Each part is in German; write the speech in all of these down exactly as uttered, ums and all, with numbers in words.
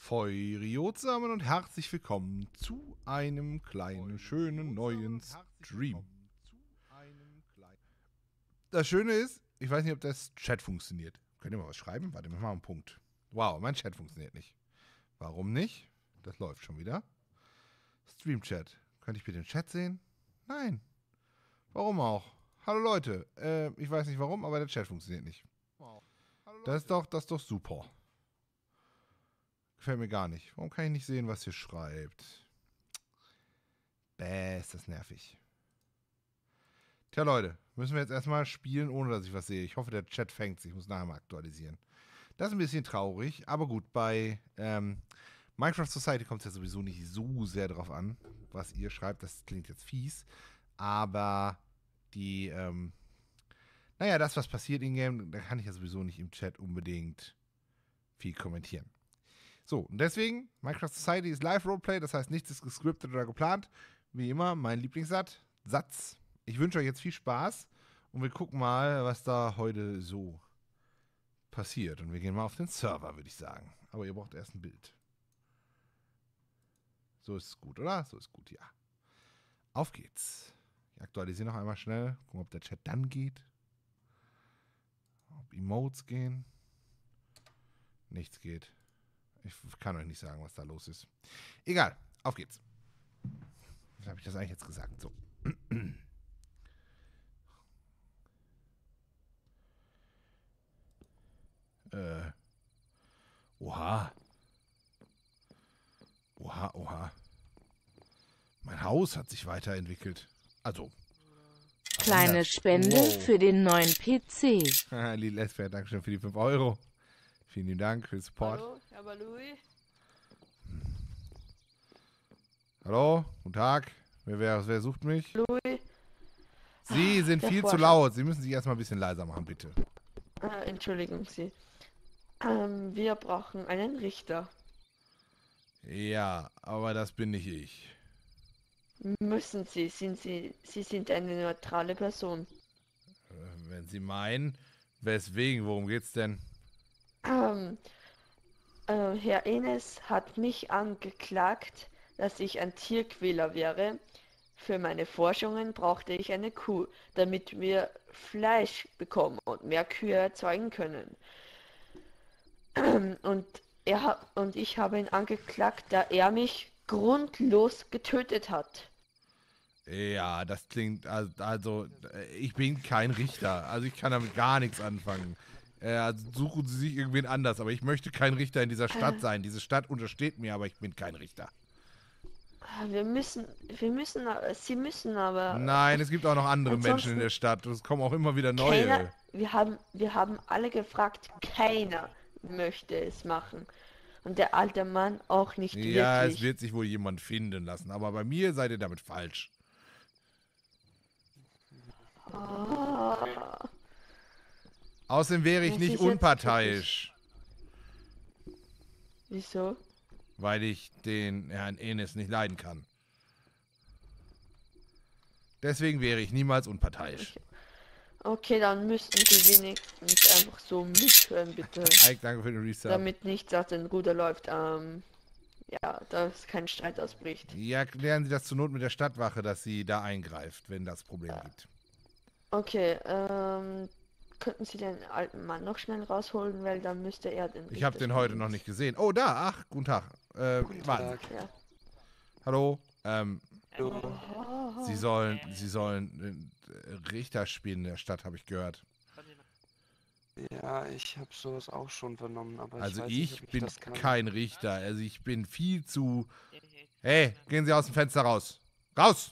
Feuriot zusammen und herzlich willkommen zu einem kleinen, schönen neuen Stream. Das Schöne ist, ich weiß nicht, ob das Chat funktioniert. Könnt ihr mal was schreiben? Warte, wir machen einen Punkt. Wow, mein Chat funktioniert nicht. Warum nicht? Das läuft schon wieder. Stream-Chat. Könnte ich bitte den Chat sehen? Nein. Warum auch? Hallo Leute. Äh, ich weiß nicht warum, aber der Chat funktioniert nicht. Das ist doch, das ist doch super. Gefällt mir gar nicht. Warum kann ich nicht sehen, was ihr schreibt? Bäh, ist das nervig. Tja, Leute, müssen wir jetzt erstmal spielen, ohne dass ich was sehe. Ich hoffe, der Chat fängt sich. Ich muss nachher mal aktualisieren. Das ist ein bisschen traurig, aber gut, bei ähm, Minecraft Society kommt es ja sowieso nicht so sehr drauf an, was ihr schreibt. Das klingt jetzt fies, aber die, ähm, naja, das, was passiert in-game, da kann ich ja sowieso nicht im Chat unbedingt viel kommentieren. So, und deswegen, Minecraft Society ist Live-Roleplay, das heißt, nichts ist gescriptet oder geplant. Wie immer, mein Lieblingssatz. Satz. Ich wünsche euch jetzt viel Spaß und wir gucken mal, was da heute so passiert. Und wir gehen mal auf den Server, würde ich sagen. Aber ihr braucht erst ein Bild. So ist es gut, oder? So ist gut, ja. Auf geht's. Ich aktualisiere noch einmal schnell. Gucken, ob der Chat dann geht. Ob Emotes gehen. Nichts geht. Ich kann euch nicht sagen, was da los ist. Egal, auf geht's. Was habe ich das eigentlich jetzt gesagt? So. äh. Oha. Oha, oha. Mein Haus hat sich weiterentwickelt. Also. Kleine anders. Spende Wow. für den neuen P C. Lili Lesfer, Dankeschön für die fünf Euro. Vielen lieben Dank für den Support. Hallo, Herr Balui. Hallo, guten Tag. Wer, wer, wer sucht mich? Louis. Sie Ah, sind der viel zu Forscher. laut. Sie müssen sich erstmal ein bisschen leiser machen, bitte. Äh, Entschuldigen Sie. Ähm, wir brauchen einen Richter. Ja, aber das bin nicht ich. Müssen Sie, sind Sie, Sie sind eine neutrale Person. Äh, Wenn Sie meinen, weswegen, worum geht's denn? Ähm, äh, Herr Enes hat mich angeklagt, dass ich ein Tierquäler wäre. Für meine Forschungen brauchte ich eine Kuh, damit wir Fleisch bekommen und mehr Kühe erzeugen können. Und er hat, und ich habe ihn angeklagt, da er mich grundlos getötet hat. Ja, das klingt, also, also äh, ich bin kein Richter, also ich kann damit gar nichts anfangen. Äh, also suchen Sie sich irgendwen anders, aber ich möchte kein Richter in dieser Stadt sein. Diese Stadt untersteht mir, aber ich bin kein Richter. Wir müssen, wir müssen, aber- Sie müssen aber. Nein, es gibt auch noch andere Menschen in ansonsten- der Stadt. Es kommen auch immer wieder neue. Keiner, wir haben, wir haben alle gefragt, keiner möchte es machen. Und der alte Mann auch nicht Ja, wirklich. es wird sich wohl jemand finden lassen, aber bei mir seid ihr damit falsch. Ah, Außerdem wäre ich Das nicht ist jetzt unparteiisch, wieso? weil ich den Herrn Enes nicht leiden kann. Deswegen wäre ich niemals unparteiisch. Okay, dann müssten Sie wenigstens einfach so mithören, bitte. Ike, danke für den Reset. Damit nichts aus den Ruder läuft. Ähm, ja, dass kein Streit ausbricht. Ja, klären Sie das zur Not mit der Stadtwache, dass sie da eingreift, wenn das Problem gibt. Okay, ähm, könnten Sie den alten Mann noch schnell rausholen, weil dann müsste er den. Ich habe den heute noch nicht gesehen. Oh, da, ach, guten Tag. Äh, Guten warten Sie. Tag. Ja. Hallo, ähm, Hallo. Sie sollen, Sie sollen äh, Richter spielen in der Stadt, habe ich gehört. Ja, ich habe sowas auch schon vernommen, aber Also ich weiß ich nicht, ob ich bin das kann. kein Richter. Also ich bin viel zu... Hey, gehen Sie aus dem Fenster raus. Raus!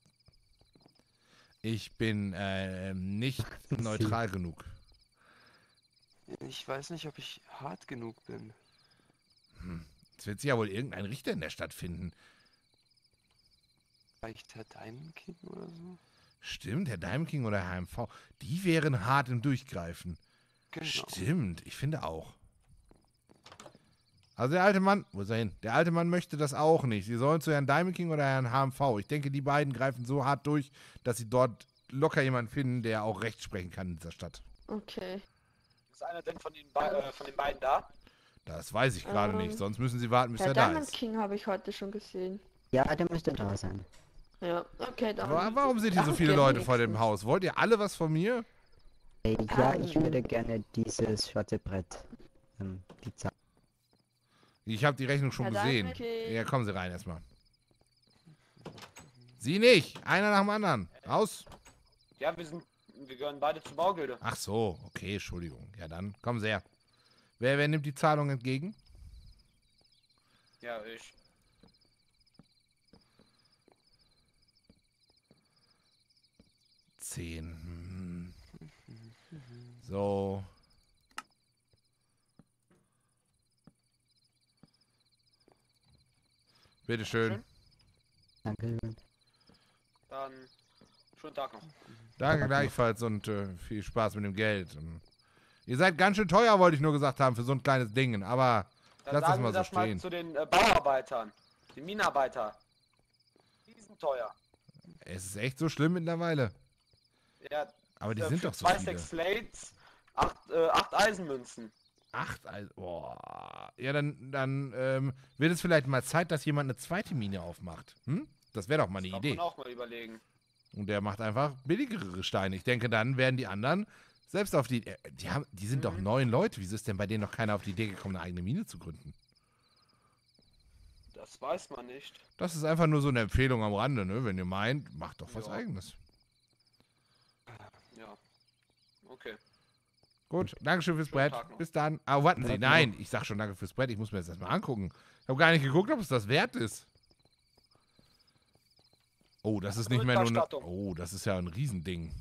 Ich bin äh, nicht neutral genug. Ich weiß nicht, ob ich hart genug bin. Hm. Es wird sich ja wohl irgendein Richter in der Stadt finden. Vielleicht Herr Diamond King oder so? Stimmt, Herr Diamond King oder Herr M V. Die wären hart im Durchgreifen. Genau. Stimmt, ich finde auch. Also der alte Mann, wo ist er hin? Der alte Mann möchte das auch nicht. Sie sollen zu Herrn Diamond King oder Herrn H M V. Ich denke, die beiden greifen so hart durch, dass sie dort locker jemanden finden, der auch Recht sprechen kann in dieser Stadt. Okay. Ist einer denn von den, Be äh, von den beiden da? Das weiß ich gerade Ähm, nicht, sonst müssen Sie warten, bis Herr er da Diamond ist. King habe ich heute schon gesehen. Ja, der müsste da sein. Ja, okay, dann. Wa- Warum sind hier so Danke viele Leute vor dem wenigstens. Haus? Wollt ihr alle was von mir? Äh, ja, ich Ähm. würde gerne dieses schwarze Brett. Ähm, die Zahl. Ich habe die Rechnung schon Herr gesehen. Diamond King. Ja, kommen Sie rein erstmal. Sie nicht. Einer nach dem anderen. Raus. Ja, wir sind. Wir gehören beide zur Baugilde. Ach so, okay, Entschuldigung. Ja, dann kommen Sie her. Wer, wer nimmt die Zahlung entgegen? Ja, ich. Zehn. Hm. So. Bitteschön. Danke. Dann. Schönen Tag noch. Danke gleichfalls und äh, viel Spaß mit dem Geld. Und ihr seid ganz schön teuer, wollte ich nur gesagt haben, für so ein kleines Ding. Aber Dann lass das sagen mal wir so das mal stehen. zu den äh, Bauarbeitern. Die Minenarbeiter. Die sind teuer. Es ist echt so schlimm mittlerweile. Ja, Aber die äh, sind für doch so zwei viele. Stacks Slates, acht, äh, acht Eisenmünzen. Acht, also, boah. Ja, dann, dann ähm, wird es vielleicht mal Zeit, dass jemand eine zweite Mine aufmacht. Hm? Das wäre doch mal eine Kann Idee. man auch mal überlegen. Und der macht einfach billigere Steine. Ich denke, dann werden die anderen selbst auf die... äh, Die, haben, die sind doch Mhm. neun Leute. Wieso ist denn bei denen noch keiner auf die Idee gekommen, eine eigene Mine zu gründen? Das weiß man nicht. Das ist einfach nur so eine Empfehlung am Rande, ne? Wenn ihr meint, macht doch was Ja. Eigenes. Ja. Okay. Gut, Dankeschön fürs Schönen Brett. Tag noch. Bis dann. Aber warten Sie, Danke nein, ich sag schon danke fürs Brett. Ich muss mir das erstmal angucken. Ich habe gar nicht geguckt, ob es das wert ist. Oh, das ist nicht mehr nur eine... Rückerstattung. Oh, das ist ja ein Riesending.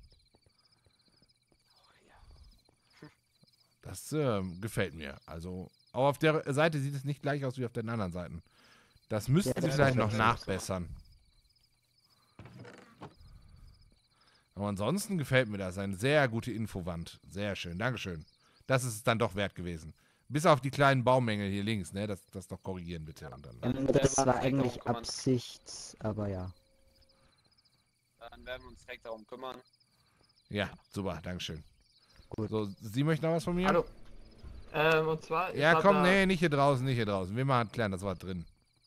Das ähm, gefällt mir. Also, aber auf der Seite sieht es nicht gleich aus wie auf den anderen Seiten. Das müssten Ja, Sie das vielleicht ist noch so. nachbessern. Aber ansonsten gefällt mir das. Eine sehr gute Infowand. Sehr schön. Dankeschön. Das ist es dann doch wert gewesen. Bis auf die kleinen Baumängel hier links, ne? Das, das doch korrigieren bitte. Und dann, Ähm, werden wir das uns war direkt eigentlich darum kümmern. Absicht, aber ja. Dann werden wir uns direkt darum kümmern. ja, super. Dankeschön. Gut. So, Sie möchten noch was von mir? Hallo. Ähm, und zwar. ich Ja, hab komm, da- nee, nicht hier draußen, nicht hier draußen. Wir machen klären, das war drin.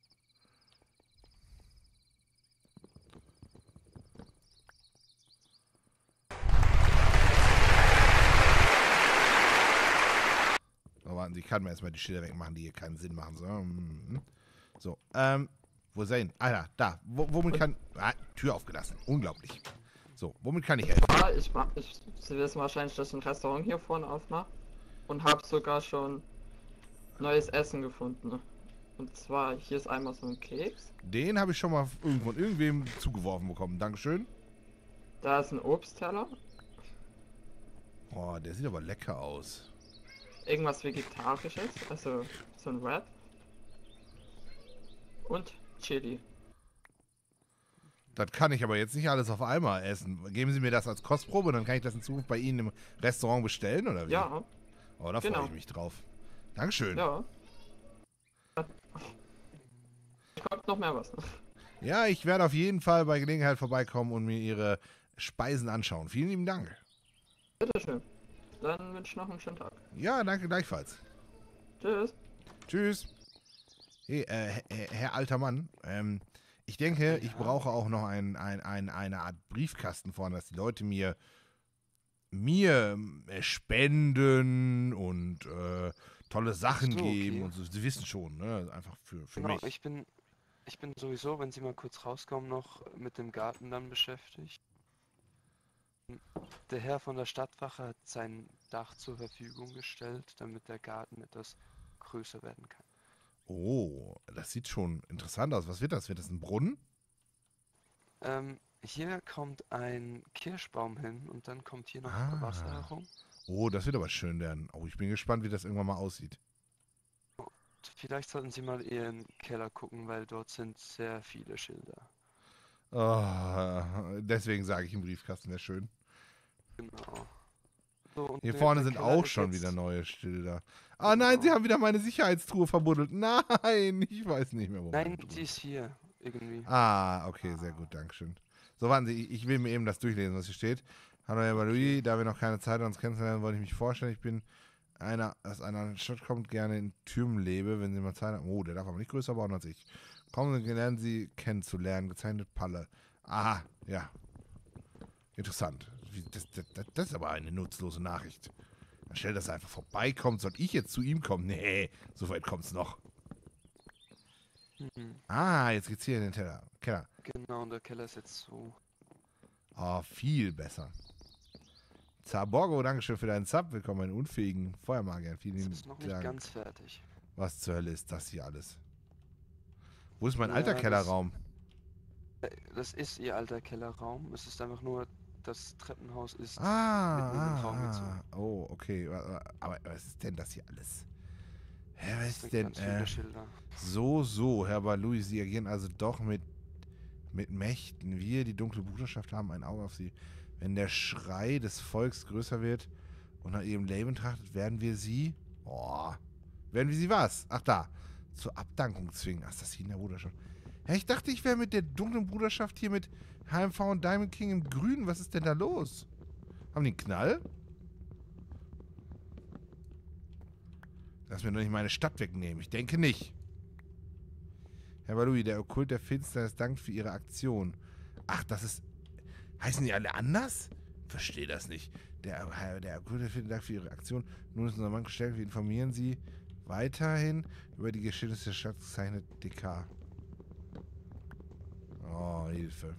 So, warten Sie, ich kann mir erstmal die Schilder wegmachen, die hier keinen Sinn machen. So, mhm. so ähm, wo ist er hin? Ah, ja, da. Wo, womit kann... Ah, Tür aufgelassen. Unglaublich. So, womit kann ich helfen? Ah, ich, mach, ich, Sie wissen wahrscheinlich, dass ich ein Restaurant hier vorne aufmache. Und habe sogar schon neues Essen gefunden. Und zwar, hier ist einmal so ein Keks. Den habe ich schon mal irgendwo irgendwem zugeworfen bekommen. Dankeschön. Da ist ein Obstteller. Oh, der sieht aber lecker aus. Irgendwas Vegetarisches. Also so ein Wrap. Und Chili. Das kann ich aber jetzt nicht alles auf einmal essen. Geben Sie mir das als Kostprobe, dann kann ich das in Zukunft bei Ihnen im Restaurant bestellen, oder wie? Ja, Oh, da freue genau. ich mich drauf. Dankeschön. ja. Kommt noch mehr was. Ja, ich werde auf jeden Fall bei Gelegenheit vorbeikommen und mir Ihre Speisen anschauen. Vielen lieben Dank. Bitteschön. Dann wünsche ich noch einen schönen Tag. Ja, danke gleichfalls. Tschüss. Tschüss. Hey, äh, Herr, Herr alter Mann, ähm, ich denke, ich brauche auch noch ein, ein, ein, eine Art Briefkasten vorne, dass die Leute mir mir äh, spenden und äh, tolle Sachen Ach so, geben okay. und so. Sie wissen schon, ne? Einfach für, für Genau, mich. ich bin, ich bin sowieso, wenn Sie mal kurz rauskommen, noch mit dem Garten dann beschäftigt. Der Herr von der Stadtwache hat sein Dach zur Verfügung gestellt, damit der Garten etwas größer werden kann. Oh, das sieht schon interessant aus. Was wird das? Wird das ein Brunnen? Ähm, hier kommt ein Kirschbaum hin und dann kommt hier noch Ah. Wasser herum. Oh, das wird aber schön werden. Oh, ich bin gespannt, wie das irgendwann mal aussieht. Vielleicht sollten Sie mal Ihren Keller gucken, weil dort sind sehr viele Schilder. Oh, deswegen sage ich im Briefkasten, wäre schön. Genau. So, und Hier der- vorne der sind Keller auch ist schon jetzt- wieder neue Schilder. Ah nein, sie haben wieder meine Sicherheitstruhe verbuddelt. Nein, ich weiß nicht mehr, wo Nein, meine Truhe die ist hier irgendwie. Ah, okay, sehr gut, dankeschön. So, warten Sie, ich, ich will mir eben das durchlesen, was hier steht. Hallo, Herr Balui, da wir noch keine Zeit haben, uns kennenzulernen, wollte ich mich vorstellen. Ich bin einer aus einer Stadt kommt, gerne in Türmen lebe, wenn sie mal Zeit haben. Oh, der darf aber nicht größer bauen als ich. Kommen Sie, lernen Sie kennenzulernen. Gezeichnet Palle. Aha, ja. Interessant. Wie, das, das, das, das ist aber eine nutzlose Nachricht. Anstelle, dass er einfach vorbeikommt, soll ich jetzt zu ihm kommen? Nee, so weit kommt's noch. Mhm. Ah, jetzt geht's hier in den Teller. Keller. Genau, und der Keller ist jetzt so. Oh, viel besser. Zaborgo, Dankeschön für deinen Sub. Willkommen, meinen unfähigen Feuermagier. Vielen Das lieben ist noch nicht Dank. ganz fertig. Was zur Hölle ist das hier alles? Wo ist mein Ja, alter das- Kellerraum? Äh, Das ist ihr alter Kellerraum. Es ist einfach nur, das Treppenhaus ist Ah, mitten in den Raum ah, gezogen. ah. Oh, okay. Aber was ist denn das hier alles? Hä, was Das ist sind denn? ganz viele Äh, Schilder. so, so, Herr Balui, Sie agieren also doch mit, mit Mächten. Wir, die dunkle Bruderschaft, haben ein Auge auf Sie. Wenn der Schrei des Volks größer wird und nach ihrem Leben trachtet, werden wir sie. Oh. Werden wir sie was? Ach da. Zur Abdankung zwingen. Assassinen der Bruderschaft. Hä, ich dachte, ich wäre mit der dunklen Bruderschaft hier mit H M V und Diamond King im Grünen. Was ist denn da los? Haben die einen Knall? Lass mir doch nicht meine Stadt wegnehmen. Ich denke nicht. Herr Balui, der Okkult der Finsternis dankt für Ihre Aktion. Ach, das ist... Heißen die alle anders? Verstehe das nicht. Der, der Okkult der Finsternis dankt für Ihre Aktion. Nun ist unser Mann gestellt. Wir informieren Sie weiterhin über die Geschehnisse der Stadt. Gezeichnet D K. Oh, Hilfe.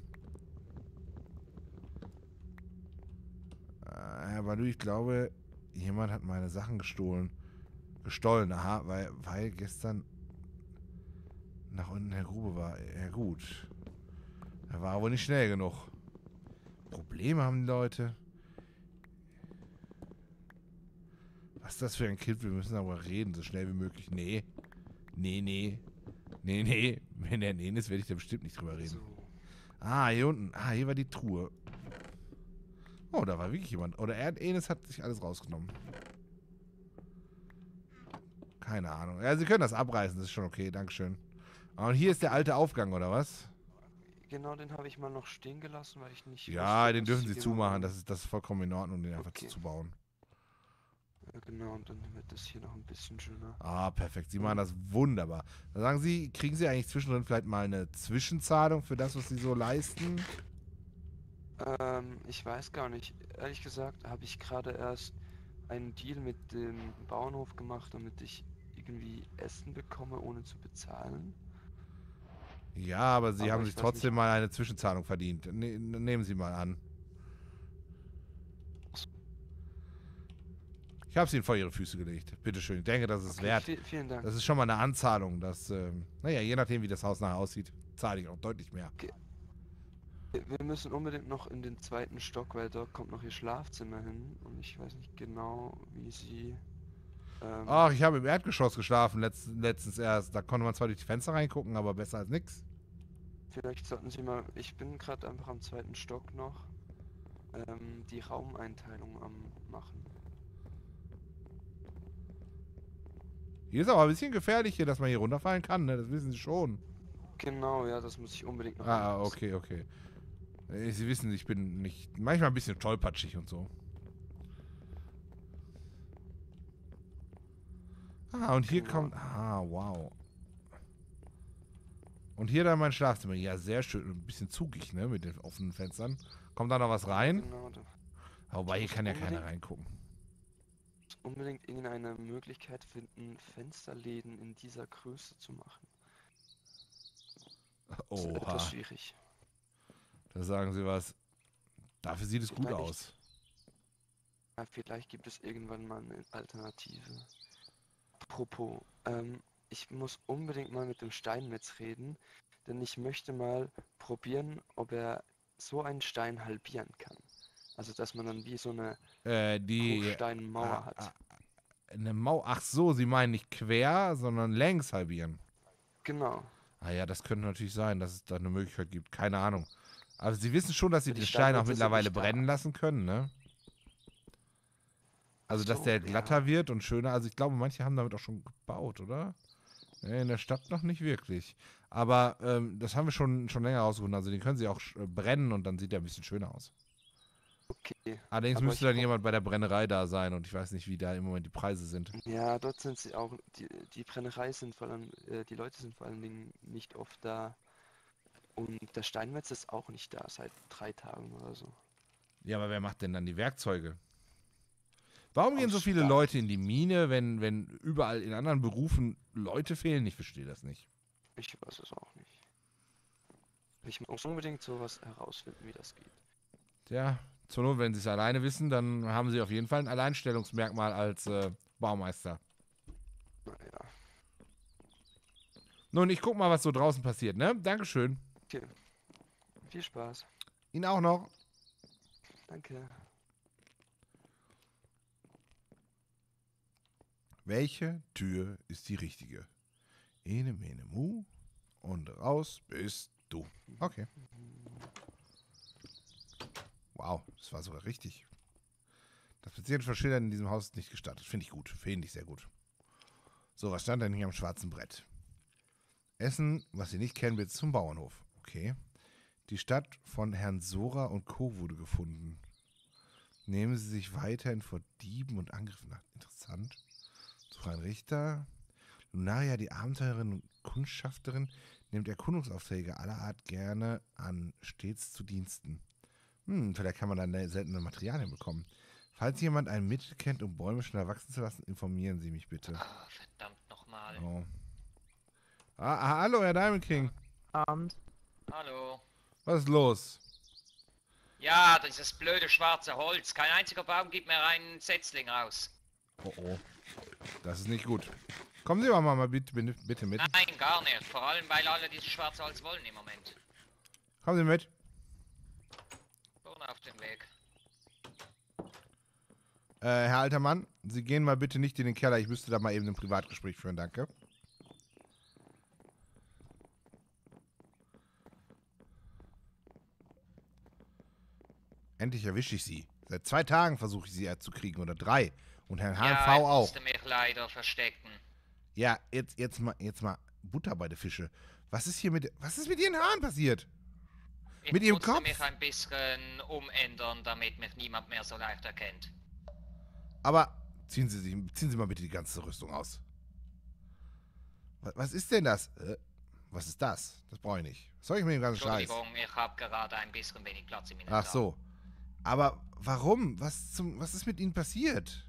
Äh, Herr Balui, ich glaube, jemand hat meine Sachen gestohlen. Gestohlen, aha, weil, weil gestern nach unten in der Grube war. Ja gut. Er war wohl nicht schnell genug. Probleme haben die Leute. Was ist das für ein Kind? Wir müssen darüber reden, so schnell wie möglich. Nee. Nee, nee. Nee, nee. Wenn er nee ist, werde ich da bestimmt nicht drüber reden. So. Ah, hier unten. Ah, hier war die Truhe. Oh, da war wirklich jemand. Oder er, Enes hat sich alles rausgenommen. Keine Ahnung. Ja, Sie können das abreißen, das ist schon okay, dankeschön. Und hier ist der alte Aufgang, oder was? Genau, den habe ich mal noch stehen gelassen, weil ich nicht Ja, wusste, den was dürfen Sie genau zumachen, waren. das ist, das ist vollkommen in Ordnung, den einfach Okay. zuzubauen. Ja, genau, und dann wird das hier noch ein bisschen schöner. Ah, perfekt, Sie machen das wunderbar. Dann sagen Sie, kriegen Sie eigentlich zwischendrin vielleicht mal eine Zwischenzahlung für das, was Sie so leisten? Ähm, ich weiß gar nicht. Ehrlich gesagt habe ich gerade erst einen Deal mit dem Bauernhof gemacht, damit ich irgendwie Essen bekomme, ohne zu bezahlen. Ja, aber Sie Aber haben ich sich weiß trotzdem nicht. mal eine Zwischenzahlung verdient. Ne, nehmen Sie mal an. Ich habe es Ihnen vor Ihre Füße gelegt. Bitteschön. Ich denke, das ist Okay, wert. vi- vielen Dank. Das ist schon mal eine Anzahlung. Das, ähm, naja, je nachdem, wie das Haus nachher aussieht, zahle ich auch deutlich mehr. Wir wir müssen unbedingt noch in den zweiten Stock, weil dort kommt noch Ihr Schlafzimmer hin. Und ich weiß nicht genau, wie Sie... Ähm, Ach, ich habe im Erdgeschoss geschlafen, letzt, letztens erst. Da konnte man zwar durch die Fenster reingucken, aber besser als nix. Vielleicht sollten Sie mal... Ich bin gerade einfach am zweiten Stock noch. Ähm, die Raumeinteilung am machen. Hier ist aber ein bisschen gefährlich hier, dass man hier runterfallen kann, ne? Das wissen Sie schon. Genau, ja, das muss ich unbedingt noch Ah, anpassen. okay, okay. Äh, Sie wissen, ich bin nicht... Manchmal ein bisschen tollpatschig und so. Ah, und hier Genau. kommt... Ah, wow. Und hier dann mein Schlafzimmer. Ja, sehr schön. Ein bisschen zugig, ne? Mit den offenen Fenstern. Kommt da noch was rein? Genau, da Wobei, hier muss kann ja keiner unbedingt- reingucken. muss unbedingt irgendeine Möglichkeit finden, Fensterläden in dieser Größe zu machen. Das ist Oha. etwas schwierig. Da sagen Sie was. Dafür sieht es gut Vielleicht- aus. Ja, vielleicht gibt es irgendwann mal eine Alternative. Apropos, ähm, ich muss unbedingt mal mit dem Steinmetz reden, denn ich möchte mal probieren, ob er so einen Stein halbieren kann. Also, dass man dann wie so eine Äh, die... Bruchsteinmauer ah, hat. ah, eine Mauer... Ach so, Sie meinen nicht quer, sondern längs halbieren. Genau. Ah ja, das könnte natürlich sein, dass es da eine Möglichkeit gibt. Keine Ahnung. Aber Sie wissen schon, dass Sie Die den Stein auch Steinmetze sind mittlerweile nicht da. brennen lassen können, ne? Also, dass So, der ja. glatter wird und schöner. Also, ich glaube, manche haben damit auch schon gebaut, oder? Nee, in der Stadt noch nicht wirklich. Aber ähm, das haben wir schon, schon länger rausgefunden. Also, den können Sie auch äh, brennen und dann sieht der ein bisschen schöner aus. Okay. Allerdings Aber müsste ich dann brauch- jemand bei der Brennerei da sein und ich weiß nicht, wie da im Moment die Preise sind. Ja, dort sind sie auch, die, die Brennerei sind vor allem, äh, die Leute sind vor allen Dingen nicht oft da. Und der Steinmetz ist auch nicht da seit drei Tagen oder so. Ja, aber wer macht denn dann die Werkzeuge? Warum gehen Aus so viele Stahl. Leute in die Mine, wenn, wenn überall in anderen Berufen Leute fehlen? Ich verstehe das nicht. Ich weiß es auch nicht. Ich muss unbedingt sowas herausfinden, wie das geht. Tja, zur Not, wenn sie es alleine wissen, dann haben sie auf jeden Fall ein Alleinstellungsmerkmal als äh, Baumeister. Naja, Nun, ich guck mal, was so draußen passiert, ne? Dankeschön. okay. Viel Spaß. Ihnen auch noch. Danke. Welche Tür ist die richtige? Ene, mene, mu. Und raus bist du. Okay. Wow, das war sogar richtig. Das Patienten von Schildern in diesem Haus ist nicht gestattet. Finde ich gut. Finde ich sehr gut. So, was stand denn hier am schwarzen Brett? Essen, was Sie nicht kennen, wird zum Bauernhof. Okay. Die Stadt von Herrn Sora und Co. wurde gefunden. Nehmen Sie sich weiterhin vor Dieben und Angriffen nach. Interessant. Suche einen Richter. Lunaria, die Abenteurerin und Kundschafterin, nimmt Erkundungsaufträge aller Art gerne an, stets zu Diensten. Hm, vielleicht kann man dann seltene Materialien bekommen. Falls jemand ein Mittel kennt, um Bäume schneller wachsen zu lassen, informieren Sie mich bitte. Ah, verdammt nochmal. Oh. Ah, ah, hallo, Herr Diamond King. Abend. Hallo. Was ist los? Ja, dieses blöde schwarze Holz. Kein einziger Baum gibt mir einen Setzling raus. Oh, oh. Das ist nicht gut. Kommen Sie mal, mal bitte, bitte, bitte mit. Nein, gar nicht. Vor allem, weil alle dieses schwarze Holz wollen im Moment. Kommen Sie mit. Vorne auf dem Weg. Äh, Herr alter Mann, Sie gehen mal bitte nicht in den Keller. Ich müsste da mal eben ein Privatgespräch führen, danke. Endlich erwische ich Sie. Seit zwei Tagen versuche ich Sie zu kriegen oder drei. Und Herrn H M V ja, ich auch. musste mich leider verstecken. Ja, jetzt, jetzt mal, jetzt mal Butter bei den Fische. Was ist hier mit, was ist mit Ihren Haaren passiert? Ich Mit Ihrem musste Kopf? mich ein bisschen umändern, damit mich niemand mehr so leicht erkennt. Aber ziehen Sie, sich, ziehen Sie mal bitte die ganze Rüstung aus. Was, was ist denn das? Äh, was ist das? Das brauche ich nicht. Was soll ich mit dem ganzen Scheiß? Entschuldigung, ich habe gerade ein bisschen wenig Platz im Ach Inventar. so. Aber warum? Was zum, was ist mit Ihnen passiert?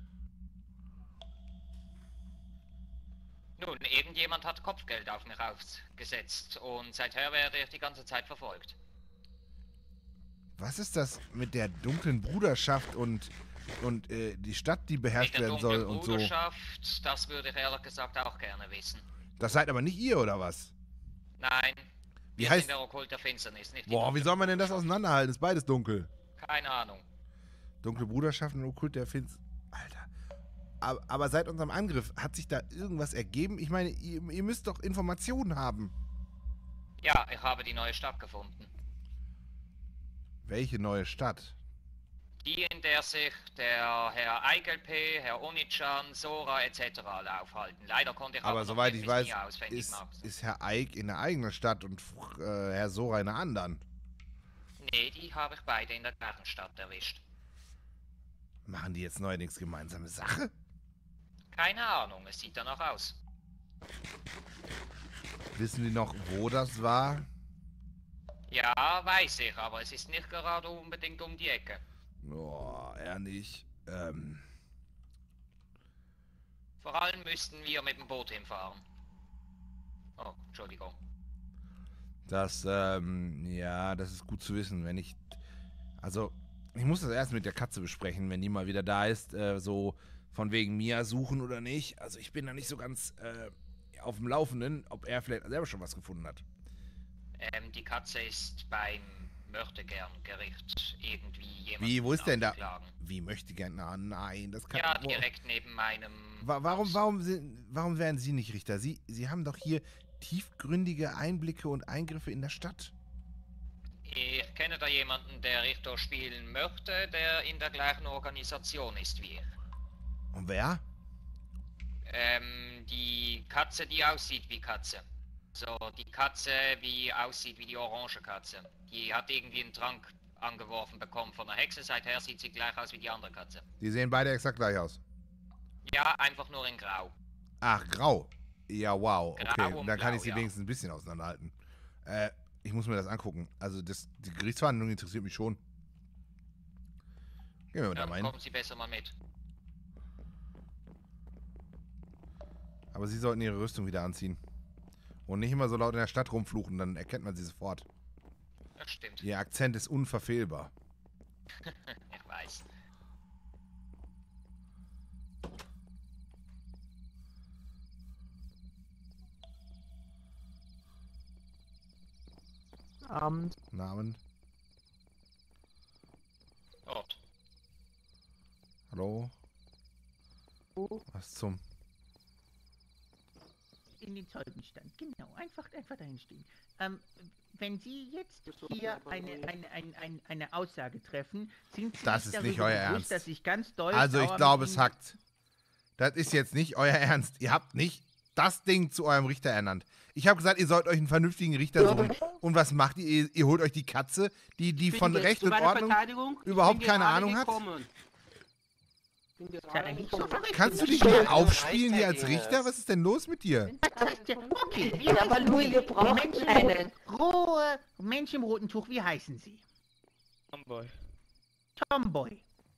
Nun, irgendjemand hat Kopfgeld auf mich aufgesetzt und seither werde ich die ganze Zeit verfolgt. Was ist das mit der dunklen Bruderschaft und, und äh, die Stadt, die beherrscht Mit der werden soll dunklen und so? Bruderschaft, das würde ich ehrlich gesagt auch gerne wissen. Das seid aber nicht ihr, oder was? Nein, Wie wir heißt... sind der Okkult der Finsternis, nicht die Boah, wie dunkle soll man denn das Bruderschaft. auseinanderhalten? Ist beides dunkel. Keine Ahnung. Dunkle Bruderschaft und Okkult der Finst... Alter. Aber, aber seit unserem Angriff, hat sich da irgendwas ergeben? Ich meine, ihr, ihr müsst doch Informationen haben. Ja, ich habe die neue Stadt gefunden. Welche neue Stadt? Die, in der sich der Herr Eigelp, Herr Onichan, Sora et cetera alle aufhalten. Leider konnte ich Aber noch soweit ich wirklich weiß, nie ausfindig ist, machen. ist Herr Eik in der eigenen Stadt und äh, Herr Sora in der anderen. Nee, die habe ich beide in der gleichen Stadt erwischt. Machen die jetzt neuerdings gemeinsame Sache? Keine Ahnung, es sieht danach aus. Wissen die noch, wo das war? Ja, weiß ich, aber es ist nicht gerade unbedingt um die Ecke. Oh, eher nicht. Ähm, Vor allem müssten wir mit dem Boot hinfahren. Oh, Entschuldigung. das, ähm, ja, das ist gut zu wissen, wenn ich... Also, ich muss das erst mit der Katze besprechen, wenn die mal wieder da ist, äh, so von wegen Mia suchen oder nicht. Also ich bin da nicht so ganz äh, auf dem Laufenden, ob er vielleicht selber schon was gefunden hat. Ähm, die Katze ist beim Möchtegern-Gericht irgendwie jemand. Wie, wo ist denn da? Wie möchte gern? Ah, nein, das kann... Ja, wo- direkt neben meinem. Wa warum, Haus. warum, sind, warum werden Sie nicht Richter? Sie, Sie haben doch hier tiefgründige Einblicke und Eingriffe in der Stadt. Ich kenne da jemanden, der Richter spielen möchte, der in der gleichen Organisation ist wie ich. Und wer? Ähm, die Katze, die aussieht wie Katze. So, die Katze, die aussieht wie die orange Katze. Die hat irgendwie einen Trank angeworfen bekommen von der Hexe. Seither sieht sie gleich aus wie die andere Katze. Die sehen beide exakt gleich aus. Ja, einfach nur in Grau. Ach, grau. Ja, wow. Okay, Grau und dann kann blau, ich sie ja. wenigstens ein bisschen auseinanderhalten. Äh, ich muss mir das angucken. Also das, die Gerichtsverhandlung interessiert mich schon. Gehen wir da Dann mal hin. kommen Sie besser mal mit. Aber sie sollten ihre Rüstung wieder anziehen. Und nicht immer so laut in der Stadt rumfluchen, dann erkennt man sie sofort. Das stimmt. Ihr Akzent ist unverfehlbar. Ich weiß. Abend. Namen. Ort. Hallo? Was zum... In den Zeugenstand, genau. Einfach, einfach dahin stehen. Ähm, wenn Sie jetzt hier eine, eine, eine, eine, eine Aussage treffen, sind Sie Das sich ist nicht darüber euer bewusst, Ernst. dass ich ganz doll Also ich sauer glaube, mit es Ihnen- hackt. Das ist jetzt nicht euer Ernst. Ihr habt nicht das Ding zu eurem Richter ernannt. Ich habe gesagt, ihr sollt euch einen vernünftigen Richter suchen. Und was macht ihr? Ihr, ihr holt euch die Katze, die, die von Recht und Ordnung überhaupt keine Ahnung hat? Sei doch nicht so verrückt. Kannst du dich nicht aufspielen hier als Richter? Was ist denn los mit dir? Okay, wie Ja, aber heißen Louis, Sie? wir brauchen Mensch im einen. Rohe Mensch im roten Tuch, wie heißen Sie? Tomboy. Tomboy.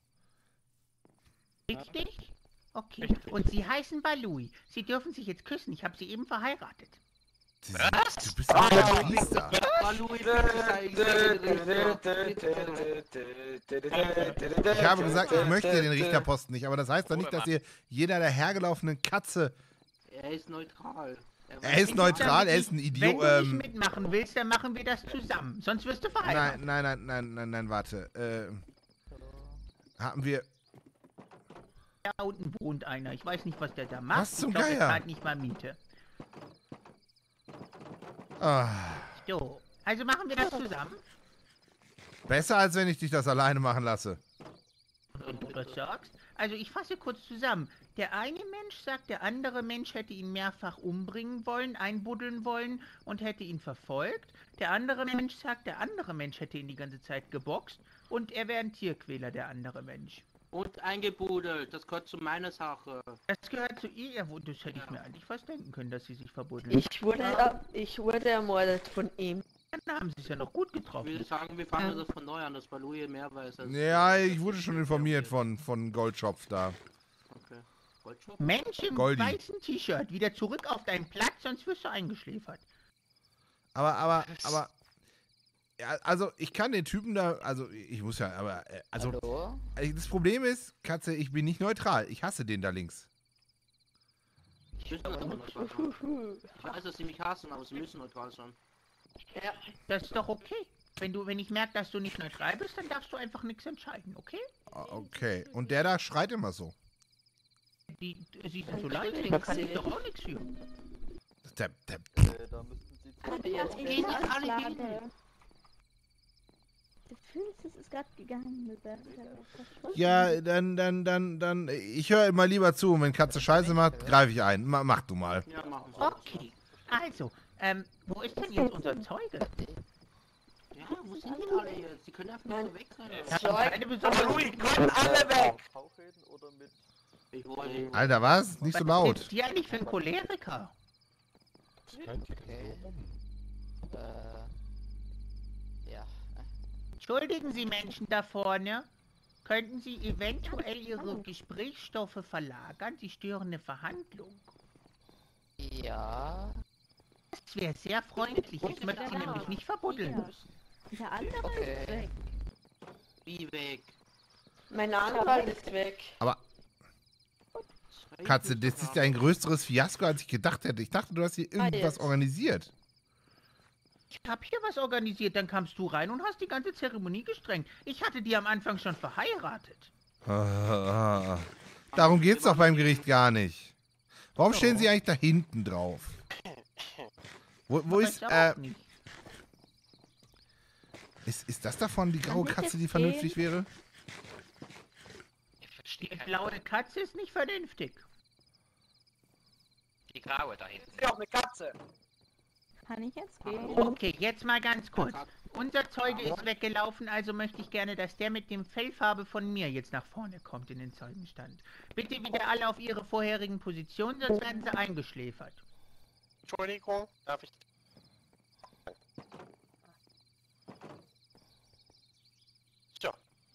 Richtig? Okay. Und Sie heißen Balui. Sie dürfen sich jetzt küssen. Ich habe Sie eben verheiratet. Was? Du bist doch ein Priester. Ich habe gesagt, ich möchte den Richterposten nicht, aber das heißt doch nicht, dass ihr jeder der hergelaufenen Katze... Er ist neutral. Er ist neutral, er ist ein Wenn Idiot. du nicht Ähm, mitmachen willst, dann machen wir das zusammen. Sonst wirst du verheiratet. nein, nein, nein, nein, nein, nein, warte. Äh, haben wir... Da unten wohnt einer. Ich weiß nicht, was der da macht. Was zum ich glaub, Geier? der zahlt nicht mal Miete. Ah, So. Also machen wir das zusammen. besser, als wenn ich dich das alleine machen lasse. Wenn du das sagst. Also ich fasse kurz zusammen. Der eine Mensch sagt, der andere Mensch hätte ihn mehrfach umbringen wollen, einbuddeln wollen und hätte ihn verfolgt. Der andere Mensch sagt, der andere Mensch hätte ihn die ganze Zeit geboxt und er wäre ein Tierquäler, der andere Mensch. Und eingebudelt, das gehört zu meiner Sache. Das gehört zu ihr, ja, wo- das hätte ich mir eigentlich fast denken können, dass sie sich verbuddeln. Ich wurde, er- ich wurde ermordet von ihm. Dann haben sie es ja noch gut Ich getroffen. würde sagen, wir fangen das von neu an, dass Balui mehr weiß als... Ja, ich wurde schon informiert von, von Goldschopf da. Okay. Goldshop? Mensch im Goldi. weißen T-Shirt, wieder zurück auf deinen Platz, sonst wirst du eingeschläfert. Aber, aber, aber... Ja, also, ich kann den Typen da... Also, ich muss ja, aber... äh, Also, Hallo? äh, das Problem ist, Katze, ich bin nicht neutral. Ich hasse den da links. Ich müssen das aber neutral sein. Ich weiß, dass sie mich hassen, aber sie müssen neutral sein. Ja. Das ist doch okay. Wenn du, wenn ich merke, dass du nicht neutral bist, dann darfst du einfach nichts entscheiden, okay? Ah, okay. Und der da schreit immer so. Die, sie sind so leise, da kann ich doch auch nichts für. Der, der, Jetzt Geh nicht alle hin. Der Filz ist gerade gegangen mit der... ja, dann, dann, dann, dann... Ich höre immer lieber zu. Und wenn Katze Scheiße macht, greife ich ein. Ma, mach du mal. Ja, machen sie. Okay. Also, ähm, wo ist denn jetzt unser Zeuge? Ja, wo sind die alle jetzt? Die können einfach Nein. nicht so wegrennen. Ja, keine besondere... können alle weg! Ich wollte... Alter, was? Nicht so Was laut. ist die eigentlich für ein Choleriker? Okay. Äh... Ja. Entschuldigen Sie, Menschen da vorne. Könnten Sie eventuell Ihre Gesprächsstoffe verlagern? Sie stören eine Verhandlung. Ja. Das wäre sehr freundlich. Ich möchte Sie nämlich nicht verbuddeln müssen. Der andere Okay. ist weg. Wie weg? Mein Anwalt ist weg. Aber, Katze, das ist ja ein größeres Fiasko, als ich gedacht hätte. Ich dachte, du hast hier irgendwas jetzt. organisiert. Ich habe hier was organisiert, dann kamst du rein und hast die ganze Zeremonie gestrengt. Ich hatte die am Anfang schon verheiratet. Ah, darum geht's doch beim Gericht gar nicht. Warum stehen Sie eigentlich da hinten drauf? Wo, wo Aber ist, ich äh, auch nicht. ist, ist das davon die graue Kann ich Katze, die jetzt vernünftig wäre? Ich verstehe Die kein blaue Wort. Katze ist nicht vernünftig. Die graue da hinten. Ja, auch eine Katze. Kann ich jetzt gehen? Okay, jetzt mal ganz kurz. Unser Zeuge ist weggelaufen, also möchte ich gerne, dass der mit dem Fellfarbe von mir jetzt nach vorne kommt in den Zeugenstand. Bitte wieder alle auf ihre vorherigen Positionen, sonst werden sie eingeschläfert. Entschuldigung, darf ich... So.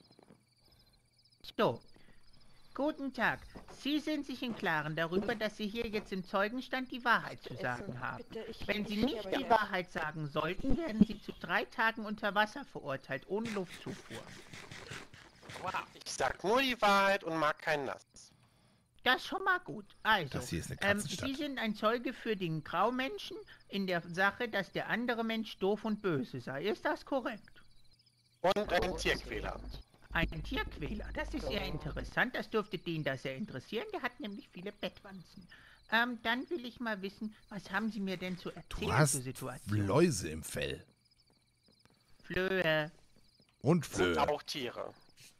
So. Guten Tag. Sie sind sich im Klaren darüber, dass Sie hier jetzt im Zeugenstand die Wahrheit zu sagen haben. Wenn Sie nicht die Wahrheit sagen sollten, werden Sie zu drei Tagen unter Wasser verurteilt, ohne Luftzufuhr. Ich sag nur die Wahrheit und mag kein Nass. Das ist schon mal gut. Also, Das hier ist eine ähm, Katzenstadt. Sie sind ein Zeuge für den Graumenschen in der Sache, dass der andere Mensch doof und böse sei. Ist das korrekt? Und ein Tierquäler. Ein Tierquäler, das ist sehr interessant. Das dürfte den da sehr interessieren. Der hat nämlich viele Bettwanzen. Ähm, dann will ich mal wissen, was haben Sie mir denn zu erzählen Du hast zur Situation? Läuse im Fell. Flöhe. Und Sind Flöhe. auch Tiere.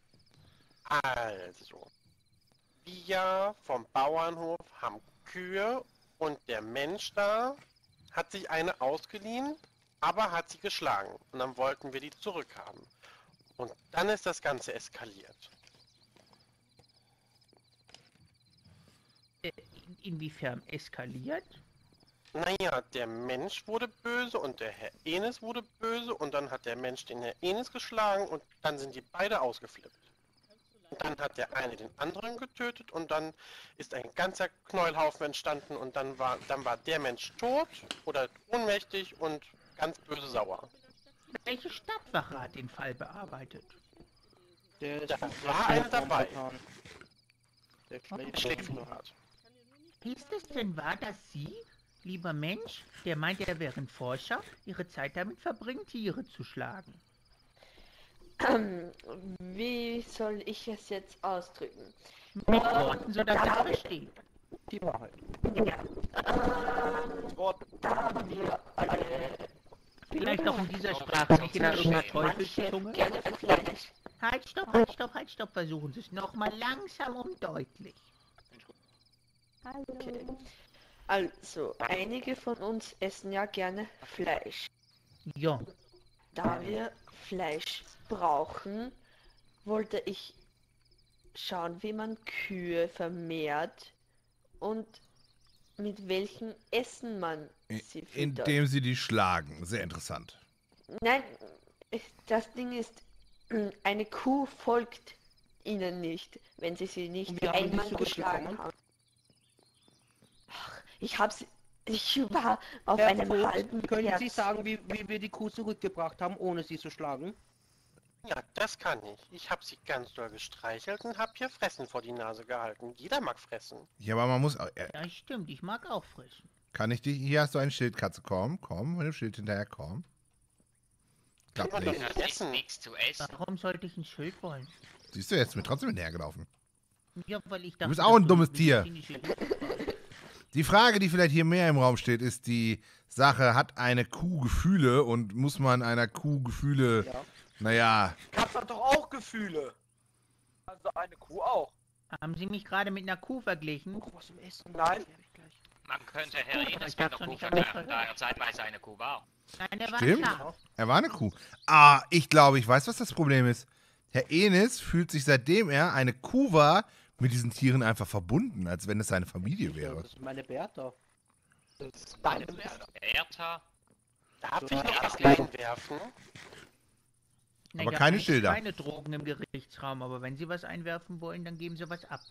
Also. Wir vom Bauernhof haben Kühe und der Mensch da hat sich eine ausgeliehen, aber hat sie geschlagen. Und dann wollten wir die zurückhaben. Und dann ist das Ganze eskaliert. Äh, in- inwiefern eskaliert? Naja, der Mensch wurde böse und der Herr Enes wurde böse und dann hat der Mensch den Herr Enes geschlagen und dann sind die beide ausgeflippt. Und dann hat der eine den anderen getötet und dann ist ein ganzer Knäuelhaufen entstanden und dann war, dann war der Mensch tot oder ohnmächtig und ganz böse sauer. Welche Stadtwache hat den Fall bearbeitet? Der Da ist war einer dabei. Der Der schläft nur hart. Ist es denn wahr, dass Sie, lieber Mensch, der meint, er wäre ein Forscher, Ihre Zeit damit verbringen, Tiere zu schlagen? Ähm, wie soll ich es jetzt ausdrücken? Mit Worten, sodass ich verstehe. Die Wahrheit. Vielleicht auch in dieser Sprache, nicht in irgendeiner Teufelszunge? Halt, stopp, halt, stopp, halt, stopp, versuchen Sie es nochmal langsam und deutlich. Okay. Also, einige von uns essen ja gerne Fleisch. Ja. Da wir Fleisch brauchen, wollte ich schauen, wie man Kühe vermehrt und mit welchem Essen man sie füttert. Indem sie die schlagen. Sehr interessant. Nein, das Ding ist, eine Kuh folgt ihnen nicht, wenn sie sie nicht Und wir haben einmal die geschlagen zurückbekommen? haben. Ach, ich habe sie, ich war auf Herr einem Vogt, halben können Pferd. Sie sagen, wie, wie wir die Kuh zurückgebracht haben, ohne sie zu schlagen? Ja, das kann ich. Ich habe sie ganz doll gestreichelt und habe hier Fressen vor die Nase gehalten. Jeder mag fressen. Ja, aber man muss auch... Äh, Ja, stimmt, ich mag auch frischen. kann ich dich... Hier hast du ein Schild, Katze. Komm, komm, mit dem Schild hinterher, komm. Klappt Kann man nicht. doch Das ist essen. nichts zu essen. Warum sollte ich ein Schild wollen? Siehst du, jetzt ist mir trotzdem hinterhergelaufen. Ja, weil ich dachte, bist auch ein dass dummes du Tier. medizinische Hilfe brauchst. Die Frage, die vielleicht hier mehr im Raum steht, ist die Sache, hat eine Kuh Gefühle und muss man einer Kuh Gefühle... Ja. Naja, Katze hat doch auch Gefühle. Also eine Kuh auch. Haben Sie mich gerade mit einer Kuh verglichen? Noch was zum Essen? Nein. Man könnte Herr Gut, aber Enes ich mit hab's der doch Kuh nicht anders vergleichen, da gehört. er zeitweise eine Kuh war. Nein, der war Stimmt. scharf. er war eine Kuh. Ah, ich glaube, ich weiß, was das Problem ist. Herr Enes fühlt sich, seitdem er eine Kuh war, mit diesen Tieren einfach verbunden, als wenn es seine Familie wäre. Das ist meine Bertha. Das ist deine Bertha. Darf ich Ja, noch was ja. einwerfen? Na Aber ja, keine eigentlich Schilder. Keine Drogen im Gerichtsraum, aber wenn Sie was einwerfen wollen, dann geben Sie was ab.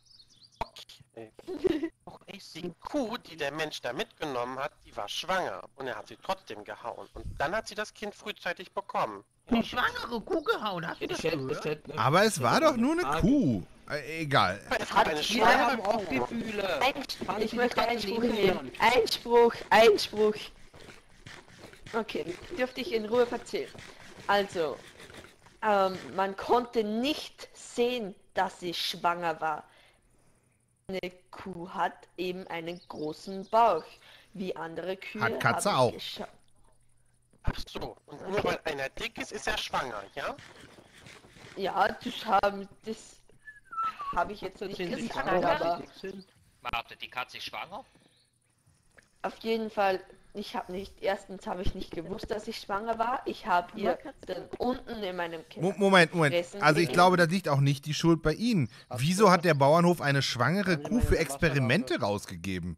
Noch Essen. Die Kuh, die der Mensch da mitgenommen hat, die war schwanger und er hat sie trotzdem gehauen. Und dann hat sie das Kind frühzeitig bekommen. Eine schwangere Kuh gehauen, hast du das Ich hätte, gehört? ich hätte, Aber es war doch nur eine Frage. Kuh. Äh, egal. Es war eine Wir schwangere haben auch Kuh. Gefühle. Ein, Fangen ich Sie möchte die Katze Einspruch neben mir nehmen. an. Einspruch, Einspruch. Okay, dürfte ich in Ruhe erzählen. Also, ähm, man konnte nicht sehen, dass sie schwanger war. Eine Kuh hat eben einen großen Bauch, wie andere Kühe. Hat Katze habe auch. ich gescha- Ach so, und nur weil einer dick ist, ist er schwanger, ja? Ja, das haben, das habe ich jetzt nicht Sind Sie gesagt, schwanger, aber weil Sie dick sind? Warte, die Katze ist schwanger? auf jeden Fall ich habe nicht, erstens habe ich nicht gewusst, dass ich schwanger war. Ich habe ihr dann unten in meinem Keller. Mo- Moment, Moment. Fressen Also ich gegeben. glaube, da liegt auch nicht die Schuld bei Ihnen. Wieso hat der Bauernhof eine schwangere Kuh für Experimente rausgegeben?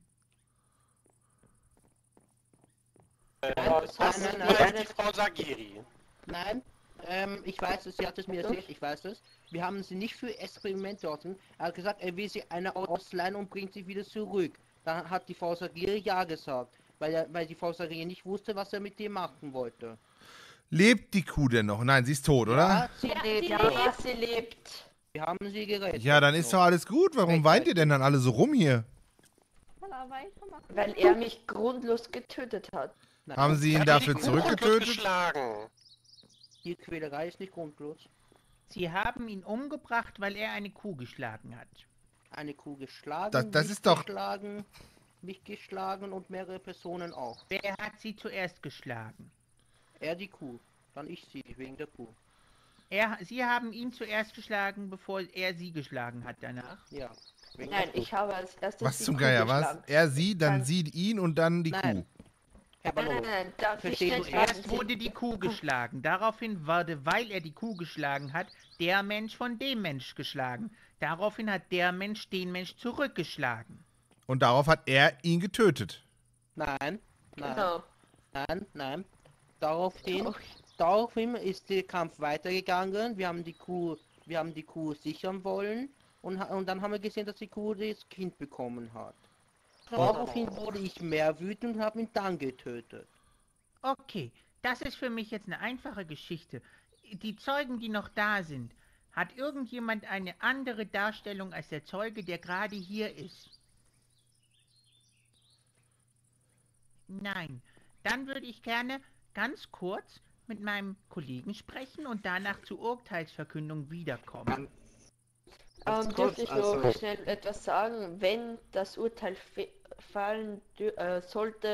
Äh, Nein, das nein, ist nein, vielleicht nein. die Frau Sagiri. Nein, ähm, ich weiß es, sie hat es mir erzählt, ich weiß es. Wir haben sie nicht für Experimente dort. Er hat gesagt, er will sie eine ausleihen und bringt sie wieder zurück. Da hat die Frau Sagiri ja gesagt, weil, er, weil die Frau Sagiri nicht wusste, was er mit dem machen wollte. Lebt die Kuh denn noch? Nein, sie ist tot, oder? Ja, sie Ja, lebt. ja, sie lebt. Wir haben sie gerettet. Ja, dann ist doch alles gut. Warum weint ihr denn dann alle so rum hier? Weil er mich grundlos getötet hat. Nein, Haben Sie ihn Hat dafür die Kuh zurückgetötet? geschlagen. die Quälerei ist nicht grundlos. Sie haben ihn umgebracht, weil er eine Kuh geschlagen hat. Eine Kuh geschlagen, Das- das mich ist doch- geschlagen, mich geschlagen und mehrere Personen auch. Wer hat sie zuerst geschlagen? Er die Kuh, dann ich sie, wegen der Kuh. Er, Sie haben ihn zuerst geschlagen, bevor er sie geschlagen hat danach. Ja. Wegen Nein, der Kuh. ich habe als erstes Was die zum Kuh Geier, was? geschlagen. Er sie, dann Dann- sie ihn und dann die Nein. Kuh. Herr Nein, nein, Ballo, nein, darf ich Verstehen schnell Sie, sagen? Erst wurde die Kuh geschlagen. Daraufhin wurde, weil er die Kuh geschlagen hat, der Mensch von dem Mensch geschlagen. Daraufhin hat der Mensch den Mensch zurückgeschlagen. Und darauf hat er ihn getötet. nein, nein, Genau. nein, nein. Daraufhin, Doch. daraufhin ist der Kampf weitergegangen. Wir haben die Kuh, wir haben die Kuh sichern wollen und, ha- und dann haben wir gesehen, dass die Kuh das Kind bekommen hat. Daraufhin wurde ich mehr wütend und habe ihn dann getötet. Okay, das ist für mich jetzt eine einfache Geschichte. Die Zeugen, die noch da sind, hat irgendjemand eine andere Darstellung als der Zeuge, der gerade hier ist? Nein. Dann würde ich gerne ganz kurz mit meinem Kollegen sprechen und danach zur Urteilsverkündung wiederkommen. Ganz, ganz Ähm, kurz, dürfte ich also, nur schnell etwas sagen? Wenn das Urteil fe- fallen dü- äh, sollte,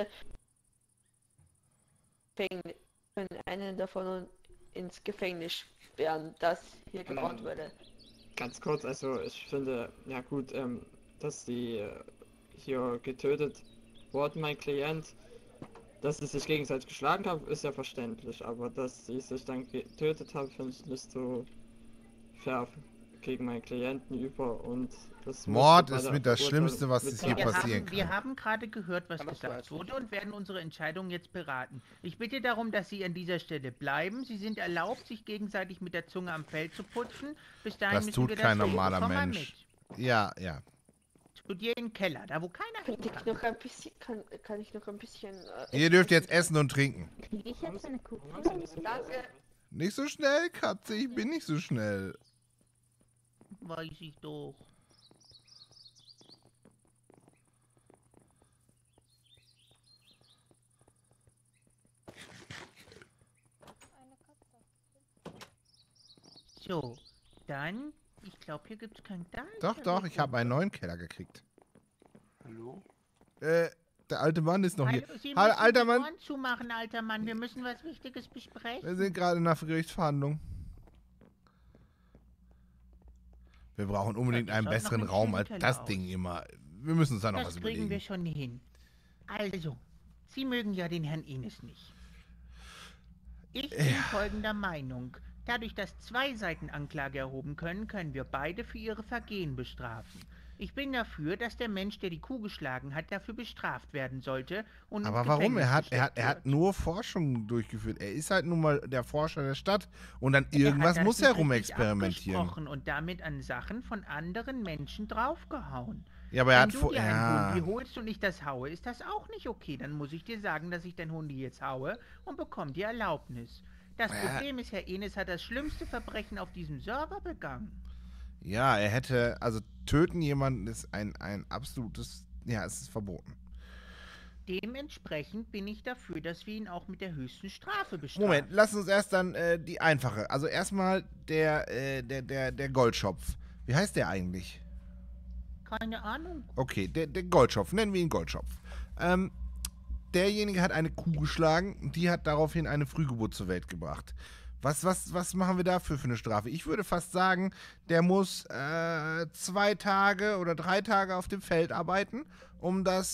Gefängnis- können einen davon ins Gefängnis sperren, das hier gebaut Ähm, wurde. ganz kurz, also ich finde, ja gut, ähm, dass die äh, hier getötet wurden, mein Klient, dass sie sich gegenseitig geschlagen haben, ist ja verständlich, aber dass sie sich dann getötet haben, finde ich nicht so fair gegen meinen Klienten über und das Mord musste bei ist der mit das Verurteilung Schlimmste, was mit es hier Wir passieren haben, wir kann. haben gerade gehört, was Aber das gesagt weiß wurde und werden unsere Entscheidung jetzt beraten. Ich bitte darum, dass Sie an dieser Stelle bleiben. Sie sind erlaubt, sich gegenseitig mit der Zunge am Fell zu putzen. Bis dahin Das müssen tut wir kein das normaler Komm mal Mensch. mit. Ja, ja. Zu dir in den Keller, da wo keiner hin Könnte ich kann. noch ein bisschen, kann, kann ich noch ein bisschen... Äh, Ihr dürft jetzt essen und trinken. Kriege ich jetzt eine Kuh? Danke. Nicht so schnell, Katze, ich bin nicht so schnell. Weiß ich doch. So, dann, ich glaube, hier gibt es keinen Darm. Doch, doch, ich habe einen neuen Keller gekriegt. Hallo? Äh, der alte Mann ist noch hier. Hallo, Sie Hallo, müssen alter die Mann. Ohren zumachen, alter Mann. Wir müssen was Wichtiges besprechen. Wir sind gerade in einer Gerichtsverhandlung. Wir brauchen unbedingt Ja, einen das schaut besseren nach einem Raum schönen als Keller das aus. Ding immer. Wir müssen uns da noch Das was kriegen überlegen. wir schon hin. Also, Sie mögen ja den Herrn Enes nicht. Ich bin Ja. folgender Meinung. Dadurch, dass zwei Seiten Anklage erhoben können, können wir beide für ihre Vergehen bestrafen. Ich bin dafür, dass der Mensch, der die Kuh geschlagen hat, dafür bestraft werden sollte und ins Aber warum? Gefängnis Er hat, er, hat, gesteckt er hat wird. nur Forschung durchgeführt. Er ist halt nun mal der Forscher der Stadt. Und dann Er irgendwas hat das muss nicht er richtig rumexperimentieren. abgesprochen und damit an Sachen von anderen Menschen draufgehauen. Ja, aber er Wenn hat du vor. dir einen Ja. Hundi holst und ich das haue, ist das auch nicht okay. Dann muss ich dir sagen, dass ich dein Hundi jetzt haue und bekomme die Erlaubnis. Das Ja. Problem ist, Herr Enes hat das schlimmste Verbrechen auf diesem Server begangen. Ja, er hätte. Also, töten jemanden ist ein, ein absolutes. Ja, es ist verboten. Dementsprechend bin ich dafür, dass wir ihn auch mit der höchsten Strafe bestrafen. Moment, lass uns erst dann äh, die einfache. Also, erstmal der, äh, der, der, der Goldschopf. Wie heißt der eigentlich? Keine Ahnung. Okay, der, der Goldschopf, nennen wir ihn Goldschopf. Ähm, derjenige hat eine Kuh geschlagen und die hat daraufhin eine Frühgeburt zur Welt gebracht. Was, was, was machen wir dafür für eine Strafe? Ich würde fast sagen, der muss äh, zwei Tage oder drei Tage auf dem Feld arbeiten, um das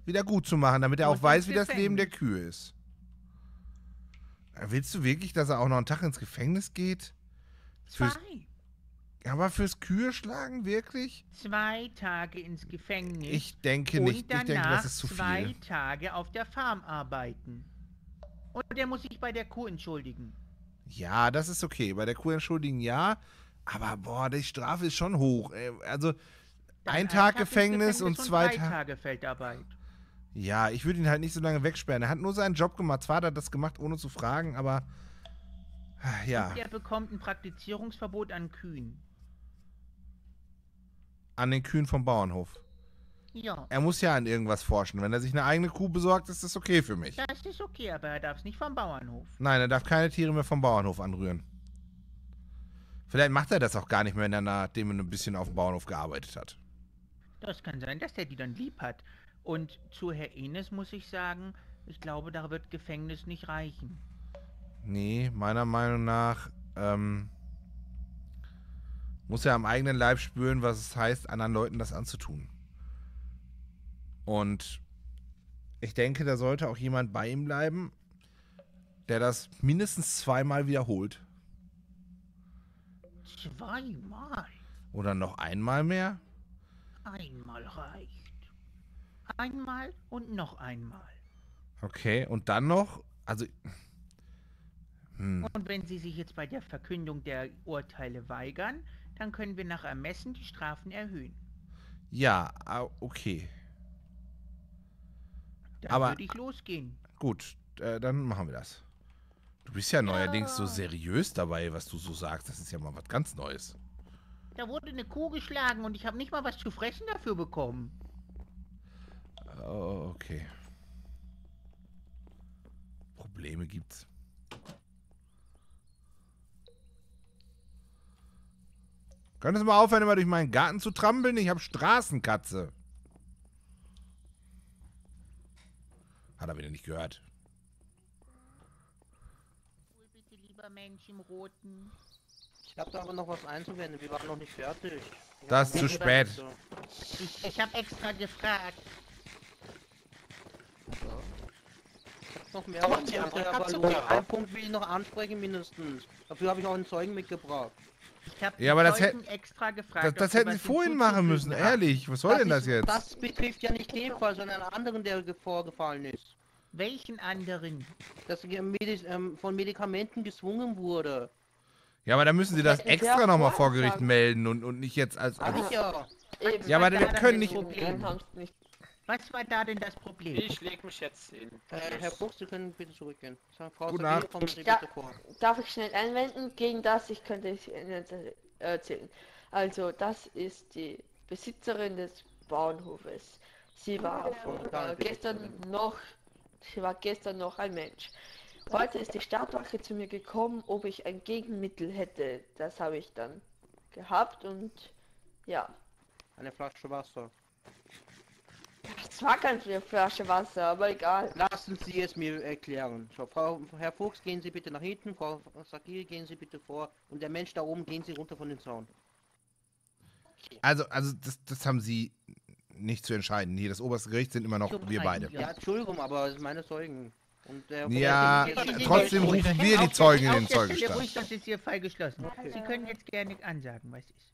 wieder gut zu machen, damit er Und auch weiß, ins wie das Leben der Gefängnis. Kühe ist. Willst du wirklich, dass er auch noch einen Tag ins Gefängnis geht? Fürs, Zwei. aber fürs Kühe schlagen, wirklich? Zwei Tage ins Gefängnis. Ich denke und nicht. Ich denke, danach das ist zu zwei viel. Tage auf der Farm arbeiten. Und der muss sich bei der Kuh entschuldigen. Ja, das ist okay. Bei der Kuh entschuldigen ja. Aber boah, die Strafe ist schon hoch. ey. Also Dann ein Tag ins Gefängnis und zwei drei Tage. Tage Feldarbeit. Ja, ich würde ihn halt nicht so lange wegsperren. Er hat nur seinen Job gemacht. Zwar hat er das gemacht, ohne zu fragen, aber ja, Und er bekommt ein Praktizierungsverbot an Kühen. an den Kühen vom Bauernhof. Ja, Er muss ja an irgendwas forschen. Wenn er sich eine eigene Kuh besorgt, ist das okay für mich. das ist okay, aber er darf es nicht vom Bauernhof. Nein, er darf keine Tiere mehr vom Bauernhof anrühren. Vielleicht macht er das auch gar nicht mehr, wenn er nachdem er ein bisschen auf dem Bauernhof gearbeitet hat. Das kann sein, dass er die dann lieb hat. Und zu Herr Enes muss ich sagen, ich glaube, da wird Gefängnis nicht reichen. Nee, meiner Meinung nach ähm, muss er am eigenen Leib spüren, was es heißt, anderen Leuten das anzutun. Und ich denke, da sollte auch jemand bei ihm bleiben, der das mindestens zweimal wiederholt. Zweimal? Oder noch einmal mehr. Einmal reicht. Einmal und noch einmal. Okay, und dann noch, also... Hm. Und wenn Sie sich jetzt bei der Verkündung der Urteile weigern, dann können wir nach Ermessen die Strafen erhöhen. Ja, ah, okay. Dann Aber- würde ich losgehen. Gut, äh, dann machen wir das. Du bist ja neuerdings so seriös dabei, was du so sagst. Das ist ja mal was ganz Neues. Da wurde eine Kuh geschlagen und ich habe nicht mal was zu fressen dafür bekommen. Oh, okay. Probleme gibt's. Könntest du mal aufhören, immer durch meinen Garten zu trampeln? Ich habe Straßenkatze. Hat er wieder nicht gehört. Bitte, lieber Mensch im Roten. Ich habe da aber noch was einzuwenden, wir waren noch nicht fertig. Wir Das haben ist zu noch spät. so. Ich, ich habe extra gefragt. Noch mehr Aber Punkte, die andere aber Katze Louis, da. einen Punkt will ich noch ansprechen mindestens. Dafür habe ich auch einen Zeugen mitgebracht. Ich habe Ja, aber das Zeugen hätt- extra gefragt. Das, ob das sie hätten sie was vorhin machen müssen, hinzuzufügen haben. ehrlich. Was soll denn das ist, jetzt? Das betrifft ja nicht den Fall, sondern einen anderen, der ge- vorgefallen ist. Welchen anderen? Dass er Medi ähm, von Medikamenten gezwungen wurde. Ja, aber da müssen sie das Hätten sie extra auch nochmal vor vorher Gericht sagen. melden und, und nicht jetzt als... Hab als ich ja. Eben. Ja, aber Was wir war da können denn nicht... das Problem? Haben's nicht. Was war da denn das Problem? Ich leg mich jetzt hin. Äh, Herr Fuchs, Sie können bitte zurückgehen. Sag, Frau Gute Sabine, Nacht. kommen Sie Ja. bitte vor. Darf ich schnell einwenden? Gegen das, ich könnte es Ihnen erzählen. Also, das ist die Besitzerin des Bauernhofes. Sie war vor, äh, gestern noch, sie war gestern noch ein Mensch. Heute ist die Stadtwache zu mir gekommen, ob ich ein Gegenmittel hätte. Das habe ich dann gehabt und ja. Eine Flasche Wasser. Es war keine Flasche Wasser, aber egal. Lassen Sie es mir erklären. So, Frau, Herr Fuchs, gehen Sie bitte nach hinten. Frau Sakiri, gehen Sie bitte vor. Und der Mensch da oben, gehen Sie runter von den Zaun. Also, also das, das haben sie nicht zu entscheiden. Hier, das oberste Gericht sind immer noch Zum wir beide. einen, Ja, Entschuldigung, aber es sind meine Zeugen. Und, äh, Ja, von der- trotzdem rufen wir die Zeugen in den Auf der Stelle Zeugenstand. ruhig, das ist hier Fall geschlossen. Okay. Sie können jetzt gerne ansagen, was ist.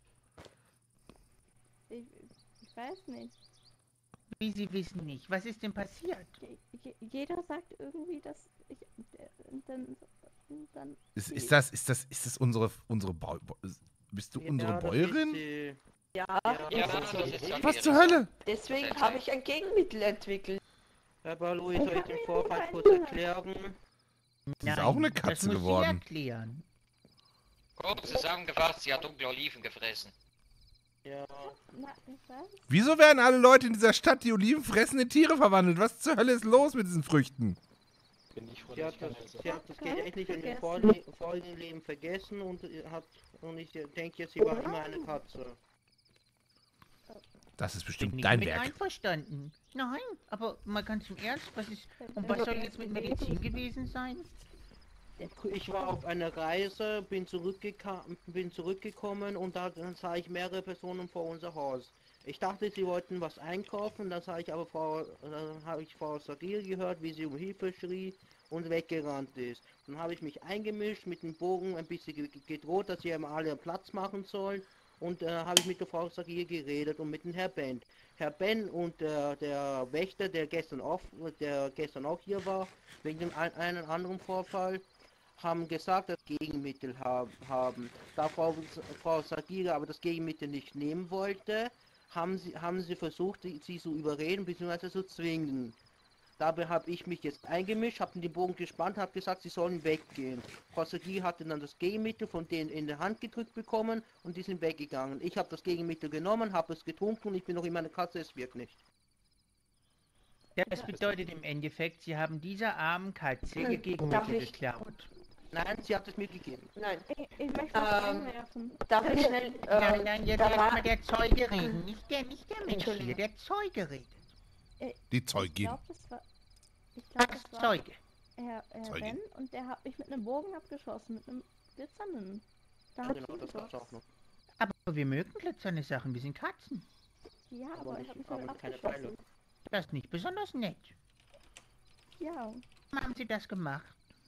Ich, ich weiß nicht. Wie Sie wissen nicht. Was ist denn passiert? Je, je, jeder sagt irgendwie, dass ich. äh, Und dann. Und dann Ist, ist das, ist das, ist das unsere, unsere Bau... Bist du Ja, unsere das Bäuerin? ist die- Ja, Ja, ist das so. ist ja Was ihre zur Sache. Hölle? Deswegen habe ich ein Gegenmittel entwickelt. Herr Balui, soll ich den Vorfall kurz erklären? Sie ist auch eine das Katze muss geworden. Sie erklären. Kurz zusammengefasst, sie hat dunkle Oliven gefressen. Ja. Na, ich weiß. Wieso werden alle Leute in dieser Stadt, die Oliven fressen, in Tiere verwandelt? Was zur Hölle ist los mit diesen Früchten? Bin ich froh, Sie dass hat ich das, keine sie hat das Okay, endlich in dem vergessen. vorigen, vorigen Leben vergessen und äh, hat und ich denke jetzt, sie war immer eine Katze. Das ist Bin bestimmt nicht dein mit Werk. einverstanden. Nein, aber mal ganz im Ernst, was ist. Und was soll jetzt mit Medizin gewesen sein? Ich war auf einer Reise, bin, zurückgeka bin zurückgekommen und da sah ich mehrere Personen vor unser Haus. Ich dachte, sie wollten was einkaufen, dann sah ich aber Frau, dann habe ich Frau Sagir gehört, wie sie um Hilfe schrie und weggerannt ist. Dann habe ich mich eingemischt, mit dem Bogen ein bisschen ge- gedroht, dass sie ihm alle Platz machen sollen. Und äh, habe ich mit der Frau Sagir geredet und mit dem Herr Ben. Herr Ben und äh, der Wächter, der gestern auch, der gestern auch hier war, wegen dem ein, einen anderen Vorfall, haben gesagt, dass Gegenmittel hab, haben. Da Frau, Frau Sagir aber das Gegenmittel nicht nehmen wollte, haben sie, haben sie versucht, sie, sie zu überreden bzw. zu zwingen. Dabei habe ich mich jetzt eingemischt, habe den Bogen gespannt, habe gesagt, sie sollen weggehen. Frau Sagir hatte dann das Gegenmittel von denen in der Hand gedrückt bekommen und die sind weggegangen. Ich habe das Gegenmittel genommen, habe es getrunken und ich bin noch in meiner Katze, es wirkt nicht. Das bedeutet im Endeffekt, Sie haben dieser armen K C ihr Darf Gegenmittel ich- geklaut. Nein, sie hat es mir gegeben. Nein. Ich, ich möchte was Ähm, einwerfen. darf ich schnell... Ähm, Nein, nein, jetzt da lass war- mal der Zeuge reden, nicht der, nicht der Mensch hier, Entschuldigung. der Zeuge redet. Die Ich Zeugin. glaube, das war, ich glaub, Als das war Zeuge. Herr, Herr Zeugin. Ben und der hat mich mit einem Bogen abgeschossen, mit einem glitzernden. Da Ja, hab ich genau, ihn das gab's geschossen. auch noch. Aber wir mögen glitzernde Sachen, wir sind Katzen. Ja, Aber aber, nicht- ich habe mich aber damit keine abgeschossen. Pfeile. Das ist nicht besonders nett. Ja. Warum haben Sie das gemacht?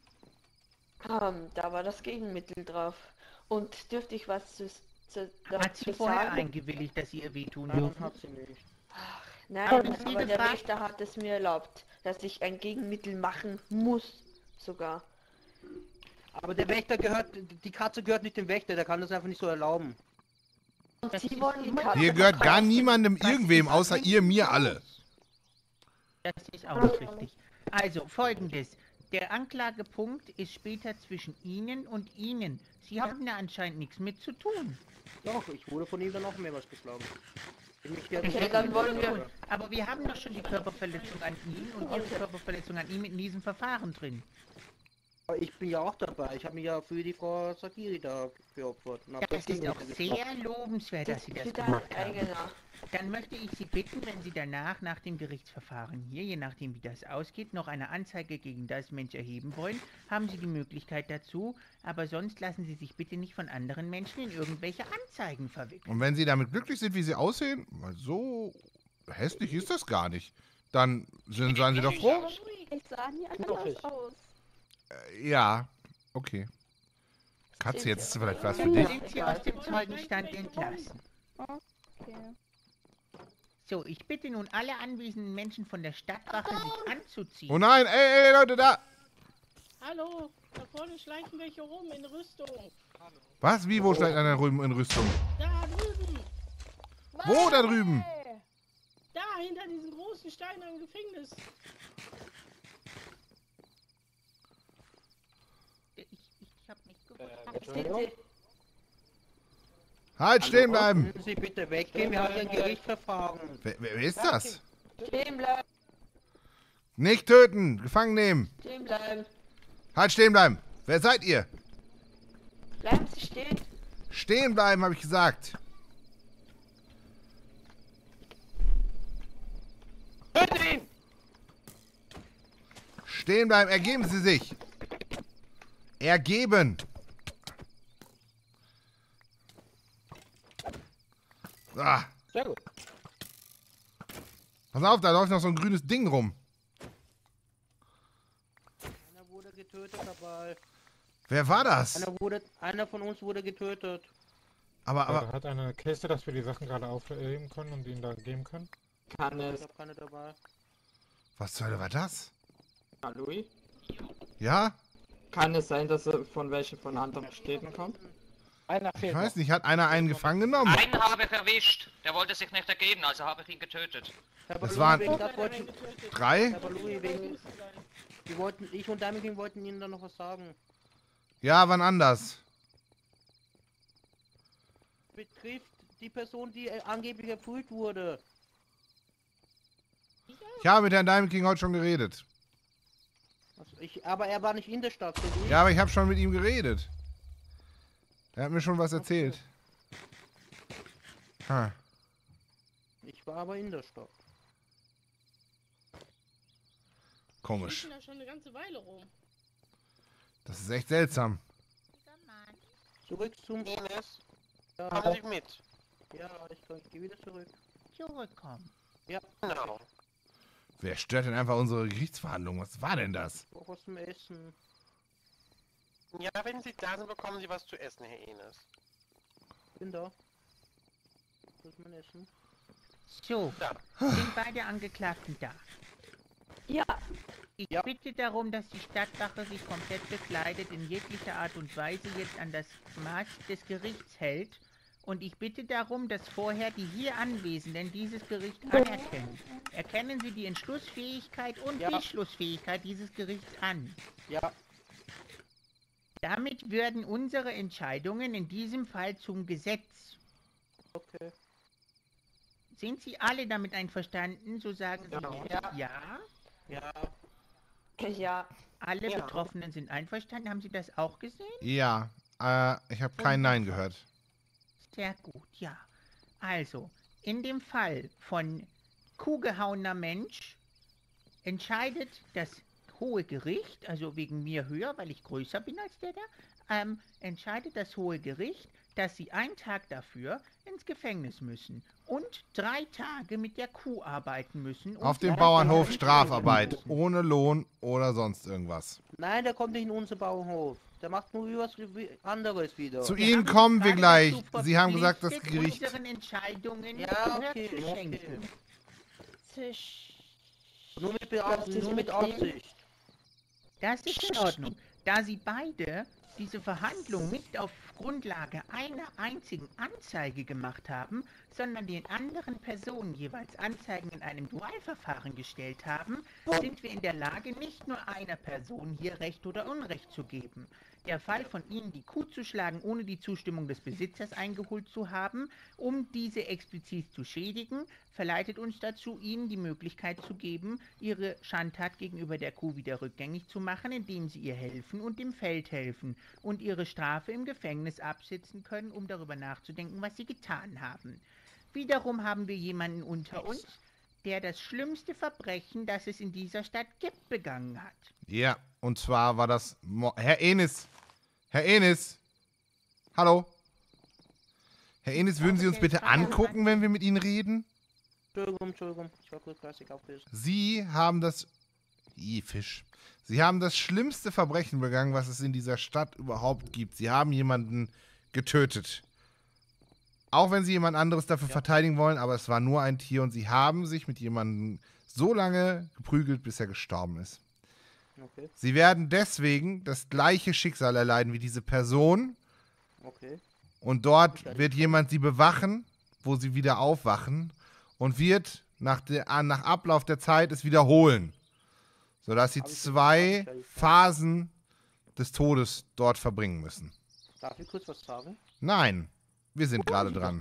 Ähm, da war das Gegenmittel drauf. Und dürfte ich was zu, zu Hat sie dazu vorher sagen? eingewilligt, dass Sie ihr wehtun Nein, dürfen? hat sie nicht. Nein, Aber das ist aber die der Frage- Wächter hat es mir erlaubt, dass ich ein Gegenmittel machen muss, sogar. Aber der Wächter gehört, die Katze gehört nicht dem Wächter, der kann das einfach nicht so erlauben. Und Das sie ist wollen die immer- Katze Hier gehört gar verkaufen. niemandem Was irgendwem, ist außer denn ihr, mir los? alle. Das ist auch nicht richtig. Also, folgendes. Der Anklagepunkt ist später zwischen Ihnen und Ihnen. Sie haben da anscheinend nichts mit zu tun. Doch, ich wurde von ihm dann noch mehr was geschlagen. Ich mich ja Okay, nicht- dann wollen wir- Aber wir haben doch schon die Körperverletzung an ihn und Ihre Körperverletzung an ihm in diesem Verfahren drin. Aber ich bin ja auch dabei. Ich habe mich ja für die Frau Sagiri da geopfert. und hab Das ist Gegenmittel auch gebracht. sehr lobenswert, dass Sie das Wieder gemacht ein haben. eigener. Dann möchte ich Sie bitten, wenn Sie danach, nach dem Gerichtsverfahren hier, je nachdem wie das ausgeht, noch eine Anzeige gegen das Mensch erheben wollen, haben Sie die Möglichkeit dazu, aber sonst lassen Sie sich bitte nicht von anderen Menschen in irgendwelche Anzeigen verwickeln. Und wenn sie damit glücklich sind, wie sie aussehen, weil so hässlich ist das gar nicht, dann sind, seien sie doch froh. Ich sah nie Knuffig. anders aus. Äh, ja, okay. Katze, jetzt ist vielleicht was für Dann dich. sind Sie aus dem Zeugenstand entlassen. Okay. So, ich bitte nun alle anwesenden Menschen von der Stadtwache, sich anzuziehen. Oh nein, ey, ey, Leute, da! Hallo, da vorne schleichen welche rum in Rüstung. Was? Wie, wo steigt einer drüben in Rüstung? Da drüben. Wo da drüben? Hey, da hinter diesem großen steinernen Gefängnis. Ich, ich hab nicht gewusst. Entschuldigung? Halt, stehen bleiben! Können Sie bitte weggehen? Wir haben hier ein Gerichtsverfahren. Wer, wer ist das? Stehen bleiben, Nicht töten, gefangen nehmen. stehen bleiben. Halt, stehen bleiben. Wer seid ihr? Bleiben Sie stehen. Stehen bleiben, habe ich gesagt. Tötet ihn! Stehen bleiben, ergeben Sie sich. Ergeben. Ah, Sehr gut. pass auf, da läuft noch so ein grünes Ding rum. Einer wurde getötet, aber Wer war das? einer wurde, einer von uns wurde getötet. Aber, Aber aber, hat eine Kiste, dass wir die Sachen gerade aufheben können und ihnen da geben können? Kann Ich es... habe keine dabei. was zur Hölle war das? Ah, Louis? Ja? Kann es sein, dass er von welche von anderen Städten kommt? Einer Ich fehlt weiß nicht, hat einer einen gefangen genommen? Einen habe ich erwischt. Der wollte sich nicht ergeben, also habe ich ihn getötet. Herr Das Balou, waren- wegen das wollten, Drei? Herr Balou, wegen, wir wollten, ich und Damikin wollten Ihnen da noch was sagen. Ja, wann anders? Betrifft die Person, die äh, angeblich erfüllt wurde. Ich habe mit Herrn Diamond King heute schon geredet. Also ich, aber er war nicht in der Stadt, so wie ich. Ja, aber ich habe schon mit ihm geredet. Er hat mir schon was erzählt. Ha. Ich war aber in der Stadt. Komisch. Ich bin da schon eine ganze Weile rum. Das ist echt seltsam. Zurück zum... Ines, Ja, komm dich mit. ja ich, kann- ich gehe wieder zurück. zurückkommen. Ja, Genau. Wer stört denn einfach unsere Gerichtsverhandlungen? Was war denn das? Auch was zum Essen. Ja, wenn Sie da sind, bekommen Sie was zu essen, Herr Enes. Bin da. Was ist mein Essen? So, sind beide Angeklagten da? Ja. Ich bitte darum, dass die Stadtwache sich komplett bekleidet in jeglicher Art und Weise jetzt an das Maß des Gerichts hält. Und ich bitte darum, dass vorher die hier Anwesenden dieses Gericht anerkennen. Erkennen Sie die Entschlussfähigkeit und Ja. die Schlussfähigkeit dieses Gerichts an. Ja. Damit werden unsere Entscheidungen in diesem Fall zum Gesetz. Okay. Sind Sie alle damit einverstanden? So sagen Sie Ja. ja. Ja. Ja. Alle Ja. Betroffenen sind einverstanden. Haben Sie das auch gesehen? Ja, äh, ich habe kein Nein gehört. Sehr gut, ja. Also, in dem Fall von kuhgehauener Mensch entscheidet das Hohe Gericht, also wegen mir höher, weil ich größer bin als der da, ähm, entscheidet das Hohe Gericht, dass sie einen Tag dafür ins Gefängnis müssen und drei Tage mit der Kuh arbeiten müssen. Auf und dem drei Bauernhof Tage- Strafarbeit, ohne Lohn oder sonst irgendwas. Nein, der kommt nicht in unseren Bauernhof. Der macht nur was anderes wieder. Zu Ihnen kommen wir gleich. Sie haben gesagt, das verpflichtet, Gericht... unseren Entscheidungen Ja, Gehör okay, zu okay. schenken. Nur mit, Beabsicht, nur mit Absicht. Das ist in Ordnung. Da Sie beide diese Verhandlung nicht auf Grundlage einer einzigen Anzeige gemacht haben, sondern den anderen Personen jeweils Anzeigen in einem Dualverfahren gestellt haben, sind wir in der Lage, nicht nur einer Person hier Recht oder Unrecht zu geben. Der Fall von Ihnen, die Kuh zu schlagen, ohne die Zustimmung des Besitzers eingeholt zu haben, um diese explizit zu schädigen, verleitet uns dazu, Ihnen die Möglichkeit zu geben, Ihre Schandtat gegenüber der Kuh wieder rückgängig zu machen, indem Sie ihr helfen und dem Feld helfen und Ihre Strafe im Gefängnis absitzen können, um darüber nachzudenken, was Sie getan haben. Wiederum haben wir jemanden unter uns, der das schlimmste Verbrechen, das es in dieser Stadt gibt, begangen hat. Ja, und zwar war das... Mo Herr Enes! Herr Enes! Hallo? Herr Enes, würden Sie uns bitte angucken, wenn wir mit Ihnen reden? Entschuldigung, Entschuldigung. Ich war kurz geistig aufgelöst. Sie haben das... I, Fisch. Sie haben das schlimmste Verbrechen begangen, was es in dieser Stadt überhaupt gibt. Sie haben jemanden getötet. Auch wenn Sie jemand anderes dafür ja. verteidigen wollen, aber es war nur ein Tier und Sie haben sich mit jemandem so lange geprügelt, bis er gestorben ist. Okay. Sie werden deswegen das gleiche Schicksal erleiden wie diese Person. Okay. Und dort wird jemand Sie bewachen, wo Sie wieder aufwachen und wird nach, der, nach Ablauf der Zeit es wiederholen. Sodass Sie zwei Phasen des Todes dort verbringen müssen. Darf ich kurz was sagen? Nein, wir sind gerade dran.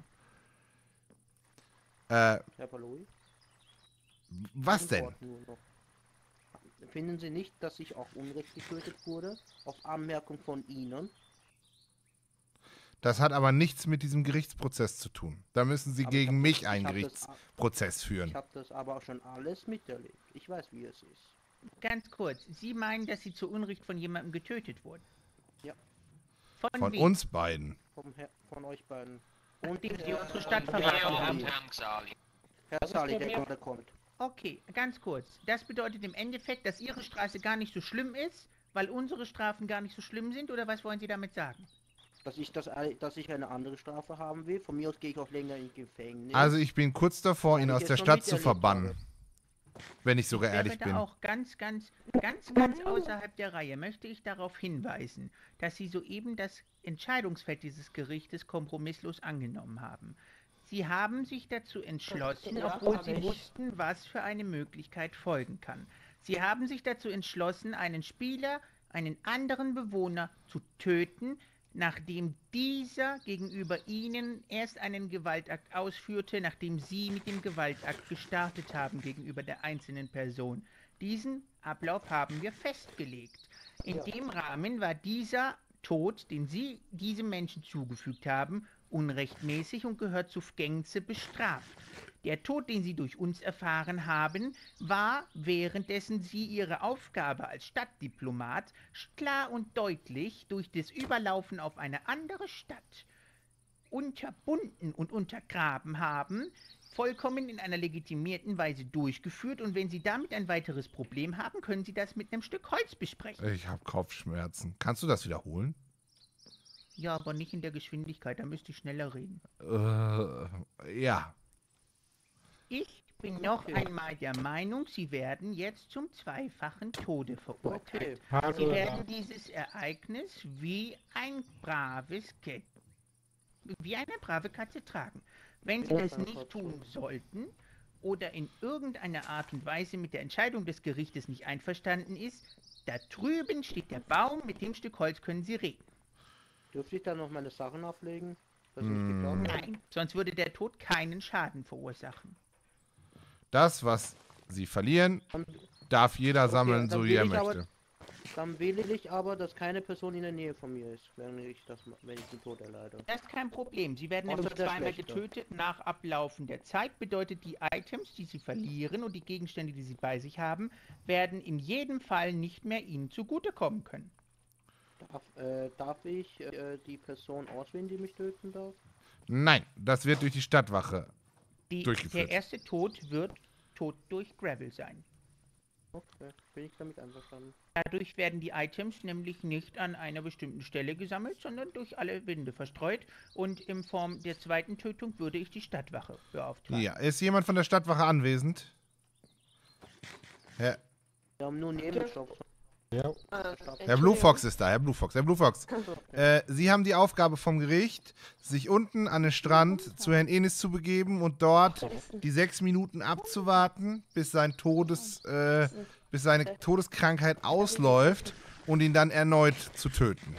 Äh, Herr Baloi? Was denn? Finden Sie nicht, dass ich auch Unrecht getötet wurde? Auf Anmerkung von Ihnen? Das hat aber nichts mit diesem Gerichtsprozess zu tun. Da müssen Sie Aber gegen hab mich das, einen hab Gerichtsprozess das, führen. Ich habe das aber auch schon alles miterlebt. Ich weiß, wie es ist. Ganz kurz, Sie meinen, dass Sie zu Unrecht von jemandem getötet wurden? Ja. Von, von wem? uns beiden. Vom Her von euch beiden. Und die, die äh, unsere Stadt äh, verraten haben. Herrn Sali. Herr Sali, der gerade kommt. Okay, ganz kurz. Das bedeutet im Endeffekt, dass Ihre Straße gar nicht so schlimm ist, weil unsere Strafen gar nicht so schlimm sind, oder was wollen Sie damit sagen? Dass ich, das, dass ich eine andere Strafe haben will. Von mir aus gehe ich auch länger in Gefängnis. Also ich bin kurz davor, ihn Weil aus ich der es schon Stadt zu miterlebt verbannen. habe. Wenn ich sogar Ich wäre ehrlich da bin. auch ganz, ganz, ganz, ganz außerhalb der Reihe möchte ich darauf hinweisen, dass Sie soeben das Entscheidungsfeld dieses Gerichtes kompromisslos angenommen haben. Sie haben sich dazu entschlossen, Ja, obwohl hab Sie ich. wussten, was für eine Möglichkeit folgen kann. Sie haben sich dazu entschlossen, einen Spieler, einen anderen Bewohner zu töten, nachdem dieser gegenüber Ihnen erst einen Gewaltakt ausführte, nachdem Sie mit dem Gewaltakt gestartet haben gegenüber der einzelnen Person. Diesen Ablauf haben wir festgelegt. In Ja. dem Rahmen war dieser Tod, den Sie diesem Menschen zugefügt haben, unrechtmäßig und gehört zu Gänze bestraft. Der Tod, den Sie durch uns erfahren haben, war, währenddessen Sie Ihre Aufgabe als Stadtdiplomat klar und deutlich durch das Überlaufen auf eine andere Stadt unterbunden und untergraben haben, vollkommen in einer legitimierten Weise durchgeführt und wenn Sie damit ein weiteres Problem haben, können Sie das mit einem Stück Holz besprechen. Ich habe Kopfschmerzen. Kannst du das wiederholen? Ja, aber nicht in der Geschwindigkeit, da müsste ich schneller reden. Äh, ja. Ich bin noch einmal der Meinung, Sie werden jetzt zum zweifachen Tode verurteilt. Okay. Sie werden dieses Ereignis wie ein braves Kind, wie eine brave Katze tragen. Wenn Sie das nicht tun sollten oder in irgendeiner Art und Weise mit der Entscheidung des Gerichtes nicht einverstanden ist, da drüben steht der Baum, mit dem Stück Holz können Sie reden. Dürfte ich dann noch meine Sachen ablegen? Dass Hm. ich geklaut habe? Nein, sonst würde der Tod keinen Schaden verursachen. Das, was sie verlieren, darf jeder sammeln, dann so wie er will ich aber- möchte. Dann wähle ich aber, dass keine Person in der Nähe von mir ist, wenn ich, das, wenn ich den Tod erleide. Das ist kein Problem. Sie werden Außer nämlich der zweimal Schlechte. getötet. Nach Ablaufen der Zeit bedeutet, die Items, die Sie verlieren und die Gegenstände, die Sie bei sich haben, werden in jedem Fall nicht mehr Ihnen zugutekommen können. Darf, äh, darf ich äh, die Person auswählen, die mich töten darf? Nein, das wird durch die Stadtwache Die, durchgeführt. der erste Tod wird Tod durch Gravel sein. Okay, bin ich damit einverstanden. Dadurch werden die Items nämlich nicht an einer bestimmten Stelle gesammelt, sondern durch alle Winde verstreut. Und in Form der zweiten Tötung würde ich die Stadtwache beauftragen. Ja, ist jemand von der Stadtwache anwesend? Herr, Wir haben nur Nebenstoff. Ja. Herr Blue Fox ist da, Herr Blue Fox. Herr Blue Fox, äh, Sie haben die Aufgabe vom Gericht, sich unten an den Strand zu Herrn Enis zu begeben und dort die sechs Minuten abzuwarten, bis sein Todes, äh, bis seine Todeskrankheit ausläuft und ihn dann erneut zu töten.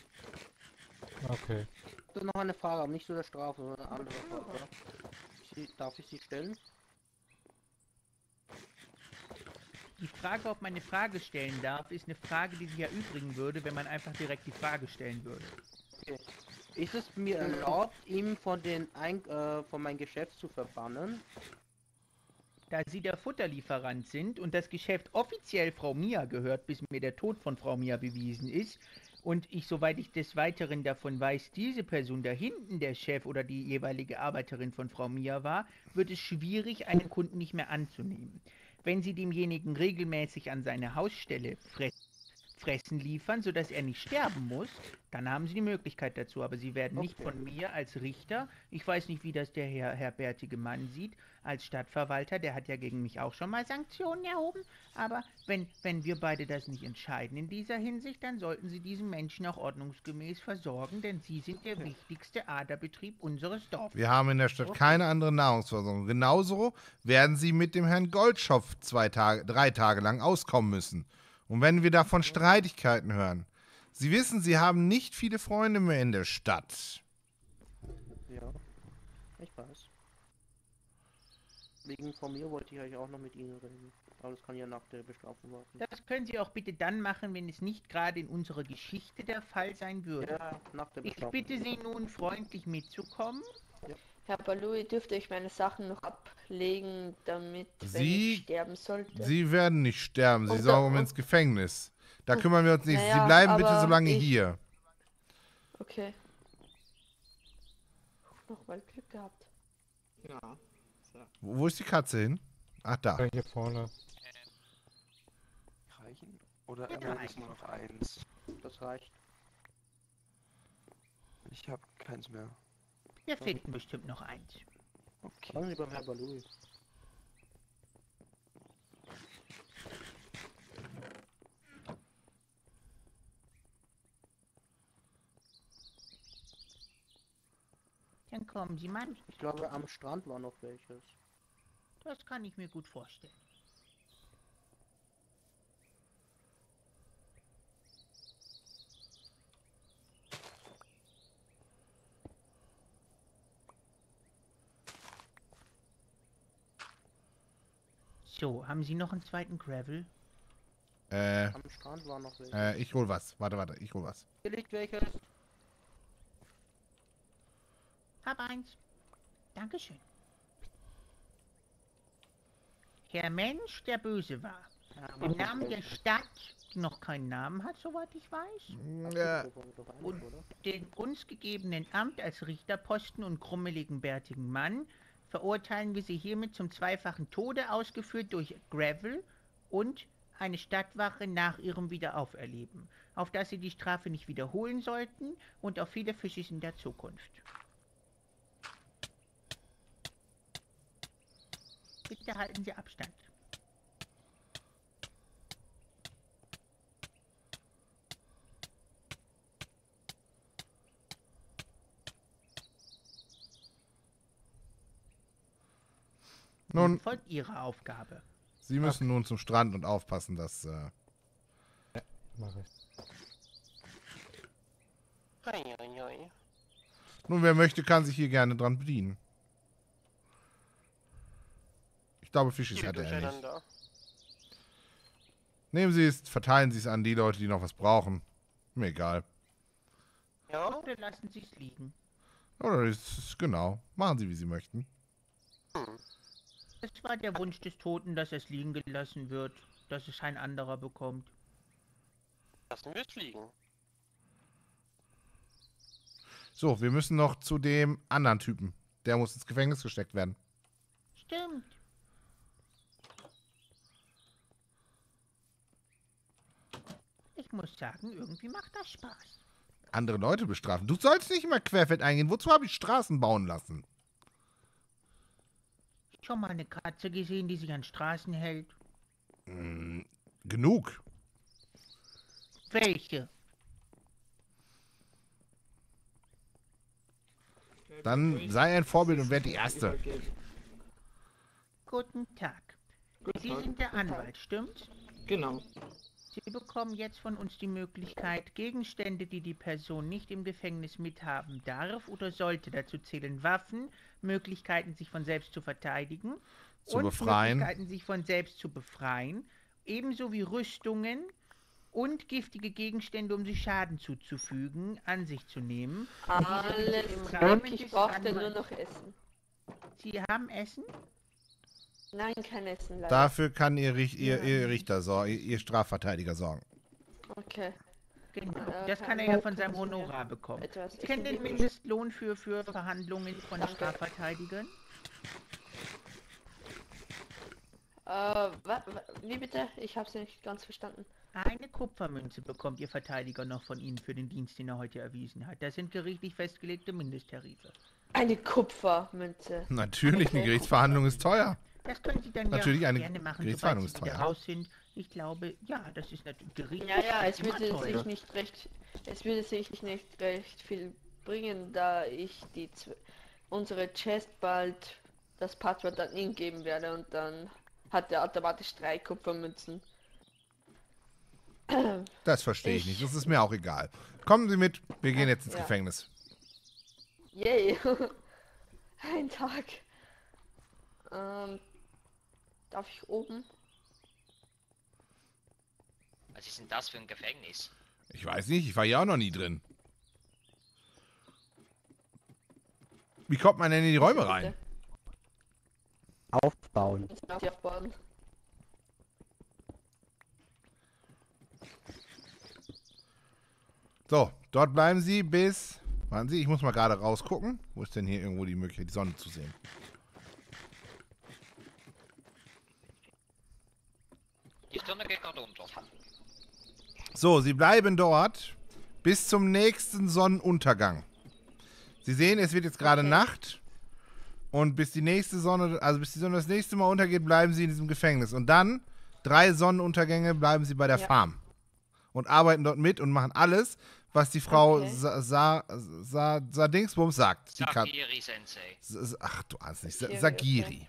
Okay. Das ist noch eine Frage, aber nicht so der Strafe, sondern eine andere Frage. Oder? Sie, darf ich sie stellen? Die Frage, ob man eine Frage stellen darf, ist eine Frage, die sich erübrigen würde, wenn man einfach direkt die Frage stellen würde. Okay. Ist es mir erlaubt, ihm von, den Ein äh, von meinem Geschäft zu verbannen? Da Sie der Futterlieferant sind und das Geschäft offiziell Frau Mia gehört, bis mir der Tod von Frau Mia bewiesen ist, und ich, soweit ich des Weiteren davon weiß, diese Person da hinten der Chef oder die jeweilige Arbeiterin von Frau Mia war, wird es schwierig, einen Kunden nicht mehr anzunehmen. Wenn Sie demjenigen regelmäßig an seine Hausstelle fre Fressen liefern, sodass er nicht sterben muss, dann haben Sie die Möglichkeit dazu. Aber Sie werden nicht von mir als Richter, ich weiß nicht, wie das der Herr, Herr bärtige Mann sieht, als Stadtverwalter, der hat ja gegen mich auch schon mal Sanktionen erhoben, aber wenn, wenn wir beide das nicht entscheiden in dieser Hinsicht, dann sollten Sie diesen Menschen auch ordnungsgemäß versorgen, denn Sie sind der wichtigste Aderbetrieb unseres Dorfes. Wir haben in der Stadt keine andere Nahrungsversorgung. Genauso werden Sie mit dem Herrn Goldschopf zwei Tage, drei Tage lang auskommen müssen. Und wenn wir davon Streitigkeiten hören, Sie wissen, Sie haben nicht viele Freunde mehr in der Stadt. Ja, ich weiß. Wegen von mir wollte ich eigentlich auch noch mit Ihnen reden. Aber das kann ja nach der Bestrafung warten. Das können Sie auch bitte dann machen, wenn es nicht gerade in unserer Geschichte der Fall sein würde. Ja, nach der Ich Bestrafung. bitte Sie nun freundlich mitzukommen. Ja. Herr Balui, dürfte ich meine Sachen noch ablegen, damit, wenn Sie- ich sterben sollte? Sie werden nicht sterben, Sie Und sollen da- ins Gefängnis. Da kümmern wir uns nicht. Naja, Sie bleiben bitte aber so lange ich- hier. Okay. Noch mal Glück gehabt. Ja. So. Wo, wo ist die Katze hin? Ach, da. Ja, hier vorne. Reichen? Oder Ja, immer reicht. nur noch eins? Das reicht. Ich habe keins mehr. Wir finden bestimmt noch eins. Okay. Fragen Sie beim Herrn Balui. Dann kommen Sie mal. Ich glaube, am Strand war noch welches. Das kann ich mir gut vorstellen. So, haben Sie noch einen zweiten Gravel? Äh, Am Strand war noch welches. äh, ich hol was. Warte, warte, ich hol was. Hier liegt welches. Hab eins. Dankeschön. Herr Mensch, der böse war. Im Namen der Stadt, die noch keinen Namen hat, soweit ich weiß. Ja. Und den uns gegebenen Amt als Richterposten und krummeligen, bärtigen Mann verurteilen wir Sie hiermit zum zweifachen Tode, ausgeführt durch Gravel und eine Stadtwache nach Ihrem Wiederauferleben, auf dass Sie die Strafe nicht wiederholen sollten und auf viele Fisches in der Zukunft. Bitte halten Sie Abstand. Nun, Folgt Ihrer Aufgabe. Sie müssen nun zum Strand und aufpassen, dass... Äh, Mach ich. Ei, ei, ei. nun, wer möchte, kann sich hier gerne dran bedienen. Ich glaube, Fischis Viel hat er nicht. durcheinander. Nehmen Sie es, verteilen Sie es an die Leute, die noch was brauchen. Mir egal. Ja? Oder lassen Sie es liegen. Oder ist, genau. Machen Sie, wie Sie möchten. Hm. Es war der Wunsch des Toten, dass es liegen gelassen wird, dass es ein anderer bekommt. Lassen wir es liegen. So, wir müssen noch zu dem anderen Typen. Der muss ins Gefängnis gesteckt werden. Stimmt. Ich muss sagen, irgendwie macht das Spaß. Andere Leute bestrafen. Du sollst nicht immer querfeld eingehen. Wozu habe ich Straßen bauen lassen? Schon mal eine Katze gesehen, die sich an Straßen hält? Hm, genug. Welche? Dann sei ein Vorbild und werde die Erste. Guten Tag. Guten Sie Tag. sind der Anwalt, stimmt's? Genau. Sie bekommen jetzt von uns die Möglichkeit, Gegenstände, die die Person nicht im Gefängnis mithaben darf oder sollte, dazu zählen Waffen, Möglichkeiten, sich von selbst zu verteidigen Zu und befreien. Möglichkeiten, sich von selbst zu befreien, ebenso wie Rüstungen und giftige Gegenstände, um sich Schaden zuzufügen, an sich zu nehmen. Alles Im weg, Rahmen ich des brauchte nur Anwalts- noch Essen. Sie haben Essen? Nein, kein Essen leider. Dafür kann ihr, Rich- ihr, Ja. ihr Richter sorgen, ihr Strafverteidiger sorgen. Okay. Genau, Äh, das kann er ja von seinem Honorar bekommen. Etwas Sie kennen den Essen geben. Mindestlohn für, für Verhandlungen von Danke. Strafverteidigern? Äh, wa, wa, wie bitte? Ich habe sie nicht ganz verstanden. Eine Kupfermünze bekommt Ihr Verteidiger noch von Ihnen für den Dienst, den er heute erwiesen hat. Das sind gerichtlich festgelegte Mindesttarife. Eine Kupfermünze. Natürlich, eine Okay. Gerichtsverhandlung ist teuer. Das können Sie dann Natürlich, ja eine gerne machen, sobald Gerichtsverhandlung Sie ist wieder teuer. raus sind. Ich glaube, ja, das ist natürlich gerichtlich. Ja, ja, es immer würde teuer. sich nicht recht, es würde sich nicht recht viel bringen, da ich die zw- unsere Chest bald das Passwort an ihn geben werde und dann hat er automatisch drei Kupfermünzen. Das verstehe ich, Ich- nicht. Das ist mir auch egal. Kommen Sie mit, wir gehen jetzt ins ja. Gefängnis. Yay! Ein Tag. Ähm, darf ich oben? Was ist denn das für ein Gefängnis? Ich weiß nicht, ich war ja auch noch nie drin. Wie kommt man denn in die Räume rein? Aufbauen. Jetzt darf ich aufbauen. So, dort bleiben Sie bis... Warten Sie, ich muss mal gerade rausgucken. Wo ist denn hier irgendwo die Möglichkeit, die Sonne zu sehen? Die Sonne geht gerade unter. So, Sie bleiben dort bis zum nächsten Sonnenuntergang. Sie sehen, es wird jetzt gerade Nacht. Und bis die nächste Sonne, also bis die Sonne das nächste Mal untergeht, bleiben Sie in diesem Gefängnis. Und dann, drei Sonnenuntergänge, bleiben Sie bei der Ja. Farm. Und arbeiten dort mit und machen alles, was die Frau Okay. Sa, Sa, Sa, Sa Dingsbums sagt. Die Ka- Sagiri Sensei. S- S- Ach, du ahnst nicht. Sa Okay, Sagiri.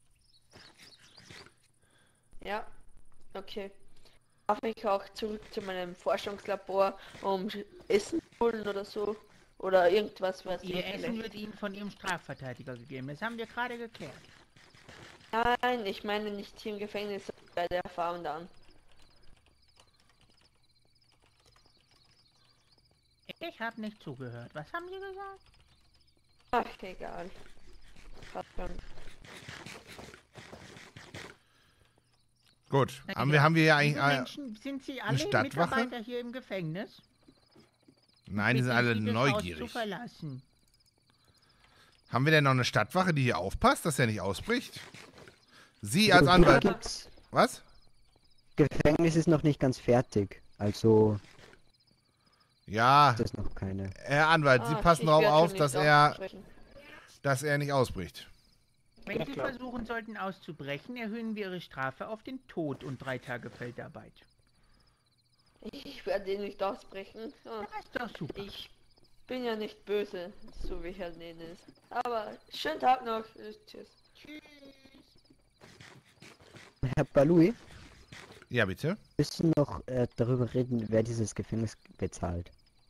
Ja, okay. Darf ich auch zurück zu meinem Forschungslabor, um Essen zu holen oder so? Oder irgendwas, was Ihr ich Essen vielleicht... wird Ihnen von Ihrem Strafverteidiger gegeben. Das haben wir gerade geklärt. Nein, ich meine nicht hier im Gefängnis, sondern bei der Farm dann. Ich habe nicht zugehört. Was haben Sie gesagt? Ach, egal. Passt schon. Gut, Na haben ja, wir, haben wir ja Diese eigentlich... Äh, Menschen, sind Sie alle Stadtwache? Mitarbeiter hier im Gefängnis? nein, die sind Bitten alle Sie, das Haus zu neugierig. verlassen. Haben wir denn noch eine Stadtwache, die hier aufpasst, dass er nicht ausbricht? Sie als Anwalt. Gibt's- Was? Gefängnis ist noch nicht ganz fertig. Also, Ja, das ist noch keine. Herr Anwalt, Sie Ah, passen ich darauf werd schon auf, nicht dass er, aussprechen. dass er nicht ausbricht. Wenn Ja, Sie klar. versuchen sollten auszubrechen, erhöhen wir Ihre Strafe auf den Tod und drei Tage Feldarbeit. Ich werde ihn nicht ausbrechen. Ah, Das ist doch super. Ich bin ja nicht böse, so wie Herr Nenes. Aber schönen Tag noch. Tschüss. Herr Balui, Ja, bitte. wir müssen noch äh, darüber reden, wer dieses Gefängnis bezahlt.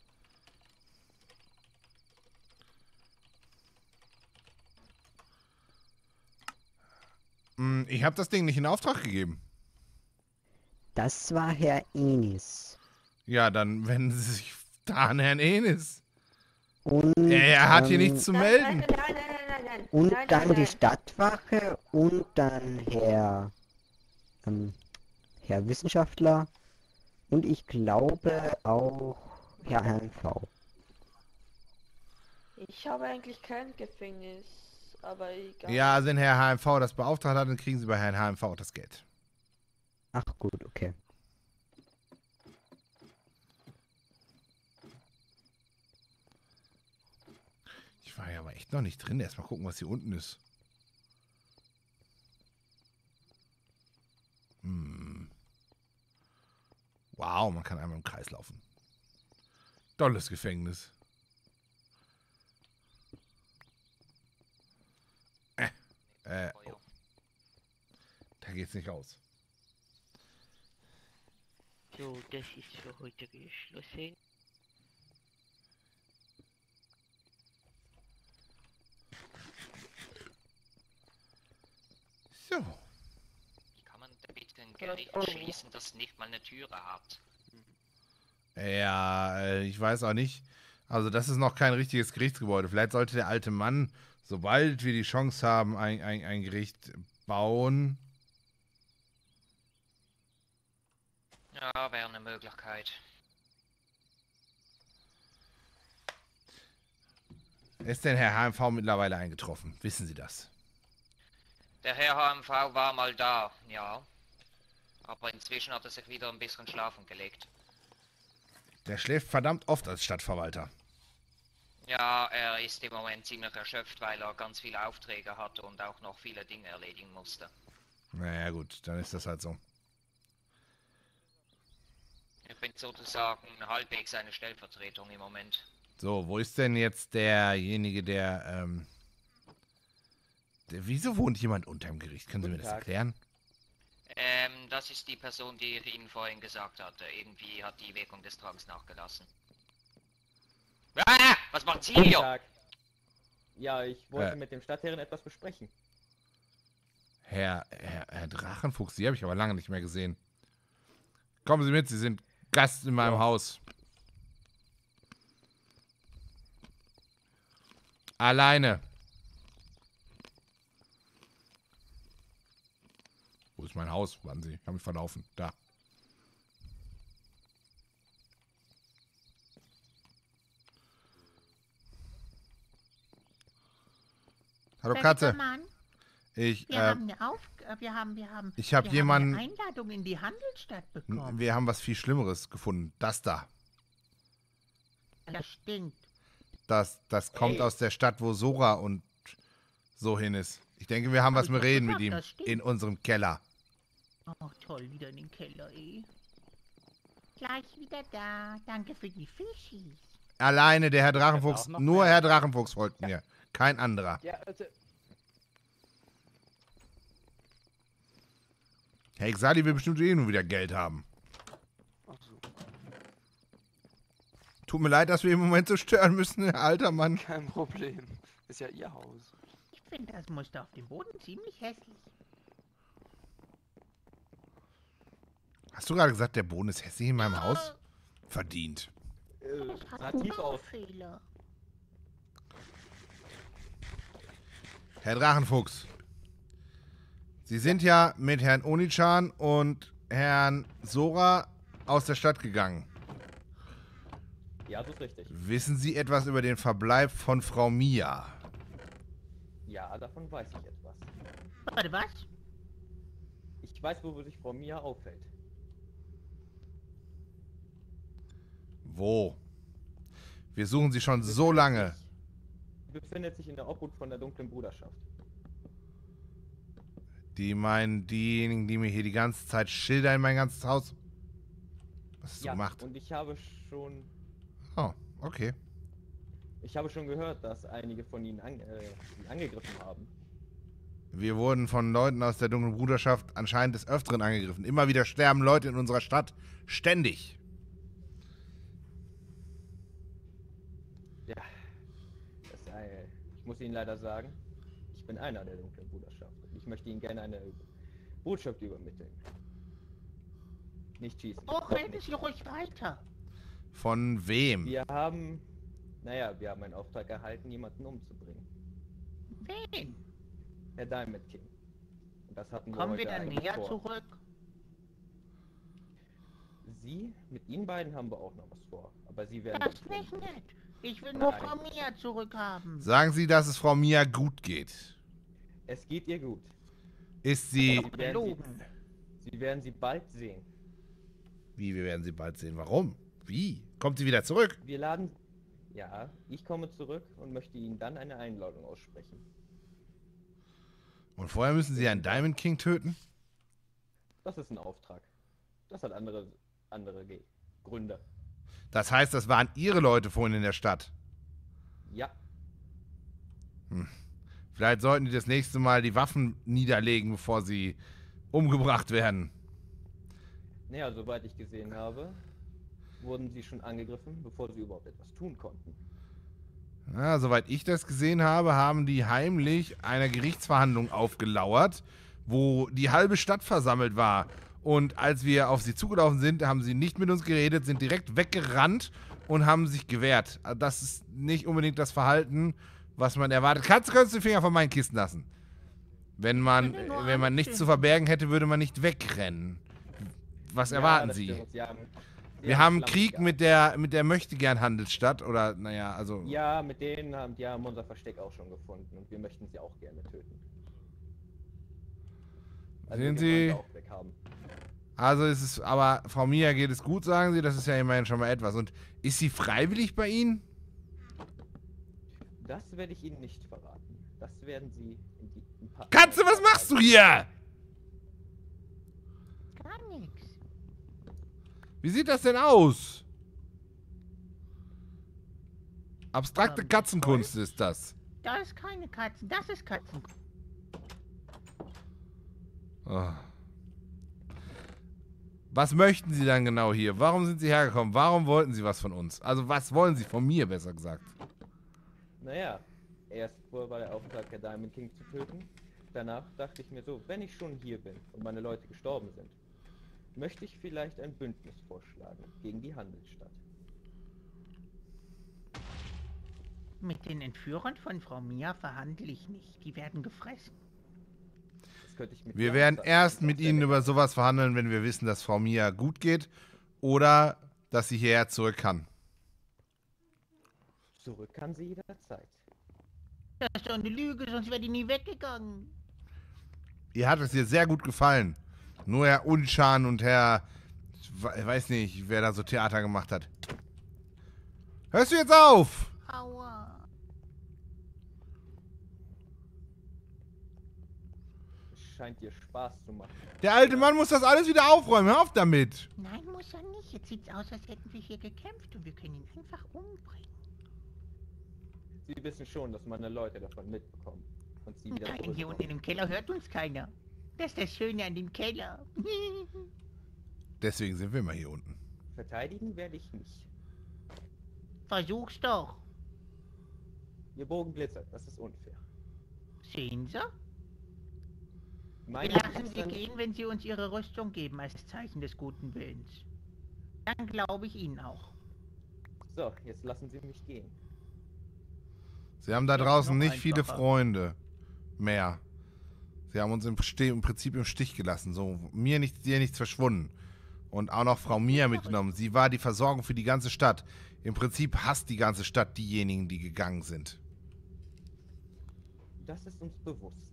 Hm, Ich habe das Ding nicht in Auftrag gegeben. Das war Herr Enis. Ja, dann wenden Sie sich da an Herrn Enis. Und, Er hat hier ähm, nichts zu Nein, melden. nein, nein, nein, nein, nein. Und nein, dann nein, die nein. Stadtwache und dann Herr, ähm, Herr Wissenschaftler und ich glaube auch Herr H M V. Ich habe eigentlich kein Gefängnis, aber egal. Ja, also wenn Herr H M V das beauftragt hat, dann kriegen Sie bei Herrn H M V das Geld. Ach gut, okay. Ich war ja aber echt noch nicht drin. Erstmal gucken, was hier unten ist. Hm. Wow, man kann einmal im Kreis laufen. Tolles Gefängnis. Äh, äh, oh. Da geht's nicht raus. So, das ist für heute geschlossen. So. Wie kann man denn bitte ein Gericht schließen, das nicht mal eine Türe hat? Ja, äh, ich weiß auch nicht. Also das ist noch kein richtiges Gerichtsgebäude. Vielleicht sollte der alte Mann, sobald wir die Chance haben, ein, ein, ein Gericht bauen. Ja, wäre eine Möglichkeit. Ist denn Herr H M V mittlerweile eingetroffen? Wissen Sie das? Der Herr H M V war mal da, ja. Aber inzwischen hat er sich wieder ein bisschen schlafen gelegt. Der schläft verdammt oft als Stadtverwalter. Ja, er ist im Moment ziemlich erschöpft, weil er ganz viele Aufträge hatte und auch noch viele Dinge erledigen musste. Naja gut, dann ist das halt so. Ich bin sozusagen halbwegs seine Stellvertretung im Moment. So, wo ist denn jetzt derjenige, der, ähm... Der, wieso wohnt jemand unterm Gericht? Können Sie mir das erklären? Ähm, das ist die Person, die ich Ihnen vorhin gesagt hatte. Irgendwie hat die Wirkung des Tranks nachgelassen. Ah, was macht Sie Guten hier? Tag. Ja, ich wollte Äh. mit dem Stadtherren etwas besprechen. Herr, Herr, Herr Drachenfuchs, Sie habe ich aber lange nicht mehr gesehen. Kommen Sie mit, Sie sind Gast in meinem Haus. Alleine. Wo ist mein Haus? Warten Sie, ich kann mich verlaufen. Da. Hallo Verehrter Katze. Mann, Ich, wir äh, haben eine Auf äh, wir haben, wir haben, Ich hab wir jemanden- haben eine Einladung in die Handelsstadt bekommen. wir haben was viel Schlimmeres gefunden. Das da. Das stinkt. Das, das kommt Ey. aus der Stadt, wo Sora und so hin ist. Ich denke, wir haben was ich mit doch reden gesagt, mit ihm. das stimmt. In unserem Keller. Oh, toll, wieder in den Keller, eh. Gleich wieder da. Danke für die Fischis. Alleine der Herr Drachenfuchs. auch noch Nur mehr. Herr Drachenfuchs folgt mir. Kein anderer. Ja, also, Herr Exali will bestimmt eh nur wieder Geld haben. Ach so. Tut mir leid, dass wir im Moment so stören müssen, Herr alter Mann. Kein Problem. Ist ja Ihr Haus. Ich finde das Muster auf dem Boden ziemlich hässlich. Hast du gerade gesagt, der Boden ist hässlich in meinem Haus? Verdient. äh, Das hat sah einen tief aus. Baufehler. Herr Drachenfuchs. Sie sind ja mit Herrn Onichan und Herrn Sora aus der Stadt gegangen. Ja, das ist richtig. Wissen Sie etwas über den Verbleib von Frau Mia? Ja, davon weiß ich etwas. Warte, was? Ich weiß, wo sich Frau Mia aufhält. Wo? Wir suchen sie schon so lange. Sie befindet sich in der Obhut von der dunklen Bruderschaft. Die meinen diejenigen, die mir hier die ganze Zeit Schilder in mein ganzes Haus. Was hast du Ja, gemacht? und ich habe schon... Oh, okay. Ich habe schon gehört, dass einige von ihnen an, äh, sie angegriffen haben. Wir wurden von Leuten aus der dunklen Bruderschaft anscheinend des Öfteren angegriffen. Immer wieder sterben Leute in unserer Stadt. Ständig. Ja, das, äh, ich muss Ihnen leider sagen, ich bin einer der dunklen Bruderschaft. Ich möchte Ihnen gerne eine Botschaft übermitteln. Nicht schießen. Oh, Doch reden nicht. Sie ruhig weiter. Von wem? Wir haben, naja, wir haben einen Auftrag erhalten, jemanden umzubringen. Wen? Herr Diamond King. Und das hatten wir Kommen heute wir dann eigentlich näher vor. zurück? Sie, mit Ihnen beiden haben wir auch noch was vor. Aber Sie werden... Das ist nicht nett. Ich will nur Nein. Frau Mia zurückhaben. Sagen Sie, dass es Frau Mia gut geht. Es geht ihr gut. Ist sie... Sie werden sie, sie werden sie bald sehen. Wie, wir werden sie bald sehen. Warum? Wie? Kommt sie wieder zurück? Wir laden... Ja, ich komme zurück und möchte Ihnen dann eine Einladung aussprechen. Und vorher müssen sie einen Diamond King töten? Das ist ein Auftrag. Das hat andere, andere Ge- Gründe. Das heißt, das waren ihre Leute vorhin in der Stadt. Ja, Hm. Vielleicht sollten die das nächste Mal die Waffen niederlegen, bevor sie umgebracht werden. naja, soweit ich gesehen habe, wurden sie schon angegriffen, bevor sie überhaupt etwas tun konnten. Ja, soweit ich das gesehen habe, haben die heimlich einer Gerichtsverhandlung aufgelauert, wo die halbe Stadt versammelt war. Und als wir auf sie zugelaufen sind, haben sie nicht mit uns geredet, sind direkt weggerannt und haben sich gewehrt. Das ist nicht unbedingt das Verhalten, was man erwartet. Kannst, kannst du die Finger von meinen Kisten lassen. Wenn man, wenn man nichts zu verbergen hätte, würde man nicht wegrennen. Was Ja, erwarten das Sie? stimmt. Sie haben- Sie Wir haben haben Flammen Krieg gehabt. mit der, mit der Möchtegern-Handelsstadt oder, naja, also... Ja, mit denen haben die haben unser Versteck auch schon gefunden und wir möchten sie auch gerne töten. Also Sehen wir Sie? wollen sie auch weghaben. Also ist es, aber Frau Mia geht es gut, sagen Sie, das ist ja immerhin schon mal etwas. Und ist sie freiwillig bei Ihnen? Das werde ich Ihnen nicht verraten. Das werden Sie in die in paar Katze, was machst du hier? Gar nichts. Wie sieht das denn aus? Abstrakte Ähm, Katzenkunst ist das. Da ist keine Katzen, das ist Katzen. Oh. Was möchten Sie dann genau hier? Warum sind Sie hergekommen? Warum wollten Sie was von uns? Also was wollen Sie von mir, besser gesagt? Naja, erst vor war der Auftrag, der Diamond King zu töten. Danach dachte ich mir so, wenn ich schon hier bin und meine Leute gestorben sind, möchte ich vielleicht ein Bündnis vorschlagen gegen die Handelsstadt. Mit den Entführern von Frau Mia verhandle ich nicht. Die werden gefressen. Das könnte ich mit Wir dir werden auch erst sagen. mit Ihnen über sowas verhandeln, wenn wir wissen, dass Frau Mia gut geht oder dass sie hierher zurück kann. Zurück kann sie jederzeit. Das ist doch eine Lüge, sonst wäre die nie weggegangen. Ihr hat es hier sehr gut gefallen. Nur Herr Unschan und Herr... Ich we- weiß nicht, wer da so Theater gemacht hat. Hörst du jetzt auf? Aua. Es scheint dir Spaß zu machen. Der alte Mann muss das alles wieder aufräumen. Hör auf damit. Nein, muss er nicht. Jetzt sieht's aus, als hätten wir hier gekämpft und wir können ihn einfach umbringen. Sie wissen schon, dass meine Leute davon mitbekommen. Und sie wieder Nein, hier zurückkommen. unten im Keller hört uns keiner. Das ist das Schöne an dem Keller. Deswegen sind wir immer hier unten. Verteidigen werde ich nicht. Versuch's doch. Ihr Bogen glitzert, das ist unfair. Sehen Sie? Mein Wir lassen ist Sie dann- gehen, wenn Sie uns Ihre Rüstung geben als Zeichen des guten Willens. Dann glaube ich Ihnen auch. So, jetzt lassen Sie mich gehen. Sie haben da Ja, draußen noch nicht viele einfacher. Freunde mehr. Sie haben uns im, Ste im Prinzip im Stich gelassen. So, mir nichts, dir nichts verschwunden. Und auch noch Frau Mia mitgenommen. Sie war die Versorgung für die ganze Stadt. Im Prinzip hasst die ganze Stadt diejenigen, die gegangen sind. Das ist uns bewusst.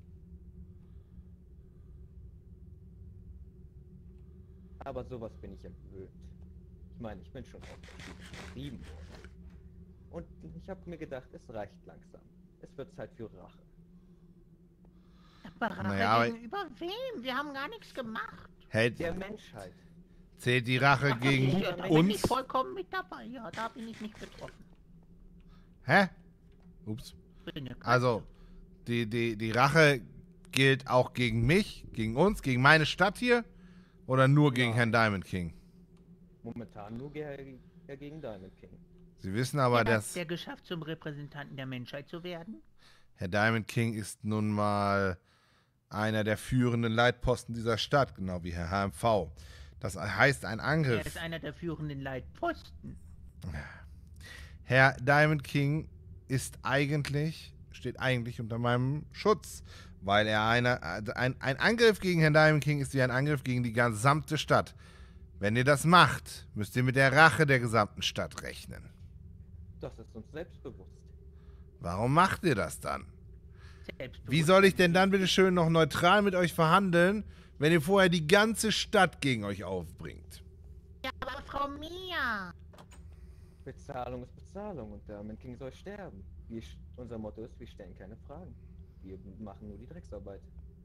Aber sowas bin ich ja gewöhnt. Ich meine, ich bin schon oft getrieben worden. Und ich habe mir gedacht, es reicht langsam. Es wird Zeit für Rache. Aber Rache Naja, aber- gegenüber wem? Wir haben gar nichts gemacht. Hält, Der Menschheit. zählt die Rache gegen Ja, da bin ich uns? vollkommen mit dabei. Ja, da bin ich nicht betroffen. Hä? Ups. Bin eine Katze. Also, die, die, die Rache gilt auch gegen mich, gegen uns, gegen meine Stadt hier? Oder nur gegen Ja. Herrn Diamond King? Momentan nur ge äh, gegen Diamond King. Sie wissen aber, Wer dass hat der geschafft, zum Repräsentanten der Menschheit zu werden? Herr Diamond King ist nun mal einer der führenden Leitposten dieser Stadt, genau wie Herr H M V. Das heißt, ein Er Angriff. ist einer der führenden Leitposten. Herr Diamond King ist eigentlich, steht eigentlich unter meinem Schutz, weil er einer, ein, ein Angriff gegen Herrn Diamond King ist wie ein Angriff gegen die gesamte Stadt. Wenn ihr das macht, müsst ihr mit der Rache der gesamten Stadt rechnen. Das ist uns selbstbewusst. Warum macht ihr das dann? Selbstbewusst. Wie soll ich denn dann bitte schön noch neutral mit euch verhandeln, wenn ihr vorher die ganze Stadt gegen euch aufbringt? Ja, aber Frau Mia. Bezahlung ist Bezahlung und Diamond King soll sterben. Wir, unser Motto ist, wir stellen keine Fragen. Wir machen nur die Drecksarbeit.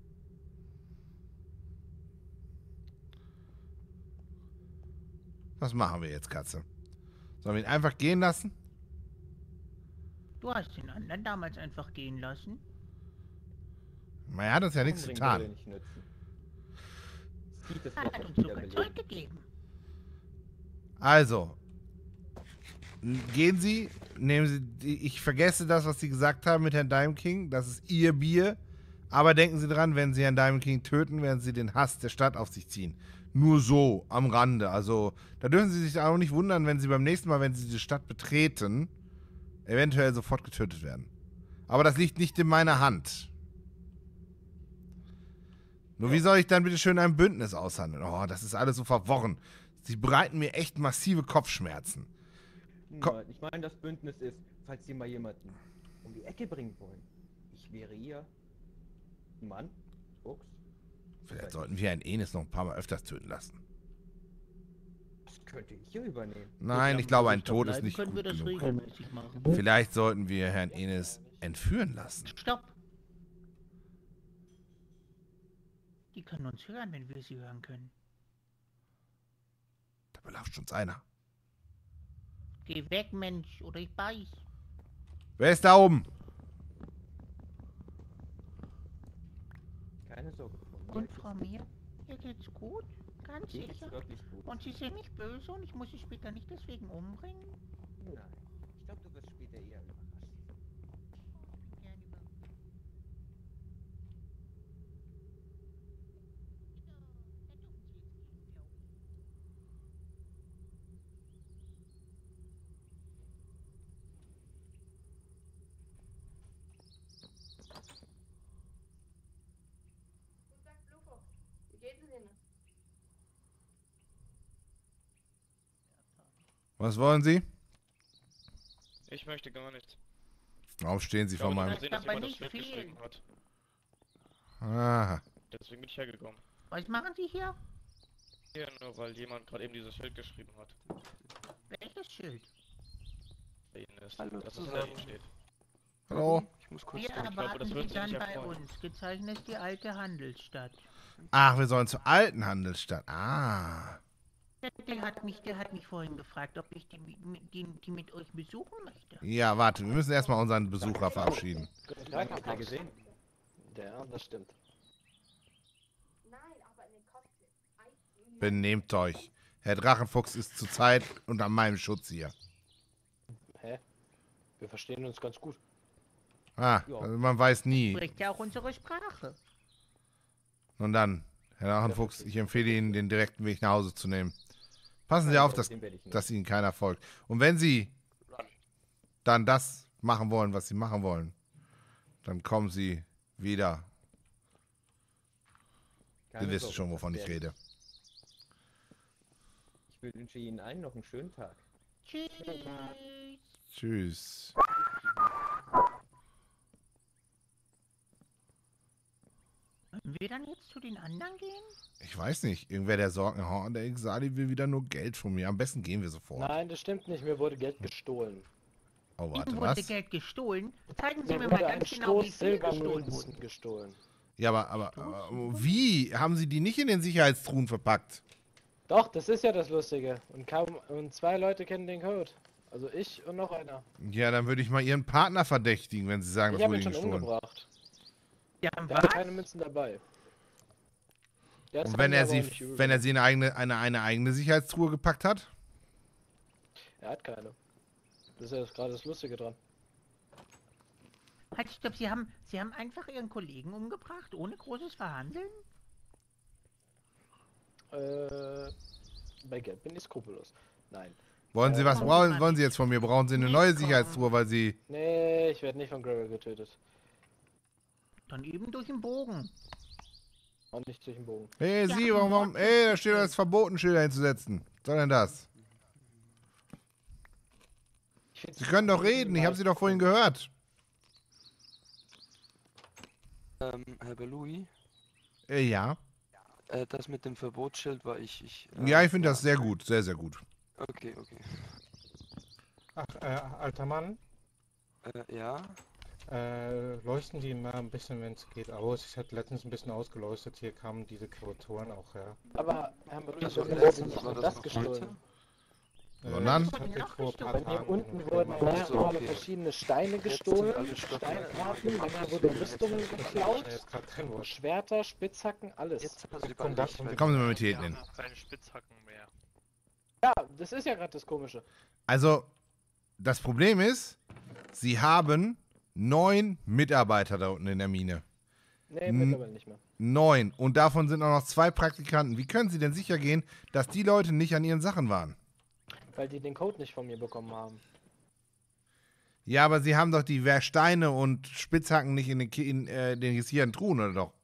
Was machen wir jetzt, Katze? Sollen wir ihn einfach gehen lassen? Du hast den anderen damals einfach gehen lassen. Na, Er hat uns ja nichts Umbringen getan. würde nicht nützen. Sieht es Er wird hat nicht uns sogar wiederbeleben. Zeug gegeben. Also, n- gehen Sie, nehmen Sie, die, ich vergesse das, was Sie gesagt haben mit Herrn Diamond King, das ist Ihr Bier, aber denken Sie dran, wenn Sie Herrn Diamond King töten, werden Sie den Hass der Stadt auf sich ziehen. Nur so, am Rande, also, da dürfen Sie sich auch nicht wundern, wenn Sie beim nächsten Mal, wenn Sie die Stadt betreten, eventuell sofort getötet werden. Aber das liegt nicht in meiner Hand. Nur wie soll ich dann bitte schön ein Bündnis aushandeln? Oh, das ist alles so verworren. Sie bereiten mir echt massive Kopfschmerzen. Ko- Nein, ich meine, das Bündnis ist, falls Sie mal jemanden um die Ecke bringen wollen. Ich wäre Ihr Mann, Fuchs. Vielleicht sollten wir Herrn Enes noch ein paar Mal öfters töten lassen. Das könnte ich hier übernehmen. Nein, ich glaube, ein Tod ist nicht Können wir gut das genug. regelmäßig machen? Vielleicht sollten wir Herrn Enes entführen lassen. Stopp! Die können uns hören, wenn wir sie hören können. Da belauscht uns einer. Geh weg, Mensch, oder ich beiß. Wer ist da oben? Keine Sorge. von mir Und ist Frau Mir, ihr geht's gut? Ganz es- Mir geht's sicher? wirklich gut. Und Sie sind nicht böse und ich muss Sie später nicht deswegen umbringen? Nein, ich glaube, du wirst später eher überrascht. Gern über- Was wollen Sie? Ich möchte gar nichts. Warum stehen Sie Ich vor habe meinem... gesehen, dass aber jemand das nicht Schild viel. geschrieben hat. Aha. Deswegen bin ich hergekommen. Was machen Sie hier? Hier nur, weil jemand gerade eben dieses Schild geschrieben hat. Welches Schild? Bei Ihnen ist. Hallo Das ist zusammen. da Ihnen steht. Hallo? Ich muss kurz Wir durch. erwarten das Sie wird Sie dann nicht bei erfreuen. uns. Gezeichnet ist die alte Handelsstadt. Ach, wir sollen zur alten Handelsstadt. Ah. Der, der, hat mich, der hat mich vorhin gefragt, ob ich die, mit- die, die mit euch besuchen möchte. Ja, warte, wir müssen erstmal unseren Besucher verabschieden. Guten Tag, habt ihr gesehen? Ja, das stimmt. Benehmt euch. Herr Drachenfuchs ist zurzeit unter meinem Schutz hier. Hä? Wir verstehen uns ganz gut. Ah, also man weiß nie. Spricht ja auch unsere Sprache. Und dann, Herr Drachenfuchs, ich empfehle Ihnen, den direkten Weg nach Hause zu nehmen. Passen Sie auf, dass, Den werde ich nicht. dass Ihnen keiner folgt. Und wenn Sie dann das machen wollen, was Sie machen wollen, dann kommen Sie wieder. Keine Sie wissen Sorge, schon, das wovon ich werde rede. Ich wünsche Ihnen allen noch einen schönen Tag. Tschüss. Tschüss. wir dann jetzt zu den anderen gehen? Ich weiß nicht. Irgendwer, der Sorgen hat, der Xali will wieder nur Geld von mir. Am besten gehen wir sofort. Nein, das stimmt nicht. Mir wurde Geld gestohlen. Oh, warte, Ihnen wurde was? Geld gestohlen? Zeigen Sie Mir mir mal wurde ein ganz genau, wie Stoß viel gestohlen Silbermünzen wurde. gestohlen. Ja, aber, aber, aber wie? Haben Sie die nicht in den Sicherheitstruhen verpackt? Doch, das ist ja das Lustige. Und kaum und zwei Leute kennen den Code. Also ich und noch einer. Ja, dann würde ich mal Ihren Partner verdächtigen, wenn Sie sagen, Ich das habe wurde ihn Ihnen schon gestohlen. umgebracht. Ja, Der hatte keine Münzen dabei. Der Und hat's wenn mir er aber sie, auch nicht übel wenn er genommen. sie in eine eigene, eine, eine eigene Sicherheitstruhe gepackt hat? Er hat keine. Das ist ja das- gerade das Lustige dran. Halt, stopp, Sie haben, Sie haben einfach Ihren Kollegen umgebracht, ohne großes Verhandeln? Äh, bei Geld bin ich skrupellos. Nein. Wollen Sie Äh, was brauchen? Wollen Sie jetzt von mir? Brauchen Sie eine neue Sicherheitstruhe, weil Sie... Nee, ich werde nicht von Gregor getötet. Dann eben durch den Bogen. Auch nicht durch den Bogen. Hey, Sie, warum, warum... Ey, da steht doch jetzt verboten, Schilder hinzusetzen. Was soll denn das? Sie können doch reden, ich habe Sie doch vorhin gehört. Ähm, Herr Belui, Äh, ja. äh, das mit dem Verbotsschild war ich. ich äh, Ja, ich finde das sehr gut, sehr, sehr gut. Okay, okay. Ach, äh, alter Mann, Äh, ja. äh, leuchten die mal ein bisschen, wenn es geht, aus. Ich hatte letztens ein bisschen ausgeleuchtet, hier kamen diese Kreaturen auch her. Aber, Herr Belui, Also, das letztens ist nicht war nur das das noch gestohlen. Sondern? Ich hatte vor ein paar Bei mir Tagen unten einen wurden Fall- mehrere so, okay. verschiedene Steine Jetzt sind gestohlen, alle Stoffe- Steinkarten, dann wurden Rüstungen Ich geklaut, jetzt gerade drin war. Schwerter, Spitzhacken, alles. Jetzt haben Sie Kommen bei da- Licht. Kommen Sie mal mit hier hinten hin. Keine Spitzhacken mehr. Ja, das ist ja gerade das Komische. Also, das Problem ist, Sie haben neun Mitarbeiter da unten in der Mine. Nee, N- mittlerweile nicht mehr. Neun. Und davon sind auch noch zwei Praktikanten. Wie können Sie denn sicher gehen, dass die Leute nicht an ihren Sachen waren? Weil die den Code nicht von mir bekommen haben. Ja, aber Sie haben doch die Wer- Steine und Spitzhacken nicht in den, Ki- in, äh, den sicheren Truhen, oder doch?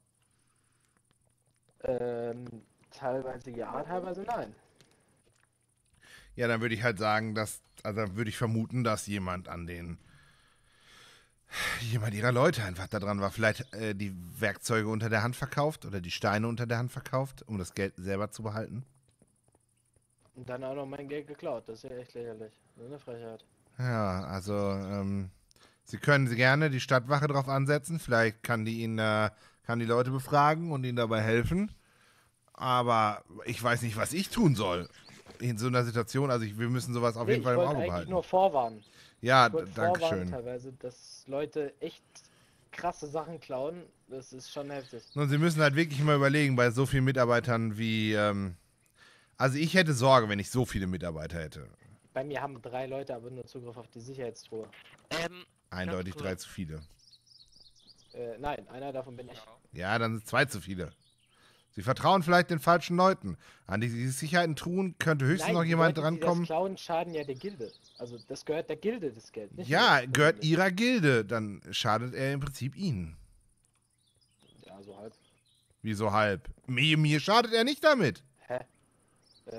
Ähm, teilweise ja, teilweise nein. Ja, dann würde ich halt sagen, dass, also dann würde ich vermuten, dass jemand an den, jemand ihrer Leute einfach da dran war. Vielleicht äh, die Werkzeuge unter der Hand verkauft oder die Steine unter der Hand verkauft, um das Geld selber zu behalten. Und dann auch noch mein Geld geklaut. Das ist ja echt lächerlich. Nur eine Frechheit. Ja, also, ähm, Sie können sie gerne die Stadtwache drauf ansetzen. Vielleicht kann die Ihnen, äh, kann die Leute befragen und ihnen dabei helfen. Aber ich weiß nicht, was ich tun soll in so einer Situation. Also ich, wir müssen sowas auf Nee, jeden Fall ich im wollte Auge eigentlich behalten. nur vorwarnen. Ja, Ich wollte danke vorwarnen schön. teilweise, dass Leute echt krasse Sachen klauen. Das ist schon heftig. Und Sie müssen halt wirklich mal überlegen, bei so vielen Mitarbeitern wie, ähm, also ich hätte Sorge, wenn ich so viele Mitarbeiter hätte. Bei mir haben drei Leute aber nur Zugriff auf die Sicherheitstruhe. Ähm, Eindeutig kurz. drei zu viele. Äh, nein, einer davon bin ich. Ja, dann sind zwei zu viele. Sie vertrauen vielleicht den falschen Leuten. An die die Sicherheiten tun, könnte höchstens Nein, noch die jemand Leute, die drankommen. Das Klauen schaden ja der Gilde. Also das gehört der Gilde, das Geld. Nicht Ja, mir gehört persönlich. ihrer Gilde. Dann schadet er im Prinzip ihnen. Ja, so halb. Wieso halb? Mir, mir schadet er nicht damit. Hä? Äh.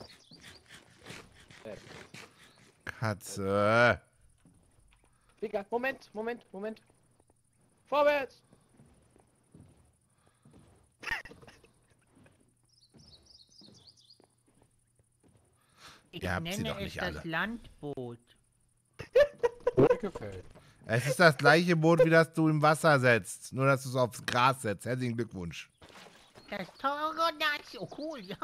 Äh. Katze. Digga, Moment, Moment, Moment. Vorwärts! Ich Ihr habt sie nenne doch es nicht das alle. Landboot. Mir gefällt. Es ist das gleiche Boot, wie das du im Wasser setzt. Nur, dass du es aufs Gras setzt. Herzlichen Glückwunsch. Das teure Nazi. Oh cool, ja.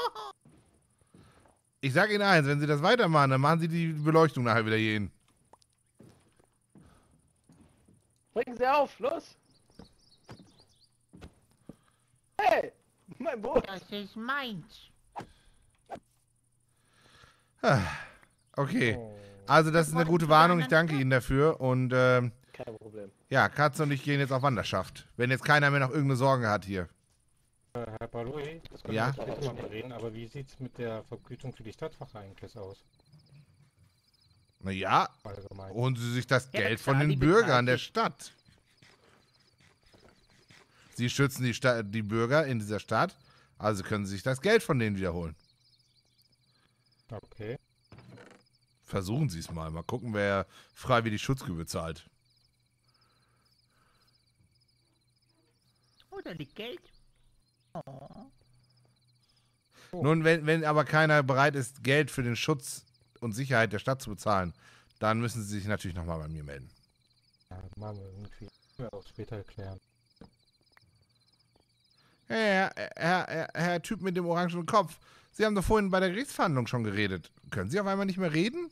Ich sag Ihnen eins, wenn Sie das weitermachen, dann machen Sie die Beleuchtung nachher wieder hier hin. Bringen Sie auf, los! Hey! Mein Boot! Das ist meins. Ah, Okay. Also, das ist eine gute Warnung. Ich danke Ihnen dafür. Und, ähm, Kein Problem. ja, Katze und ich gehen jetzt auf Wanderschaft. Wenn jetzt keiner mehr noch irgendeine Sorge hat hier. Äh, Herr Baloi, das können Ja? wir später mal bereden, aber wie sieht's mit der Vergütung für die Stadtwache eigentlich aus? Naja, Allgemein. holen Sie sich das Ja, Geld klar, von die den Bürgern bezahlt der sich. Stadt. Sie schützen die, Sta die Bürger in dieser Stadt, also können Sie sich das Geld von denen wiederholen. Okay. Versuchen Sie es mal. Mal gucken, wer freiwillig Schutzgebühr zahlt. Oh, da liegt Geld. Oh. Nun, wenn, wenn aber keiner bereit ist, Geld für den Schutz und Sicherheit der Stadt zu bezahlen, dann müssen sie sich natürlich nochmal bei mir melden. Ja, machen wir irgendwie. Wir auch später klären. Herr, Herr, Herr, Herr Typ mit dem orangenen Kopf, Sie haben doch vorhin bei der Gerichtsverhandlung schon geredet. Können Sie auf einmal nicht mehr reden?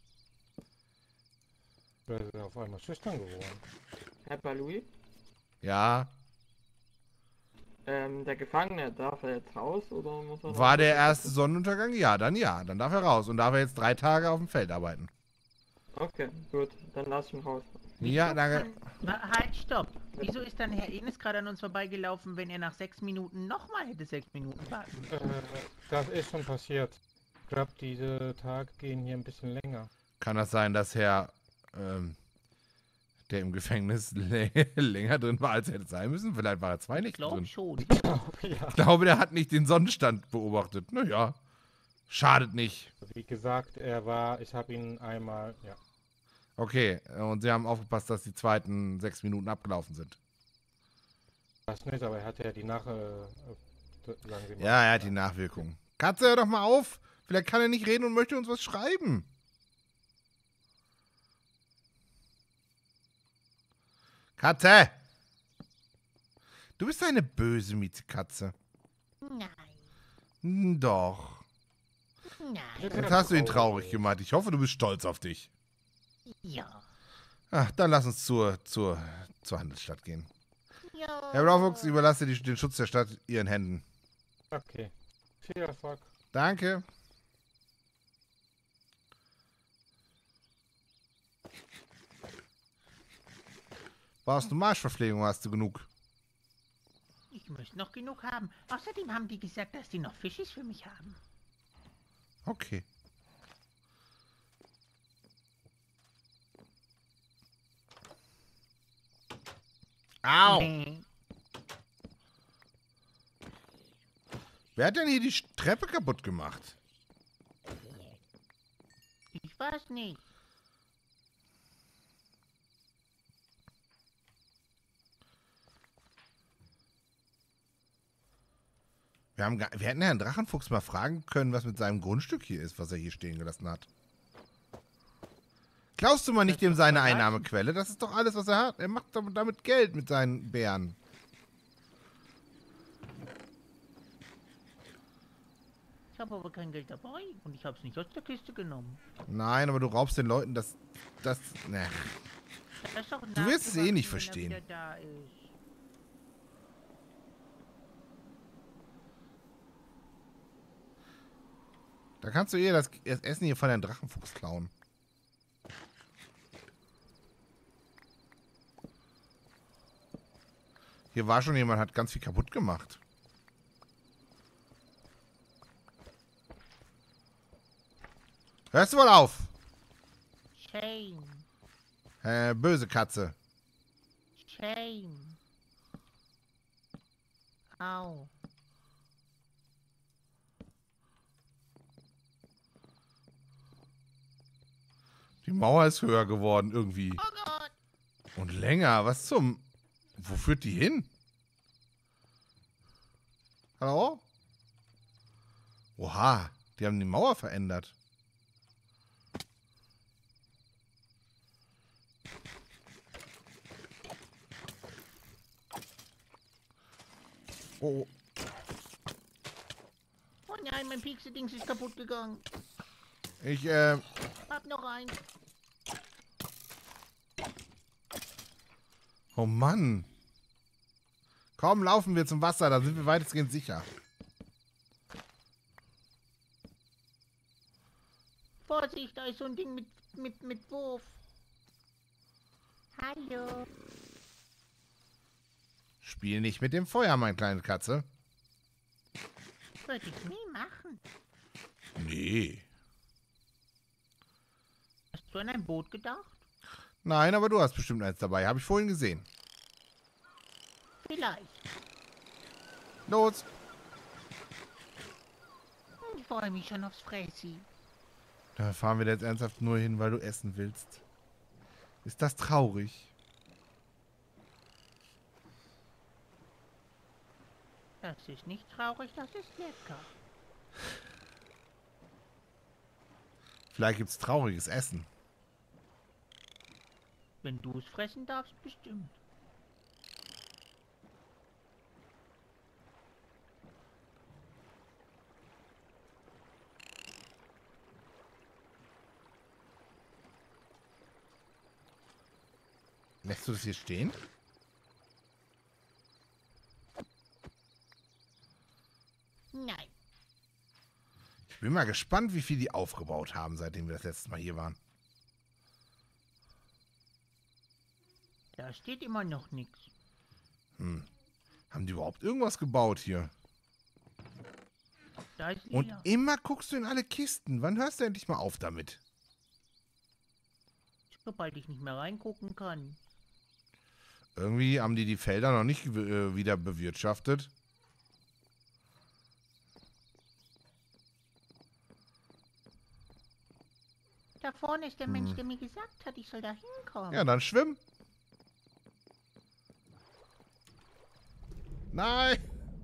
Wir sind auf einmal schüchtern geworden. Herr Balui, Ja. ähm, der Gefangene, darf er jetzt raus oder muss er... War der erste Sonnenuntergang? Ja, dann ja. Dann darf er raus und darf er jetzt drei Tage auf dem Feld arbeiten. Okay, gut, dann lass ihn raus. Ja, danke. Na, halt, stopp. Wieso ist dann Herr Enes gerade an uns vorbeigelaufen, wenn er nach sechs Minuten nochmal hätte sechs Minuten warten? Äh, das ist schon passiert. Ich glaube, diese Tage gehen hier ein bisschen länger. Kann das sein, dass Herr, ähm, der im Gefängnis länger drin war, als er hätte sein müssen? Vielleicht war er zwei Nächte glaub drin. schon. Ich glaube, der hat nicht den Sonnenstand beobachtet. Naja, schadet nicht. Wie gesagt, er war, ich habe ihn einmal, ja. Okay, und Sie haben aufgepasst, dass die zweiten sechs Minuten abgelaufen sind. Das nicht, aber er hatte ja die Nach... Äh, sagen Sie mal. Ja, er hat die Nachwirkung. Katze, hör doch mal auf. Vielleicht kann er nicht reden und möchte uns was schreiben. Katze! Du bist eine böse Mietkatze. Nein. Doch. Nein. Jetzt hast du ihn traurig gemacht. Ich hoffe, du bist stolz auf dich. Ja. Ach, dann lass uns zur, zur, zur Handelsstadt gehen. Ja. Herr Blaufuchs, überlasse die, den Schutz der Stadt Ihren Händen. Okay. Viel Erfolg. Danke. Brauchst du Marschverpflegung, hast du genug? Ich müsste noch genug haben. Außerdem haben die gesagt, dass die noch Fischis für mich haben. Okay. Au! Nee. Wer hat denn hier die Treppe kaputt gemacht? Ich weiß nicht. Wir, haben gar, wir hätten Herrn Drachenfuchs mal fragen können, was mit seinem Grundstück hier ist, was er hier stehen gelassen hat. Klaust du mal nicht dem seine Einnahmequelle? Das ist doch alles, was er hat. Er macht damit Geld mit seinen Bären. Ich habe aber kein Geld dabei und ich habe es nicht aus der Kiste genommen. Nein, aber du raubst den Leuten das... das ne. Das ist doch Du wirst es eh nicht nachgewachsen, verstehen. wenn er wieder da ist. Da kannst du eher das, das Essen hier von Herrn Drachenfuchs klauen. Hier war schon jemand, hat ganz viel kaputt gemacht. Hörst du mal auf? Shame. Äh, böse Katze. Shame. Au. Die Mauer ist höher geworden irgendwie. Oh Gott. Und länger. Was zum... Wo führt die hin? Hallo? Oha, die haben die Mauer verändert. Oh. Oh nein, mein Pixie-Dings ist kaputt gegangen. Ich, äh... Hab noch einen. Oh Mann. Komm, laufen wir zum Wasser, da sind wir weitestgehend sicher. Vorsicht, da ist so ein Ding mit, mit, mit Wurf. Hallo. Spiel nicht mit dem Feuer, meine kleine Katze. Würde ich nie machen. Nee. Hast du an ein Boot gedacht? Nein, aber du hast bestimmt eins dabei. Habe ich vorhin gesehen. Vielleicht. Los. Ich freue mich schon aufs Fressi. Da fahren wir jetzt ernsthaft nur hin, weil du essen willst. Ist das traurig? Das ist nicht traurig, das ist lecker. Vielleicht gibt's trauriges Essen. Wenn du es fressen darfst, bestimmt. Lässt du das hier stehen? Nein. Ich bin mal gespannt, wie viel die aufgebaut haben, seitdem wir das letzte Mal hier waren. Da steht immer noch nichts. Hm. Haben die überhaupt irgendwas gebaut hier? Da ist Und Lila. immer guckst du in alle Kisten. Wann hörst du endlich mal auf damit? Sobald ich nicht mehr reingucken kann. Irgendwie haben die die Felder noch nicht äh, wieder bewirtschaftet. Da vorne ist der Mensch, Hm. der mir gesagt hat, ich soll da hinkommen. Ja, dann schwimm. Nein.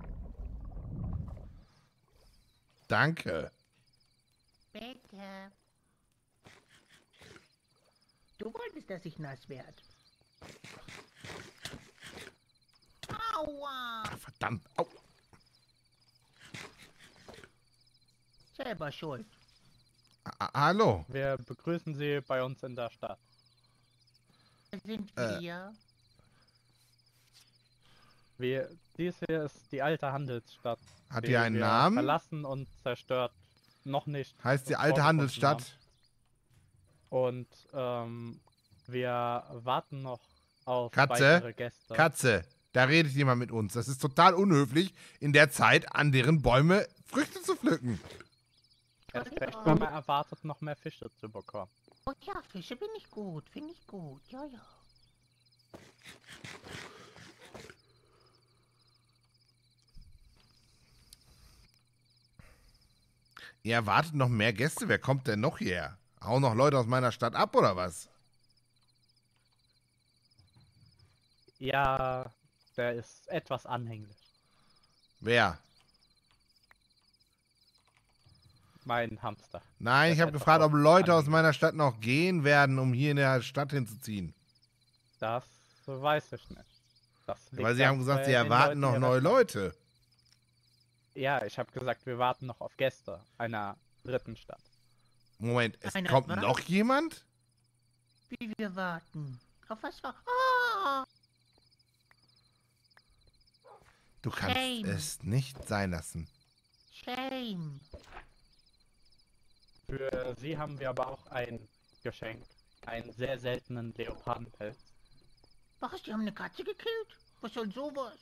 Danke. Bitte. Du wolltest, dass ich nass werde. Aua. Verdammt. Au. Selber schuld. Ah, hallo. Wir begrüßen Sie bei uns in der Stadt. Wer sind Äh. wir? Wir, dies hier ist die alte Handelsstadt. Hat die einen Namen? Verlassen und zerstört. Noch nicht. Heißt die uns alte vorgefunden Handelsstadt? haben. Und ähm, wir warten noch auf weitere Katze? Gäste. Katze. Da redet jemand mit uns. Das ist total unhöflich, in der Zeit an deren Bäume Früchte zu pflücken. Erst recht, wenn man erwartet, noch mehr Fische zu bekommen. Oh ja, Fische bin ich gut, finde ich gut. Ja, ja. Ihr erwartet noch mehr Gäste? Wer kommt denn noch hierher? Hauen noch Leute aus meiner Stadt ab, oder was? Ja, der ist etwas anhänglich. Wer? Mein Hamster. Nein, Der ich ist habe etwas gefragt, ob Leute aus anhänglich. meiner Stadt noch gehen werden, um hier in der Stadt hinzuziehen. Das weiß ich nicht. Das liegt Weil sie haben ganz gesagt, bei sie den erwarten Leuten noch ihrer neue Stadt. Leute. Ja, ich habe gesagt, wir warten noch auf Gäste einer dritten Stadt. Moment, es Einer kommt was? noch jemand? Wie wir warten. Auf was war... Ah! Du kannst Shame. es nicht sein lassen. Shame. Für sie haben wir aber auch ein Geschenk. Einen sehr seltenen Leopardenpelz. Was? Die haben eine Katze gekillt? Was soll sowas?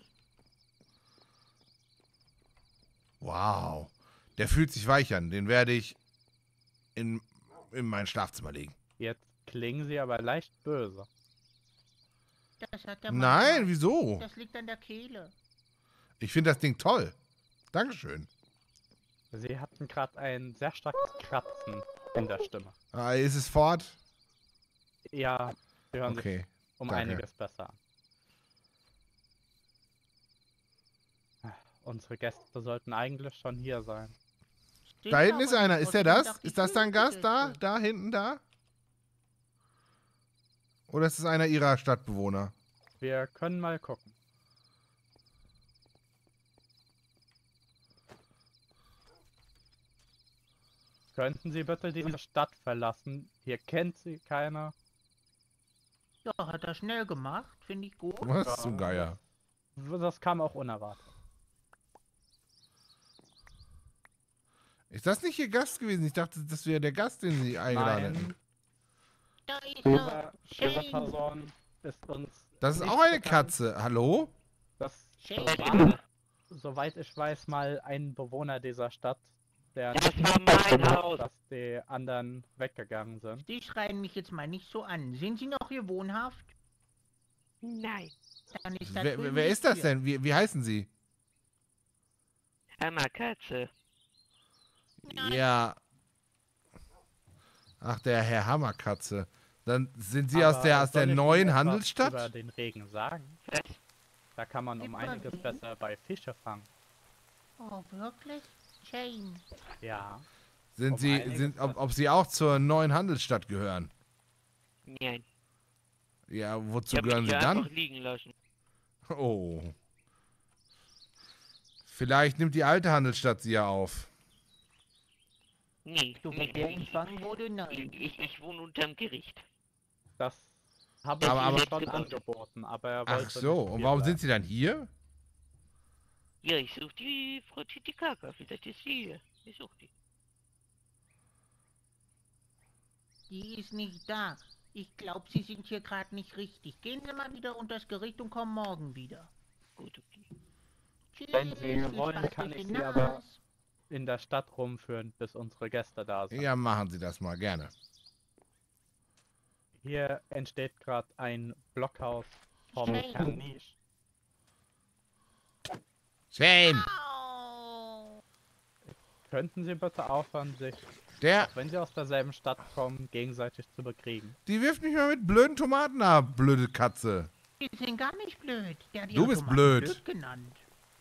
Wow. Der fühlt sich weich an. Den werde ich in, in mein Schlafzimmer legen. Jetzt klingen sie aber leicht böse. Das hat der Mann Nein, gemacht. wieso? Das liegt an der Kehle. Ich finde das Ding toll. Dankeschön. Sie hatten gerade ein sehr starkes Kratzen in der Stimme. Ah, ist es fort? Ja, sie hören Okay, sich um danke. einiges besser an. Unsere Gäste sollten eigentlich schon hier sein. Da hinten ist einer. Ist der das? Ist das dein Gast da? Da hinten da? Oder ist es einer ihrer Stadtbewohner? Wir können mal gucken. Könnten Sie bitte diese Stadt verlassen? Hier kennt sie keiner. Ja, hat er schnell gemacht. Finde ich gut. Was zum Geier? Das kam auch unerwartet. Ist das nicht ihr Gast gewesen? Ich dachte, das wäre der Gast, den sie eingeladen Nein. hätten. Da ist Diese, er. diese Shame. Person ist uns. Das ist nicht auch eine bekannt. Katze. Hallo? Das Shame. war, soweit ich weiß, mal ein Bewohner dieser Stadt, der Das nicht war mein wusste, Haus. dass die anderen weggegangen sind. Die schreien mich jetzt mal nicht so an. Sind Sie noch hier wohnhaft? Nein. Dann ist das Wer, drüben wer nicht ist das hier. denn? Wie, wie heißen sie? Hammer Katze. Ja. Ach, der Herr Hammerkatze. Dann sind sie aus Aber der, aus der soll ich neuen Ihnen etwas Handelsstadt? Über den Regen sagen. Da kann man um einiges besser bei Fische fangen. Oh, wirklich? Shame. Ja. Sind Um Sie, einiges sind, ob, was. ob Sie auch zur neuen Handelsstadt gehören? Nein. Ja, wozu Ich hab gehören mich Sie hier dann? einfach liegen lassen. Oh. Vielleicht nimmt die alte Handelsstadt Sie ja auf. Nee, So nee, wie der nee, empfangen wurde, ich, nein. ich, ich wohne unterm Gericht. Das habe Aber- ich aber- ihm schon angeboten, aber er wollte Ach so, nicht und hier warum bleiben. sind Sie dann hier? Ja, ich suche die Frau Titicaca. Vielleicht ist sie hier. Ich suche die. Die ist nicht da. Ich glaube, Sie sind hier gerade nicht richtig. Gehen Sie mal wieder unter das Gericht und kommen morgen wieder. Gut, okay. Tschüss, Wenn Sie viel wollen, Spaß kann mit ich den Sie aber Nas. in der Stadt rumführen, bis unsere Gäste da sind. Ja, machen Sie das mal gerne. Hier entsteht gerade ein Blockhaus vom Shame. Herrn Nisch. Shame! Könnten Sie bitte aufhören, sich, Der, auch wenn Sie aus derselben Stadt kommen, gegenseitig zu bekriegen? die wirft mich mal mit blöden Tomaten ab, blöde Katze. Die sind gar nicht blöd. Der hat Du ihre bist Tomaten blöd. blöd genannt.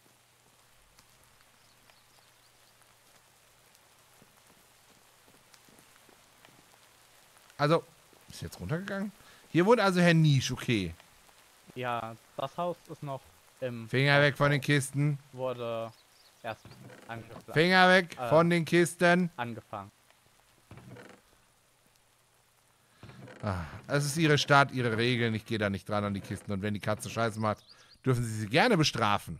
Also, ist jetzt runtergegangen? Hier wohnt also Herr Nisch, okay. Ja, das Haus ist noch im... Finger weg von den Kisten. Wurde erst angeplant. Finger weg Äh, von den Kisten. Angefangen. Ah, es ist Ihre Stadt, Ihre Regeln. Ich gehe da nicht dran an die Kisten. Und wenn die Katze Scheiße macht, dürfen Sie sie gerne bestrafen.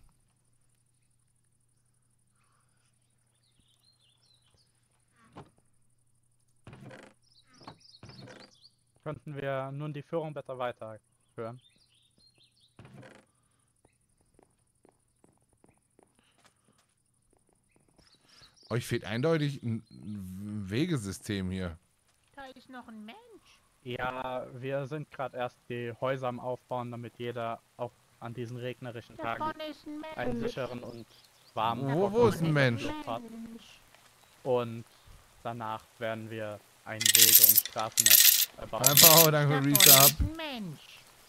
Könnten wir nun die Führung bitte weiterführen? Euch fehlt eindeutig ein ein Wegesystem hier. Da ist noch ein Mensch. Ja, wir sind gerade erst die Häuser am Aufbauen, damit jeder auch an diesen regnerischen Da Tagen vorne ist ein Mensch. einen sicheren und warmen Wo- wo trockenen ist ein Mensch? Luft hat. Und danach werden wir ein Wege- und Straßennetz erbauen. Einfach, oh, danke Da für vorne Resub. ist ein Mensch.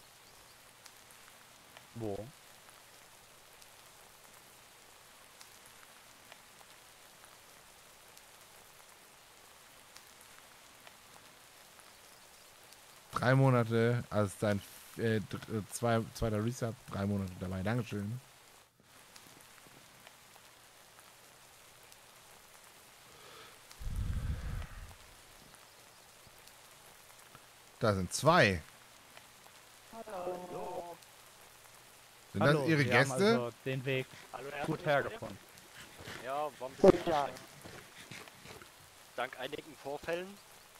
Wo? Drei Monate als dein äh, dr- äh, zwei, zweiter Resub. Drei Monate dabei. Dankeschön. Da sind zwei. Hallo. Sind Hallo, das Ihre wir haben Gäste? also den Weg Hallo, Herr gut Minister. hergefunden. Ja, war ein Guten bisschen Tag. anstrengend. Dank einigen Vorfällen.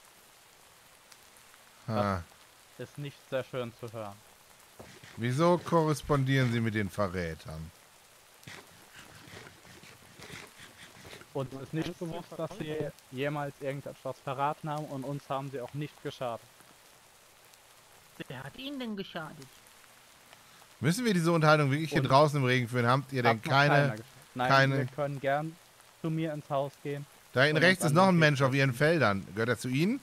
Ah. Ist nicht sehr schön zu hören. Wieso korrespondieren Sie mit den Verrätern? Uns ist nicht bewusst, dass sie jemals irgendetwas verraten haben und uns haben sie auch nicht geschadet. Wer hat Ihnen denn geschadet? Müssen wir diese Unterhaltung wirklich hier Und- draußen im Regen führen? Habt ihr denn Hat noch keiner keine... geschadet. Nein, keine... wir können gern zu mir ins Haus gehen. Da hinten und uns rechts ist an noch den ein Weg Mensch auf setzen. Ihren Feldern. Gehört er zu Ihnen?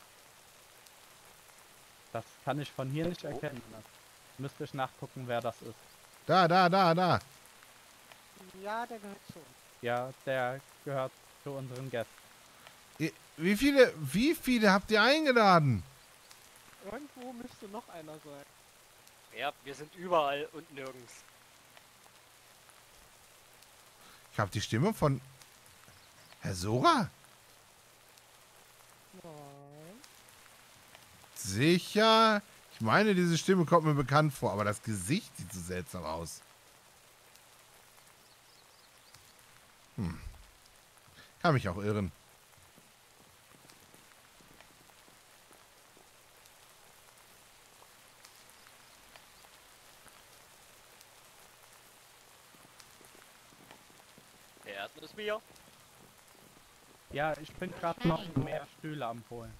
Das kann ich von hier nicht erkennen. Das müsste ich nachgucken, wer das ist. Da, da, da, da. Ja, der gehört zu uns. Ja, der gehört zu unseren Gästen. Ihr- Wie viele, wie viele habt ihr eingeladen? Irgendwo müsste noch einer sein. Ja, wir sind überall und nirgends. Ich habe die Stimme von Herr Sora. Nein. Sicher? Ich meine, diese Stimme kommt mir bekannt vor, aber das Gesicht sieht so seltsam aus. Hm. Kann mich auch irren. Erdnussbier? Ja, ich bin gerade noch mehr Stühle am Holen.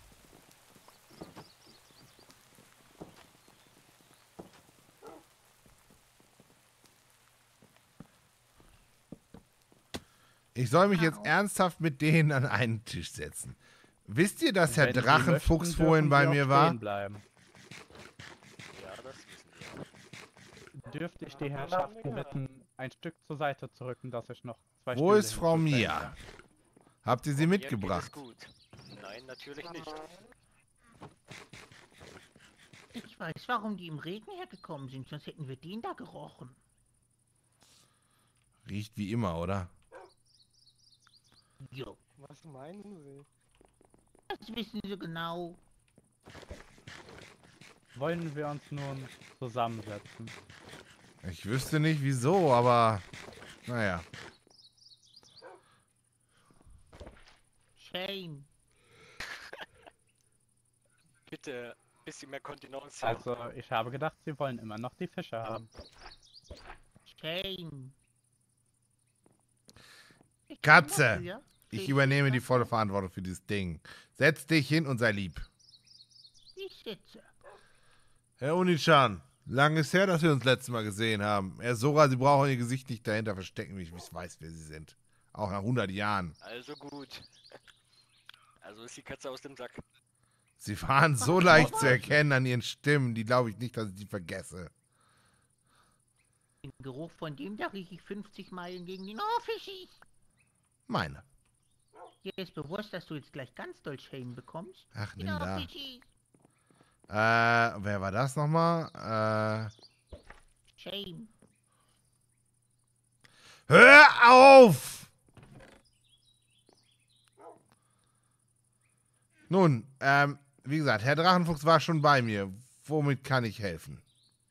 Ich soll mich jetzt ernsthaft mit denen an einen Tisch setzen. Wisst ihr, dass Herr Wenn Sie Drachenfuchs möchten, vorhin dürfen bei Sie auch mir war? stehen bleiben. Ja, das wissen wir. Dürfte ich die Herrschaften bitten, ein Stück zur Seite zu rücken, dass ich noch zwei Wo Stühle ist Frau hinzustellen. Mia? Habt ihr sie Mir geht es mitgebracht? gut. Nein, natürlich nicht. Ich weiß, warum die im Regen hergekommen sind, sonst hätten wir den da gerochen. Riecht wie immer, oder? Jo, Was meinen Sie? das wissen sie genau. Wollen wir uns nun zusammensetzen? Ich wüsste nicht wieso, aber naja. Shame. Bitte, bisschen mehr Kontinenz hier. Also, ich habe gedacht, Sie wollen immer noch die Fische haben. Shame. Katze! dafür. Ich übernehme die volle Verantwortung für dieses Ding. Setz dich hin und sei lieb. Ich sitze. Herr Unichan, lang ist her, dass wir uns letztes Mal gesehen haben. Herr Sora, Sie brauchen Ihr Gesicht nicht dahinter verstecken, wie ich weiß, wer Sie sind. Auch nach hundert Jahren. Also gut. Also ist die Katze aus dem Sack. Sie waren so leicht zu erkennen an Ihren Stimmen, die glaube ich nicht, dass ich die vergesse. Den Geruch von dem, da rieche ich fünfzig Meilen gegen den Oh, Fischis. Meine. Dir ist bewusst, dass du jetzt gleich ganz doll Shame bekommst? Ach, nimm Den da. Oh, Fischis. Äh, wer war das nochmal? Äh, Shame. hör auf! Nun, ähm, wie gesagt, Herr Drachenfuchs war schon bei mir. Womit kann ich helfen?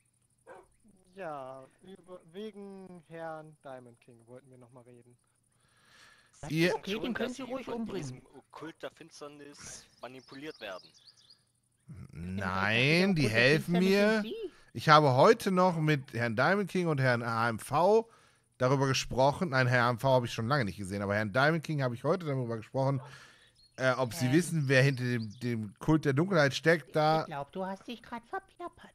Ja, über, wegen Herrn Diamond King wollten wir nochmal reden. Ihr, Okay, den können Sie ruhig von umbringen. diesem Okkult der Finsternis manipuliert werden. Nein, die Okkult der helfen Finsternis mir. sind Sie? Ich habe heute noch mit Herrn Diamond King und Herrn H M V darüber gesprochen. Nein, Herrn H M V habe ich schon lange nicht gesehen, aber Herrn Diamond King habe ich heute darüber gesprochen, äh, ob sie Ähm. wissen, wer hinter dem, dem Kult der Dunkelheit steckt. Da Ich glaube, du hast dich gerade verplappert.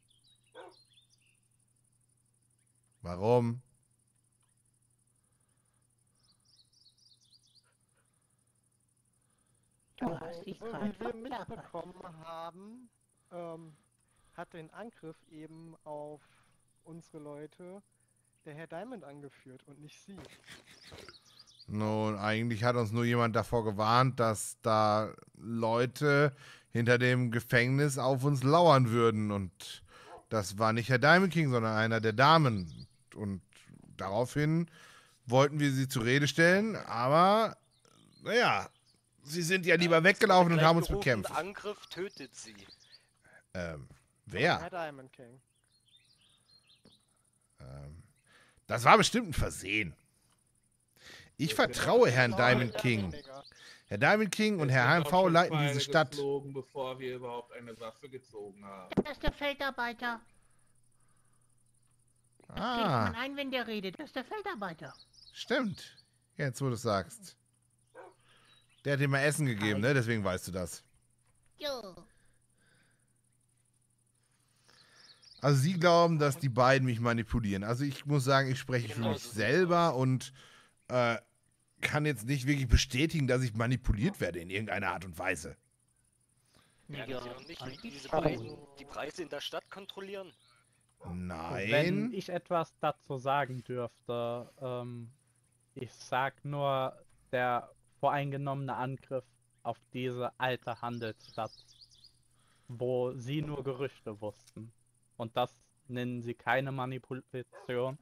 Warum? Du Also, hast dich so gerade wie wir verplappert. mitbekommen haben, ähm, hat den Angriff eben auf unsere Leute der Herr Diamond angeführt und nicht Sie. Nun, eigentlich hat uns nur jemand davor gewarnt, dass da Leute hinter dem Gefängnis auf uns lauern würden. Und das war nicht Herr Diamond King, sondern einer der Damen. Und daraufhin wollten wir sie zur Rede stellen, aber naja, sie sind ja lieber weggelaufen und haben uns bekämpft. Angriff tötet sie. Ähm, Herr wer? Diamond King. Ähm, das war bestimmt ein Versehen. Ich vertraue Herrn Diamond King. Herr Diamond King und Herr H M V leiten diese Stadt. Geflogen, bevor wir überhaupt eine Waffe gezogen haben. Das ist der Feldarbeiter. Das Ah. kriegt man ein, wenn der redet. Das ist der Feldarbeiter. Stimmt. Jetzt, wo du es sagst. Der hat dir mal Essen gegeben, ne? Deswegen weißt du das. Jo. Also sie glauben, dass die beiden mich manipulieren. Also ich muss sagen, ich spreche für Genau mich so sieht's selber und äh, kann jetzt nicht wirklich bestätigen, dass ich manipuliert werde in irgendeiner Art und Weise. Werden Ja, sie auch nicht wie eigentlich diese schon. beiden die Preise in der Stadt kontrollieren? Wenn Nein. ich etwas dazu sagen dürfte, ähm, ich sag nur, der voreingenommene Angriff auf diese alte Handelsstadt, wo sie nur Gerüchte wussten. Und das nennen sie keine Manipulation.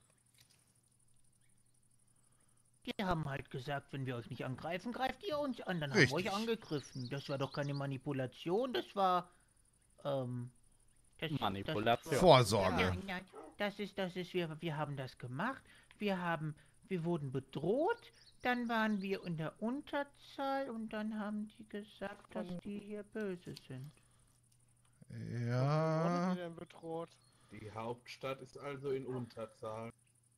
Die haben halt gesagt, wenn wir euch nicht angreifen, greift ihr uns an. Dann haben Richtig. wir euch angegriffen. Das war doch keine Manipulation, das war, ähm... Das, Manipulation. Vorsorge. Nein, nein, das ist, das ist, wir, wir haben das gemacht. Wir haben, wir wurden bedroht. Dann waren wir in der Unterzahl und dann haben die gesagt, dass die hier böse sind. Ja. Wurden Sie denn bedroht? Die Hauptstadt ist also in Unterzahl.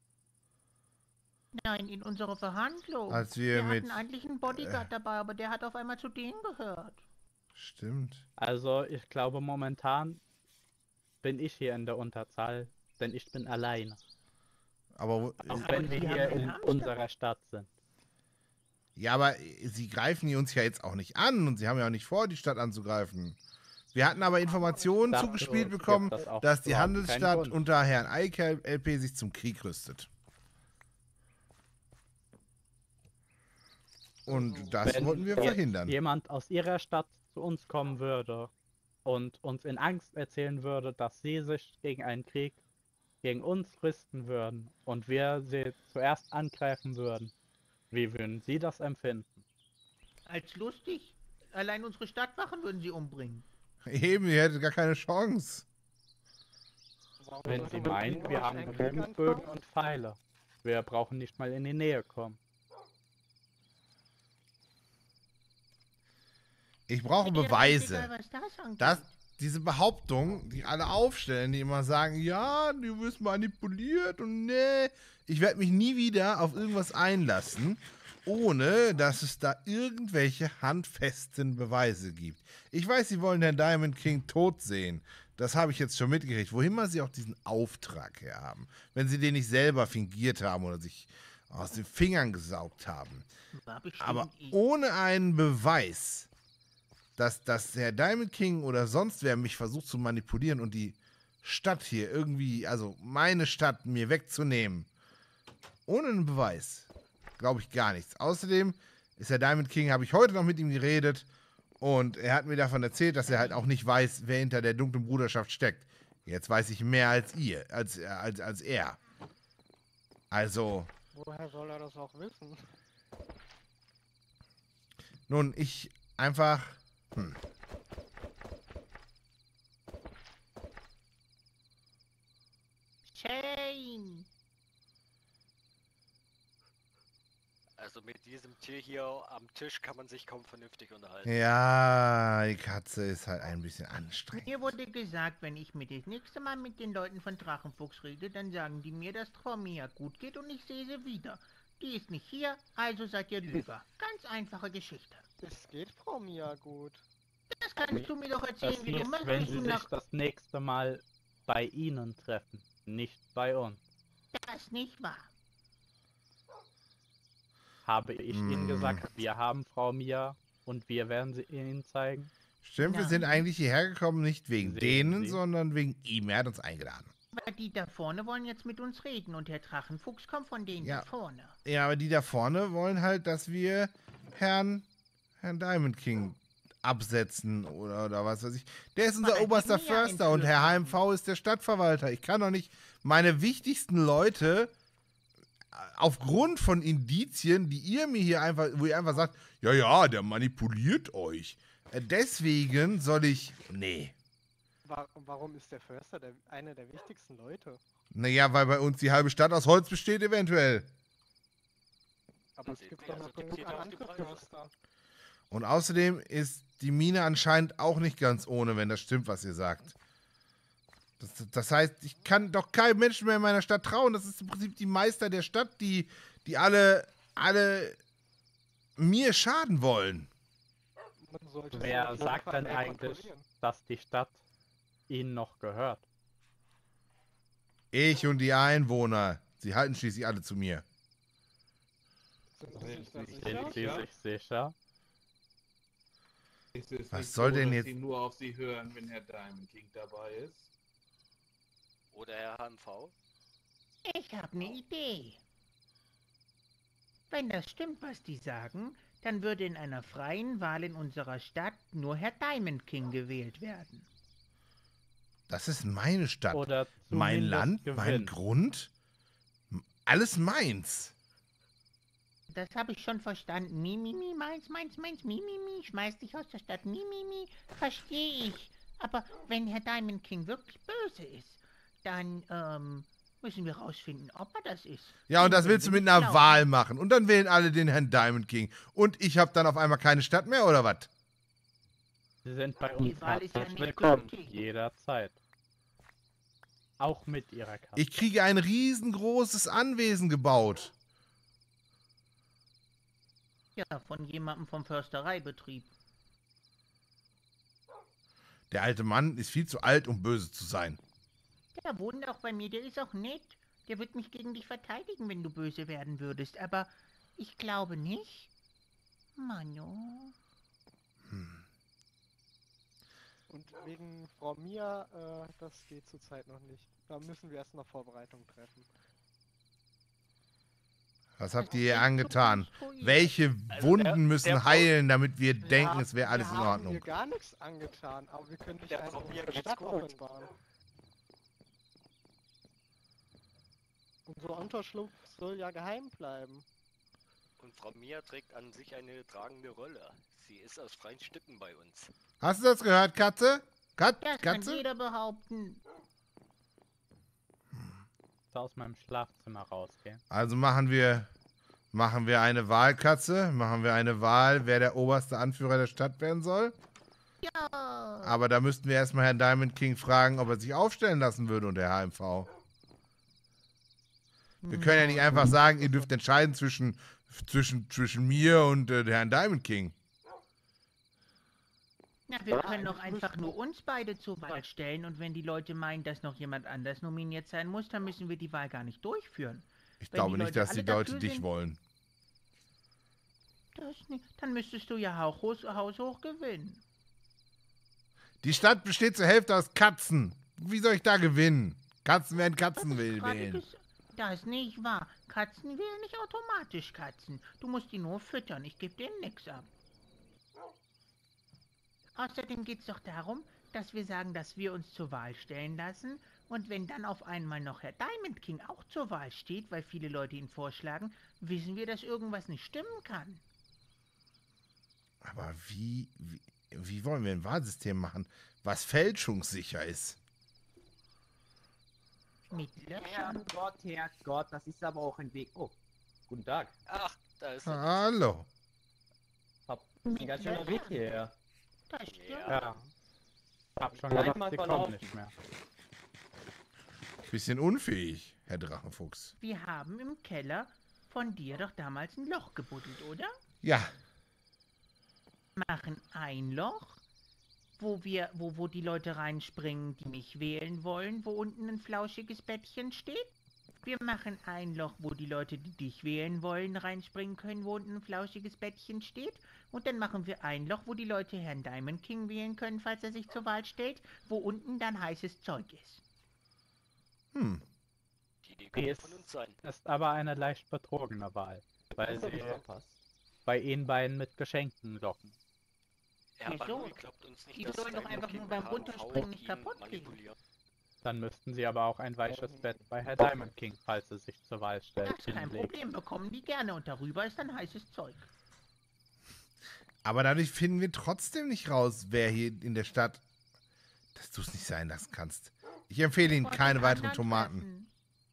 Nein, in unserer Verhandlung. Als wir wir mit- hatten eigentlich einen Bodyguard dabei, aber der hat auf einmal zu denen gehört. Stimmt. Also ich glaube momentan bin ich hier in der Unterzahl, denn ich bin alleine. Aber wo- Auch Aber wenn wir die haben hier einen in Hamster. unserer Stadt sind. ja, aber sie greifen uns ja jetzt auch nicht an und sie haben ja auch nicht vor, die Stadt anzugreifen. Wir hatten aber Informationen Dazu zugespielt gibt bekommen, das auch dass die überhaupt keinen Handelsstadt Grund. unter Herrn Eike L P sich zum Krieg rüstet. Und das Wenn wollten wir jetzt verhindern. jemand aus ihrer Stadt zu uns kommen würde und uns in Angst erzählen würde, dass sie sich gegen einen Krieg gegen uns rüsten würden und wir sie zuerst angreifen würden, wie würden Sie das empfinden? Als lustig. Allein unsere Stadtwachen würden sie umbringen. Eben, ihr hättet gar keine Chance. Wenn Sie meinen, wir haben genügend Bögen und Pfeile. Wir brauchen nicht mal in die Nähe kommen. Ich brauche Mir ist Beweise. egal, was das angeht. Das, diese Behauptung, die alle aufstellen, die immer sagen, ja, du wirst manipuliert und nee. Ich werde mich nie wieder auf irgendwas einlassen, ohne dass es da irgendwelche handfesten Beweise gibt. Ich weiß, sie wollen Herrn Diamond King tot sehen. Das habe ich jetzt schon mitgekriegt. Wohin immer sie auch diesen Auftrag her haben. Wenn sie den nicht selber fingiert haben oder sich aus den Fingern gesaugt haben. War bestimmt Aber ich. ohne einen Beweis, dass, dass Herr Diamond King oder sonst wer mich versucht zu manipulieren und die Stadt hier irgendwie, also meine Stadt mir wegzunehmen, ohne einen Beweis, glaube ich gar nichts. Außerdem ist Herr Diamond King, habe ich heute noch mit ihm geredet und er hat mir davon erzählt, dass er halt auch nicht weiß, wer hinter der dunklen Bruderschaft steckt. Jetzt weiß ich mehr als ihr, als, als, als er. Also, Woher soll er das auch wissen? nun, ich einfach... Hm. Shane! Also mit diesem Tier hier am Tisch kann man sich kaum vernünftig unterhalten. Ja, die Katze ist halt ein bisschen anstrengend. Mir wurde gesagt, wenn ich mir das nächste Mal mit den Leuten von Drachenfuchs rede, dann sagen die mir, dass Frau Mia gut geht und ich sehe sie wieder. Die ist nicht hier, also seid ihr Lüger. Ganz einfache Geschichte. Es geht Frau Mia gut. Das kannst du mir doch erzählen, Das wie du ist, machst, wenn wenn Sie du sich nach... das nächste Mal bei Ihnen treffen, nicht bei uns. Das nicht wahr. Habe ich Hm. Ihnen gesagt, wir haben Frau Mia und wir werden sie Ihnen zeigen? Stimmt, wir sind eigentlich hierher gekommen, nicht wegen Sehen denen, Sie? sondern wegen ihm. Er hat uns eingeladen. Aber die da vorne wollen jetzt mit uns reden und der Drachenfuchs kommt von denen Ja. da vorne. Ja, aber die da vorne wollen halt, dass wir Herrn, Herrn Diamond King absetzen oder, oder was weiß ich. Der ist unser Weil die oberster Mia Förster und entführt Herr H M V ist der Stadtverwalter. Ich kann doch nicht meine wichtigsten Leute aufgrund von Indizien, die ihr mir hier einfach, wo ihr einfach sagt, ja, ja, der manipuliert euch. Äh, Deswegen soll ich, nee. Wa- Warum ist der Förster der, einer der wichtigsten Leute? Naja, weil bei uns die halbe Stadt aus Holz besteht eventuell. Aber es gibt doch noch genug andere Förster. Und außerdem ist die Mine anscheinend auch nicht ganz ohne, wenn das stimmt, was ihr sagt. Das, das heißt, ich kann doch keinem Menschen mehr in meiner Stadt trauen. Das ist im Prinzip die Meister der Stadt, die, die alle, alle mir schaden wollen. Man sollte sie Wer auf jeden sagt Fall denn mehr eigentlich, kontrollieren. dass die Stadt Ihnen noch gehört? Ich und die Einwohner. Sie halten schließlich alle zu mir. Sind Sie sich da sicher? Sind Sie sich sicher? Es ist Was nicht soll so, denn dass jetzt- sie nur auf sie hören, wenn Herr Diamond King dabei ist. Oder Herr H M V? Ich habe eine Idee. Wenn das stimmt, was die sagen, dann würde in einer freien Wahl in unserer Stadt nur Herr Diamond King gewählt werden. Das ist meine Stadt. Oder mein zumindest Land, mein Gewinn. Grund. Alles meins. Das habe ich schon verstanden. Mi, mi, mi, meins, meins, meins, mi, mi, mi, schmeiß dich aus der Stadt, mi, mi, mi, verstehe ich. Aber wenn Herr Diamond King wirklich böse ist, dann, ähm, müssen wir rausfinden, ob er das ist. Ja, und das Wenn willst du wir mit nicht einer glauben. Wahl machen. Und dann wählen alle den Herrn Diamond King. Und ich habe dann auf einmal keine Stadt mehr, oder was? Sie sind bei Die uns Wahl ist ja herzlich nicht willkommen, gültig. jederzeit. Auch mit Ihrer Karte. Ich kriege ein riesengroßes Anwesen gebaut. Ja, von jemandem vom Förstereibetrieb. Der alte Mann ist viel zu alt, um böse zu sein. Der wohnt auch bei mir, der ist auch nett. Der wird mich gegen dich verteidigen, wenn du böse werden würdest. Aber ich glaube nicht. Mano. Und wegen Frau Mia, äh, das geht zurzeit noch nicht. Da müssen wir erst noch Vorbereitung treffen. Was habt ihr hier angetan? Welche Wunden müssen heilen, damit wir denken, es wäre alles in Wir haben Ordnung? hier gar nichts angetan, aber wir können nicht Der einfach Frau Mir unsere geht's Stadt gut. offenbaren. Unser Unterschlupf soll ja geheim bleiben. Und Frau Mia trägt an sich eine tragende Rolle. Sie ist aus freien Stücken bei uns. Hast du das gehört, Katze? Kat Das kann Katze? jeder behaupten. Aus meinem Schlafzimmer rausgehen. Also machen wir, machen wir eine Wahl, Katze. Machen wir eine Wahl, wer der oberste Anführer der Stadt werden soll. Ja. Aber da müssten wir erstmal Herrn Diamond King fragen, ob er sich aufstellen lassen würde unter der H M V. Wir können ja nicht einfach sagen, ihr dürft entscheiden zwischen, zwischen, zwischen mir und äh, Herrn Diamond King. Na, wir können doch einfach nur uns beide zur Wahl stellen und wenn die Leute meinen, dass noch jemand anders nominiert sein muss, dann müssen wir die Wahl gar nicht durchführen. Ich Wenn glaube die nicht, Leute dass alle die Leute dafür dich sind, wollen. Das nicht. Dann müsstest du ja Haus, haushoch gewinnen. Die Stadt besteht zur Hälfte aus Katzen. Wie soll ich da gewinnen? Katzen werden Katzen Gerade wählen. ges- Das ist nicht wahr. Katzen wählen nicht automatisch Katzen. Du musst die nur füttern. Ich gebe denen nichts ab. Außerdem geht es doch darum, dass wir sagen, dass wir uns zur Wahl stellen lassen. Und wenn dann auf einmal noch Herr Diamond King auch zur Wahl steht, weil viele Leute ihn vorschlagen, wissen wir, dass irgendwas nicht stimmen kann. Aber wie, wie, wie wollen wir ein Wahlsystem machen, was fälschungssicher ist? Mit Löchern. Gott, Herrgott, das ist aber auch ein Weg. Oh, guten Tag. Ach, da ist er. Hallo. Hab ein ganz schöner Weg hierher. Das stimmt. Ja. Hab schon Bleib gedacht, mal sie kommen verlaufen. nicht mehr. Bisschen unfähig, Herr Drachenfuchs. Wir haben im Keller von dir doch damals ein Loch gebuddelt, oder? Ja, Machen ein Loch, wo wir, wo, wo die Leute reinspringen, die mich wählen wollen, wo unten ein flauschiges Bettchen steht. Wir machen ein Loch, wo die Leute, die dich wählen wollen, reinspringen können, wo unten ein flauschiges Bettchen steht. Und dann machen wir ein Loch, wo die Leute Herrn Diamond King wählen können, falls er sich zur Wahl stellt, wo unten dann heißes Zeug ist. hm. Die Idee könnte Es von uns sein. ist aber eine leicht betrogene Wahl, weil Das hab sie ich verpasst. bei ihnen beiden mit Geschenken locken. Ja, aber Wieso? Louis glaubt uns nicht, Die dass sollen doch Diamond einfach King nur beim H M V Runterspringen nicht ihn kaputt gehen. manipuliert. Dann müssten sie aber auch ein weiches Bett bei Herr Diamond King, falls sie sich zur Wahl stellt, Das ist kein hinlegen. Problem, bekommen die gerne und darüber ist dann heißes Zeug. Aber dadurch finden wir trotzdem nicht raus, wer hier in der Stadt, dass du es nicht sein lassen kannst. Ich empfehle Ihnen keine weiteren Tomaten.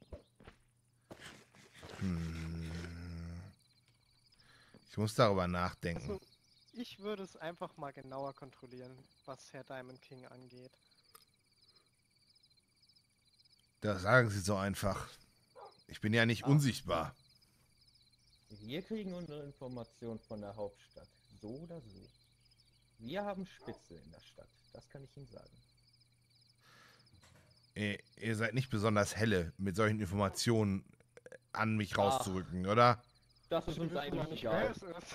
Hm. Ich muss darüber nachdenken. Also, ich würde es einfach mal genauer kontrollieren, was Herr Diamond King angeht. Das sagen Sie so einfach. Ich bin ja nicht unsichtbar. Wir kriegen unsere Informationen von der Hauptstadt. So oder so. Wir haben Spitze in der Stadt. Das kann ich Ihnen sagen. Ihr, ihr seid nicht besonders helle, mit solchen Informationen an mich rauszurücken, oder? Das ist uns eigentlich egal.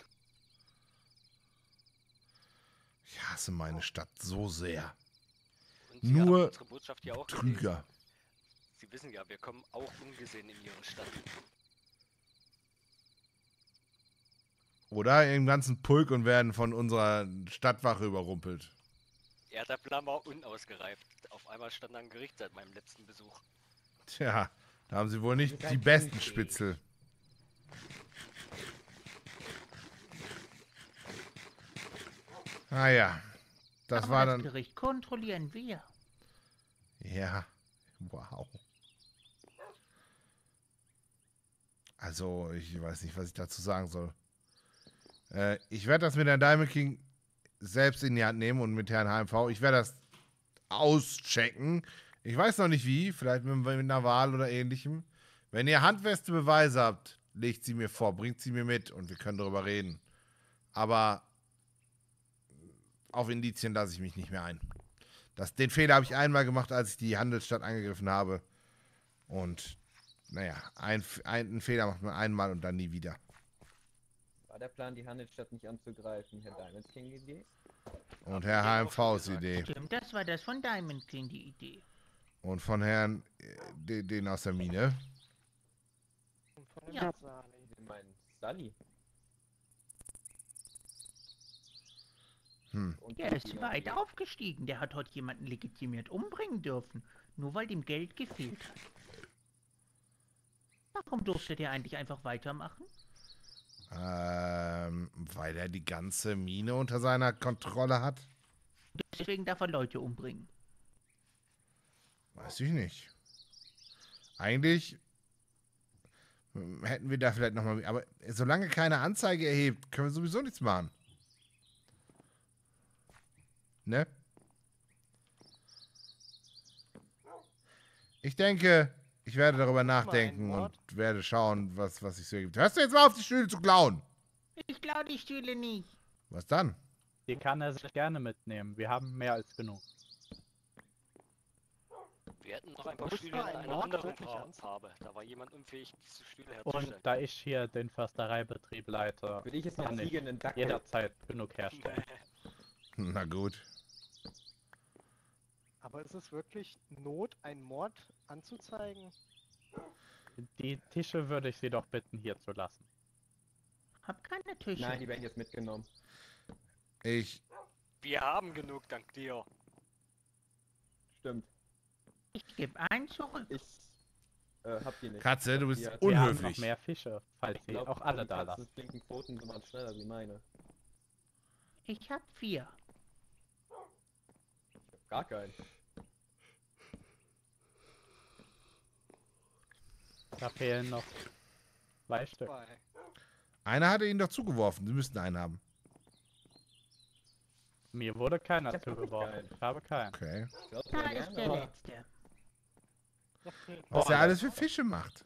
Ich hasse meine Stadt so sehr. Und Sie haben Nur unsere Botschaft ja auch Trüger. gelesen. Sie wissen ja, wir kommen auch ungesehen in Ihre Stadt. Oder im ganzen Pulk und werden von unserer Stadtwache überrumpelt. Ja, der Plan war unausgereift. Auf einmal stand da ein Gericht seit meinem letzten Besuch. Tja, da haben sie wohl nicht Ihr die seid besten unfähig. Spitzel. Ah ja, das Aber war das dann... Gericht kontrollieren wir. Ja, wow. Also, ich weiß nicht, was ich dazu sagen soll. Äh, ich werde das mit Herrn Diamond King selbst in die Hand nehmen und mit Herrn H M V. Ich werde das auschecken. Ich weiß noch nicht wie, vielleicht mit, mit einer Wahl oder ähnlichem. Wenn ihr handfeste Beweise habt, legt sie mir vor, bringt sie mir mit und wir können darüber reden. Aber auf Indizien lasse ich mich nicht mehr ein. Das, den Fehler habe ich einmal gemacht, als ich die Handelsstadt angegriffen habe. Und naja, ein, ein, einen Fehler macht man einmal und dann nie wieder. War der Plan, die Handelsstadt nicht anzugreifen, Herr Diamond King Idee? Und Herr H M Vs Idee. Stimmt, das war das von Diamond King, die Idee. Und von Herrn, äh, den, den aus der Mine. Und von Ja. Sani. Sully. Hm. Und Der ist die- weit aufgestiegen. Der hat heute jemanden legitimiert umbringen dürfen. Nur weil dem Geld gefehlt hat. Warum durfte der eigentlich einfach weitermachen? Ähm, weil er die ganze Mine unter seiner Kontrolle hat? Deswegen darf er Leute umbringen. Weiß ich nicht. Eigentlich hm, hätten wir da vielleicht nochmal... Aber solange keine Anzeige erhebt, können wir sowieso nichts machen. Ne? Ich denke, ich werde darüber nachdenken und werde schauen, was, was sich so ergibt. Hörst du jetzt mal auf, die Stühle zu klauen? Ich glaube die Stühle nicht. Was dann? Die kann er sich gerne mitnehmen. Wir haben mehr als genug. Wir hätten noch ein paar Muss Stühle man in einen einer Mord anderen wirklich Farbe. ernst- Farbe. Da war jemand unfähig, diese Stühle herzustellen. Und da ich hier den Förstereibetrieb leite, Will ich jetzt noch kann ich fliegenden Dackel? jederzeit genug herstellen. Na gut. Aber ist es wirklich Not, einen Mord anzuzeigen? Die Tische würde ich Sie doch bitten, hier zu lassen. Hab keine Tische. Nein, die werden jetzt mitgenommen. Ich... Wir haben genug, dank dir. Stimmt. Ich gebe einen zurück. Ich äh, hab die nicht. Katze, du bist Die hat- Wir haben unhöflich. noch mehr Fische, falls Sie glaub, auch alle die da Katzens lassen. flinken Pfoten sind mal schneller wie meine. Ich hab vier. Ich hab gar keinen. Da fehlen noch zwei Stück. Einer hatte ihn doch zugeworfen. Sie müssten einen haben. Mir wurde keiner Ich hab wirklich zugeworfen. keinen. Ich habe keinen. Okay. Ich glaub, Da sehr ist gerne, der aber- letzte. Was er alles für Fische macht.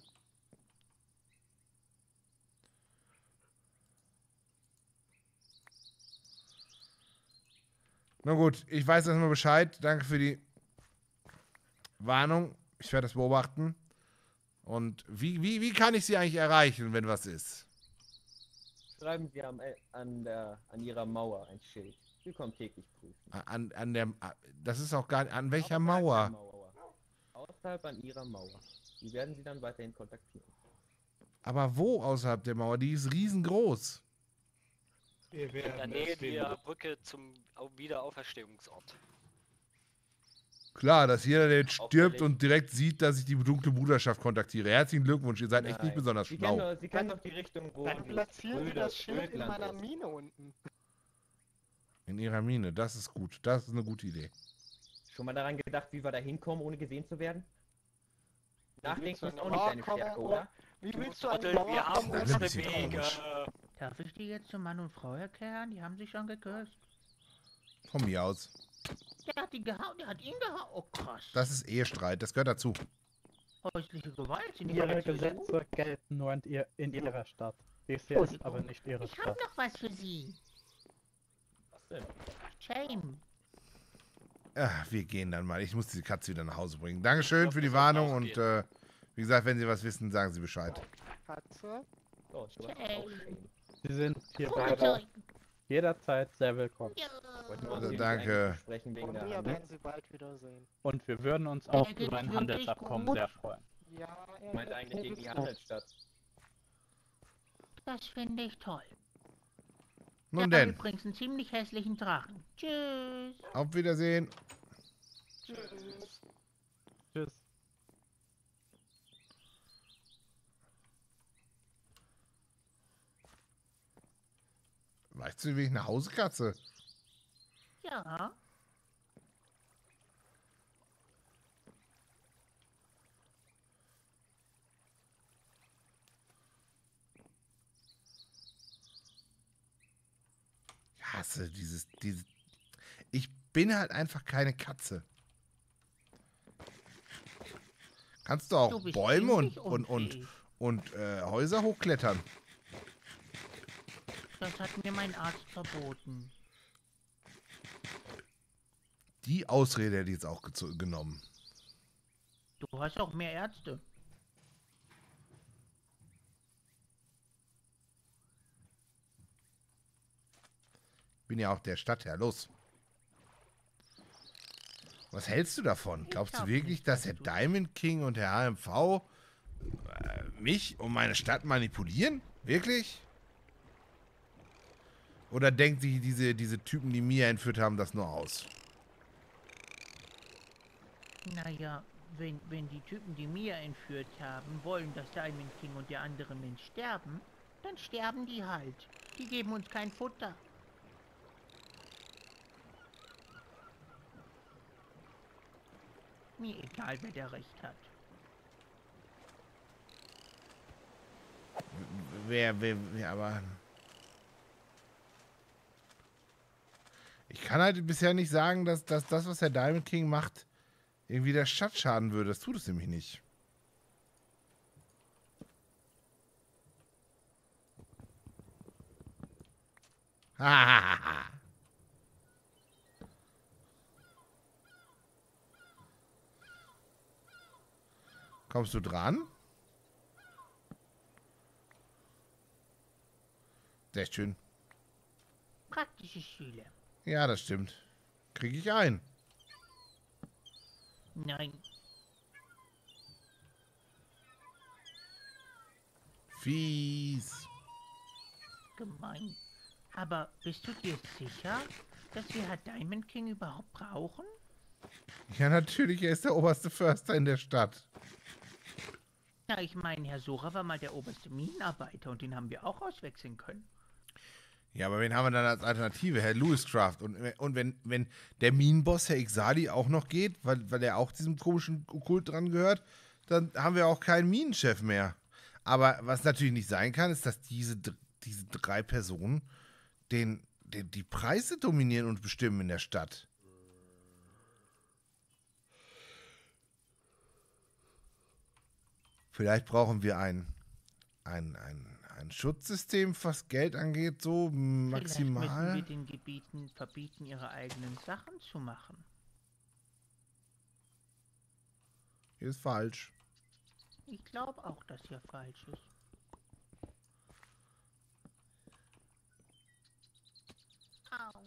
Na gut, ich weiß erstmal Bescheid. Danke für die Warnung. Ich werde das beobachten. Und wie, wie, wie kann ich Sie eigentlich erreichen, wenn was ist? Schreiben Sie am, äh, an, der, an Ihrer Mauer ein Schild. Willkommen täglich prüfen. An, an der... Das ist auch gar nicht... An welcher Außerhalb Mauer? der Mauer. Außerhalb an Ihrer Mauer. Die werden Sie dann weiterhin kontaktieren. Aber wo außerhalb der Mauer? Die ist riesengroß. Wir In der werden Nähe es finden. der Brücke zum Au- Wiederauferstehungsort. Klar, dass jeder, der jetzt stirbt Auffällig. und direkt sieht, dass ich die dunkle Bruderschaft kontaktiere. Herzlichen Glückwunsch, ihr seid echt nicht Nein. besonders Sie schlau. kennen, doch- Sie kennen doch die Richtung, wo Dann die platzieren Sie Brüder- das Schild in Brüdland meiner ist. Mine unten. In ihrer Mine, das ist gut. Das ist eine gute Idee. Schon mal daran gedacht, wie wir da hinkommen, ohne gesehen zu werden? Nachdenken ist du auch an nicht die deine Mauer Stärke, kommen, oder? Wie Du willst du an die Trottel, wir Mauer haben kommen? Das ist unsere ein bisschen Wege. komisch. Darf ich die jetzt zu Mann und Frau erklären? Die haben sich schon geküsst. Von mir aus. Der hat ihn gehauen, der hat ihn gehauen. Oh krass. Das ist Ehestreit, das gehört dazu. Häusliche Gewalt. Sind die Ihre bereit zu suchen? Gesetze gelten nur in, ihr, in Ihrer Stadt. Dies hier ist aber nicht Ihre Ich hab Stadt. noch was für Sie. Was denn? Shame. Ah, wir gehen dann mal. Ich muss diese Katze wieder nach Hause bringen. Dankeschön für die Warnung und äh, wie gesagt, wenn Sie was wissen, sagen Sie Bescheid. Katze? Oh, ich wollte Shame. aufstehen. Sie sind hier Oh, beide sorry. jederzeit sehr willkommen. Wollten wir uns Also hier danke. nicht sprechen wegen Von der mir Handel? werden Sie bald wiedersehen. Und wir würden uns Er auch geht über ein wirklich Handelsabkommen gut. sehr freuen. Ja, er Ich meinte eigentlich gegen die Handelsstadt. Das finde ich toll. Nun Der hat denn, übrigens einen ziemlich hässlichen Drachen. Tschüss. auf Wiedersehen. Tschüss. Tschüss. Weißt du, wie ich nach Hause, Katze? Ja. Ich hasse dieses, dieses... Ich bin halt einfach keine Katze. Kannst du auch Du bist Bäume und, ziemlich und, und, unfähig. und äh, Häuser hochklettern? Das hat mir mein Arzt verboten. Die Ausrede hätte ich jetzt auch gezo- genommen. Du hast auch mehr Ärzte. Bin ja auch der Stadtherr. Los. Was hältst du davon? Ich Glaubst du glaub wirklich, nicht, dass dass der du- Diamond King und der H M V äh, mich und meine Stadt manipulieren? Wirklich? Oder denkt sich diese, diese Typen, die Mia entführt haben, das nur aus? Naja, wenn, wenn die Typen, die Mia entführt haben, wollen, dass Diamond King und der andere Mensch sterben, dann sterben die halt. Die geben uns kein Futter. Mir egal, wer da recht hat. Wer, wer, wer, aber... Ich kann halt bisher nicht sagen, dass, dass das, was der Diamond King macht, irgendwie der Stadt schaden würde. Das tut es nämlich nicht. Hahaha. Kommst du dran? Sehr schön. Praktische Schüler. Ja, das stimmt. Kriege ich ein. Nein. Fies. Gemein. Aber bist du dir sicher, dass wir Herr Diamond King überhaupt brauchen? Ja, natürlich. Er ist der oberste Förster in der Stadt. Na, ich meine, Herr Sora war mal der oberste Minenarbeiter und den haben wir auch auswechseln können. Ja, aber wen haben wir dann als Alternative? Herr Lewiscraft. Und, und wenn, wenn der Minenboss, Herr Ixali, auch noch geht, weil, weil er auch diesem komischen Okkult dran gehört, dann haben wir auch keinen Minenchef mehr. Aber was natürlich nicht sein kann, ist, dass diese, diese drei Personen den, den, die Preise dominieren und bestimmen in der Stadt. Vielleicht brauchen wir ein, ein, ein, ein Schutzsystem, was Geld angeht, so maximal. Vielleicht müssen wir den Gebieten verbieten, ihre eigenen Sachen zu machen. Hier ist falsch. Ich glaube auch, dass hier falsch ist. Au.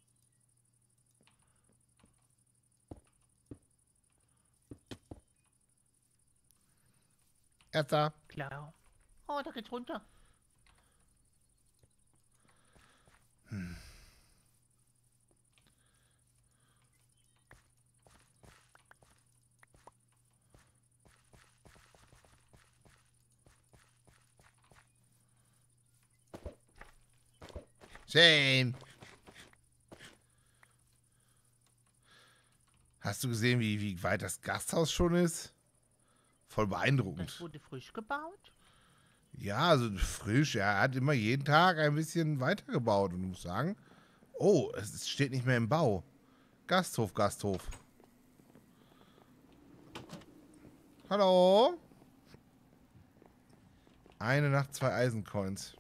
Er ist da. Klar. Oh, da geht's runter. Hm. Shane. Hast du gesehen, wie, wie weit das Gasthaus schon ist? Voll beeindruckend. Das wurde frisch gebaut? Ja, also frisch. Er hat immer jeden Tag ein bisschen weitergebaut. Und ich muss sagen, oh, es steht nicht mehr im Bau. Gasthof, Gasthof. Hallo? Eine Nacht, zwei Eisencoins.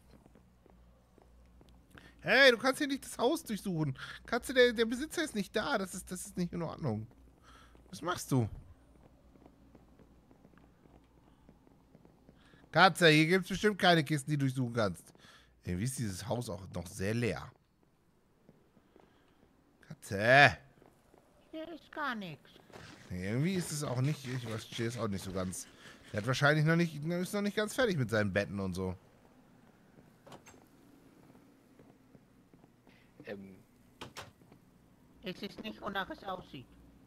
Hey, du kannst hier nicht das Haus durchsuchen. Kannst du, der, der Besitzer ist nicht da. Das ist, das ist nicht in Ordnung. Was machst du? Katze, hier gibt es bestimmt keine Kisten, die du durchsuchen kannst. Irgendwie ist dieses Haus auch noch sehr leer. Katze. Hier ist gar nichts. Nee, irgendwie ist es auch nicht, ich verstehe es auch nicht so ganz. Der hat wahrscheinlich noch nicht, ist noch nicht ganz fertig mit seinen Betten und so. Ähm. Es ist nicht, wonach es aussieht.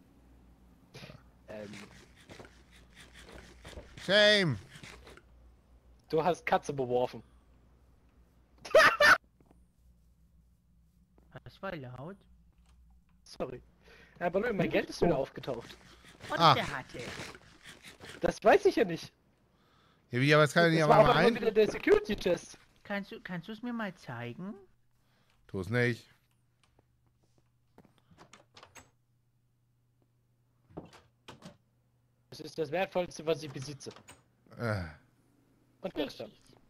Ähm. Shame. Du hast Katze beworfen. Das war laut. Sorry. Aber nur mein Geld ist wieder aufgetaucht. Und Ah. der hatte. Das weiß ich ja nicht. Ja, wie, aber es kann ja nicht Das war aber aber mal nur ein. wieder der Security-Test. Kannst du, kannst du es mir mal zeigen? Tu es nicht. Das ist das Wertvollste, was ich besitze. Äh. Und gestern.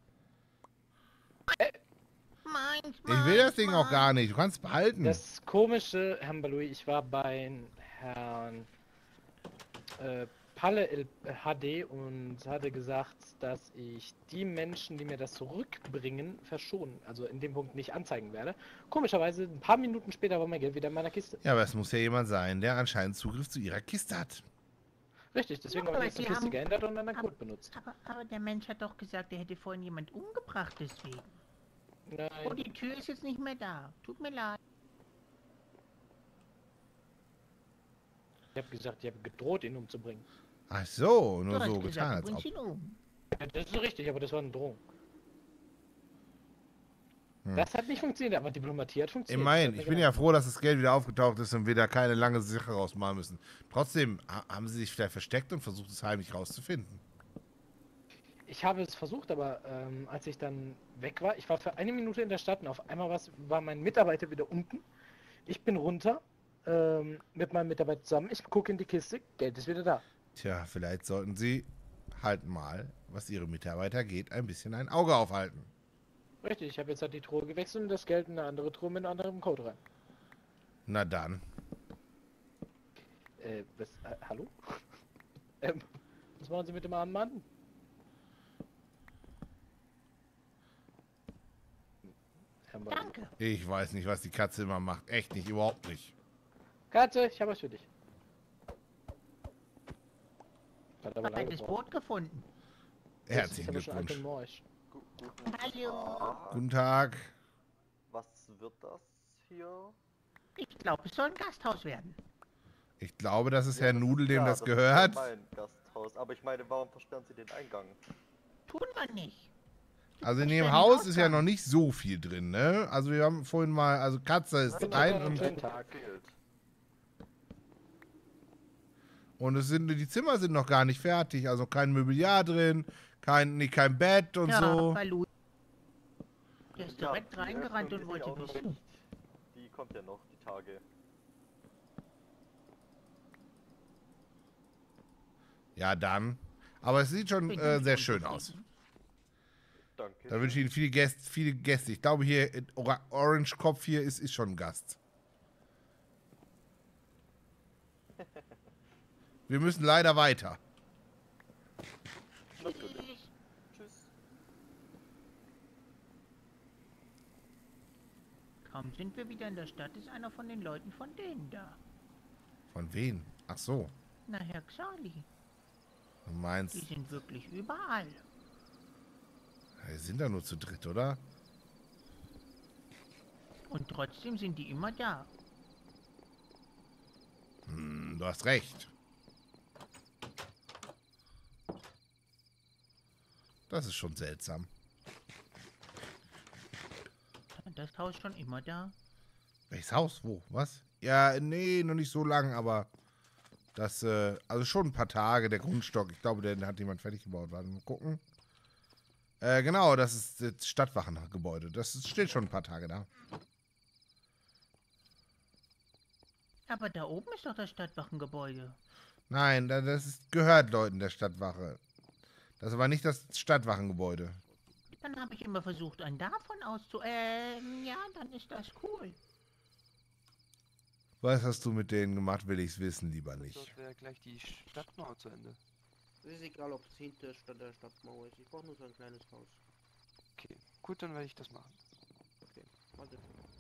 Meins, Ich will das Ding auch gar nicht. Du kannst es behalten. Das komische, Herrn Balui, ich war bei Herrn äh, Palle El H D und hatte gesagt, dass ich die Menschen, die mir das zurückbringen, verschonen. Also in dem Punkt nicht anzeigen werde. Komischerweise, ein paar Minuten später war mein Geld wieder in meiner Kiste. Ja, aber es muss ja jemand sein, der anscheinend Zugriff zu ihrer Kiste hat. Richtig, deswegen Ja, habe aber ich jetzt die Sie Kiste haben- geändert und dann einen aber- Code benutzt. Aber, aber der Mensch hat doch gesagt, er hätte vorhin jemand umgebracht, deswegen. Nein. Oh, die Tür ist jetzt nicht mehr da. Tut mir leid. Ich habe gesagt, ich habe gedroht, ihn umzubringen. Ach so, nur Du hast so gesagt, getan, du als bringst ob. ihn um. Ja, das ist richtig, aber das war eine Drohung. Hm. Das hat nicht funktioniert, aber Diplomatie hat funktioniert. Immerhin, Das hat ich mir bin gedacht. ja froh, dass das Geld wieder aufgetaucht ist und wir da keine lange Sache rausmachen müssen. Trotzdem, ha- haben sie sich vielleicht versteckt und versucht, es heimlich rauszufinden. Ich habe es versucht, aber ähm, als ich dann weg war, ich war für eine Minute in der Stadt und auf einmal war's, war mein Mitarbeiter wieder unten. Ich bin runter ähm, mit meinem Mitarbeiter zusammen. Ich gucke in die Kiste, Geld ist wieder da. Tja, vielleicht sollten sie halt mal, was ihre Mitarbeiter geht, ein bisschen ein Auge aufhalten. Richtig, ich habe jetzt halt die Truhe gewechselt und das Geld in eine andere Truhe mit einem anderen Code rein. Na dann. Äh, was, äh, hallo? ähm, was machen Sie mit dem armen Mann? Danke. Ich weiß nicht, was die Katze immer macht. Echt nicht, überhaupt nicht. Katze, ich habe was für dich. Hat aber Ein lange altes gebraucht. Boot gefunden. Das Herzlichen ist aber schon alt Glückwunsch. und morsch. Hallo. Guten Tag. Was wird das hier? Ich glaube, es soll ein Gasthaus werden. Ich glaube, das ist Herr das Nudel, ist dem klar, das ist gehört. ja mein Gasthaus. Aber ich meine, warum versperren Sie den Eingang? Tun wir nicht. Also in Ich dem will Haus den ist ja Ausgang. noch nicht so viel drin, ne? Also wir haben vorhin mal, also Katze ist Nein, rein nein, und, nein, Tag. und es sind, die Zimmer sind noch gar nicht fertig. Also kein Mobiliar drin, kein, nee, kein Bett und Ja, so. bei Louis. Der ist Ja, direkt die reingerannt Öffnung und ist ja wollte auch noch wissen. nicht. Die kommt ja noch, die Tage. Ja, dann. Aber es sieht schon äh, sehr schön aus. Danke. Da wünsche ich Ihnen viele Gäste, viele Gäste. Ich glaube hier, in Ora Orange Kopf hier ist, ist schon ein Gast. Wir müssen leider weiter. Natürlich. Tschüss. Kaum sind wir wieder in der Stadt, ist einer von den Leuten von denen da. Von wem? Ach so. Na, Herr Xali. Du meinst, Die sind wirklich überall. wir sind da nur zu dritt, oder? Und trotzdem sind die immer da. Hm, du hast recht. Das ist schon seltsam. Und das Haus schon immer da. Welches Haus? Wo? Was? Ja, nee, noch nicht so lang, aber das, äh, also schon ein paar Tage, der Grundstock. Ich glaube, den hat jemand fertig gebaut. Warte mal gucken. Äh, genau, das ist das Stadtwachengebäude. Das ist, steht schon ein paar Tage da. Aber da oben ist doch das Stadtwachengebäude. Nein, da- das ist, gehört Leuten der Stadtwache. Das war nicht das Stadtwachengebäude. Dann habe ich immer versucht, einen davon auszu... Ähm, ja, dann ist das cool. Was hast du mit denen gemacht, will ich's wissen, lieber nicht. Dort wäre gleich die Stadtmauer zu Ende. Es ist egal, ob es hinter Stadt der Stadtmauer ist. Ich brauche nur so ein kleines Haus. Okay, gut, dann werde ich das machen. Okay, warte.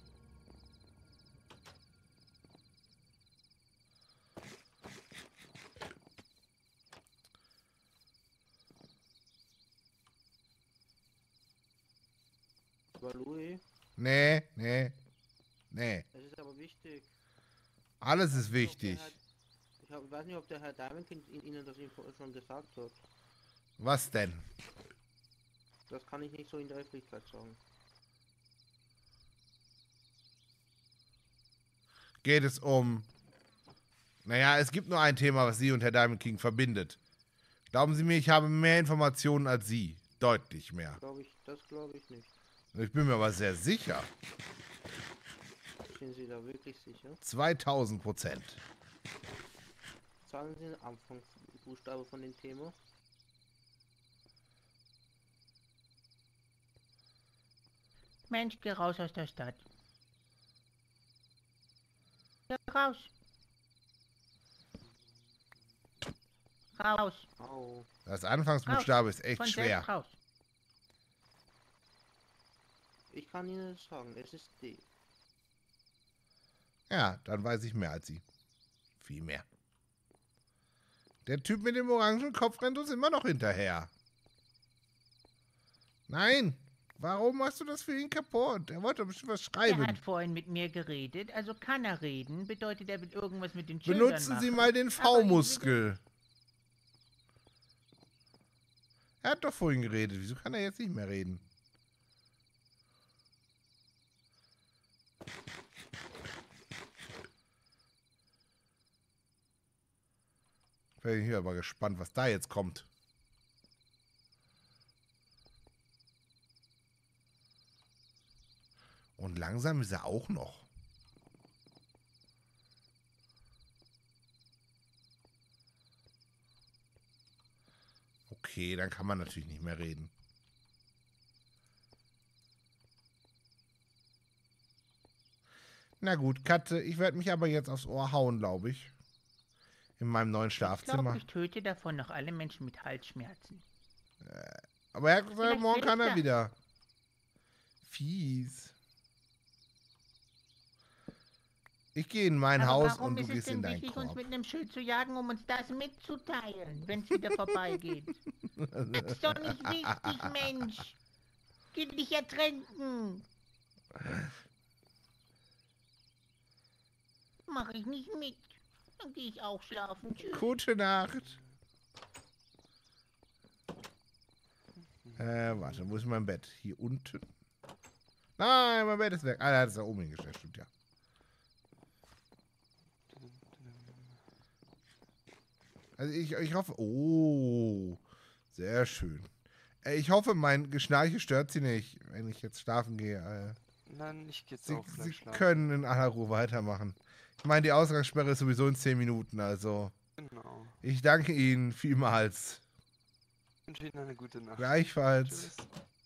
Aber Louis, Nee, nee, nee. es ist aber wichtig. Alles ist Ich weiß nicht, ob der wichtig. Herr- Ich hab, weiß nicht, ob der Herr Diamond Ihnen das Info schon gesagt hat. Was denn? Das kann ich nicht so in der Öffentlichkeit sagen. Geht es um... Naja, es gibt nur ein Thema, was Sie und Herr Diamond King verbindet. Glauben Sie mir, ich habe mehr Informationen als Sie. Deutlich mehr. Glaube ich, das glaube ich nicht. Ich bin mir aber sehr sicher. Sind Sie da wirklich sicher? zweitausend Prozent. Sagen Sie den Anfangsbuchstabe von dem Thema. Mensch, geh raus aus der Stadt. Geh raus. Raus. Au. Das Anfangsbuchstabe ist echt Von schwer. selbst raus. Ich kann Ihnen sagen, es ist D. Ja, dann weiß ich mehr als Sie. Viel mehr. Der Typ mit dem orangen Kopf rennt uns immer noch hinterher. Nein! Warum machst du das für ihn kaputt? Er wollte bestimmt was Er schreiben. hat vorhin mit mir geredet, also kann er reden. Bedeutet, er wird irgendwas mit den Schildern Benutzen machen. Sie mal den Aber ich- V-Muskel. Er hat doch vorhin geredet. Wieso kann er jetzt nicht mehr reden? Bin ich aber gespannt, was da jetzt kommt. Und langsam ist er auch noch. Okay, dann kann man natürlich nicht mehr reden. Na gut, Katze, ich werde mich aber jetzt aufs Ohr hauen, glaube ich. In meinem neuen Ich glaube, Schlafzimmer. ich töte davon noch alle Menschen mit Halsschmerzen. Aber er hat gesagt, Vielleicht morgen will kann ich er da- wieder. Fies. Ich gehe in mein Aber Haus warum und du ist es gehst denn in deinen wichtig, uns Korb. mit einem Schild zu jagen, um uns das mitzuteilen, wenn es wieder vorbeigeht? Das ist doch nicht wichtig, Mensch. Geh dich ertränken. Mach ich nicht mit. Dann gehe ich auch schlafen. Tschüss. Gute Nacht. Äh, warte, wo ist mein Bett? Hier unten? Nein, mein Bett ist weg. Ah, er hat es da oben hingestellt, stimmt ja. Also ich, ich hoffe... Oh, sehr schön. Äh, Ich hoffe, mein Geschnarche stört Sie nicht, wenn ich jetzt schlafen gehe. Äh, Nein, ich gehe jetzt Sie, auch gleich Sie schlafen. können in aller Ruhe weitermachen. Ich meine, die Ausgangssperre ist sowieso in zehn Minuten, also... Genau. Ich danke Ihnen vielmals. Ich wünsche Ihnen eine gute Nacht. Gleichfalls. Tschüss.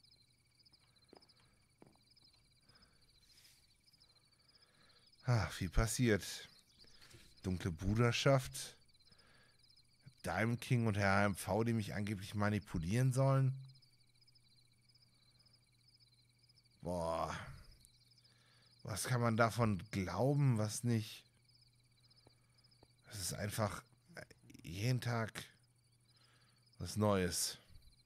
Ach, viel passiert. Dunkle Bruderschaft. Diamond King und Herr H M V, die mich angeblich manipulieren sollen. Boah. Was kann man davon glauben, was nicht? Es ist einfach jeden Tag was Neues.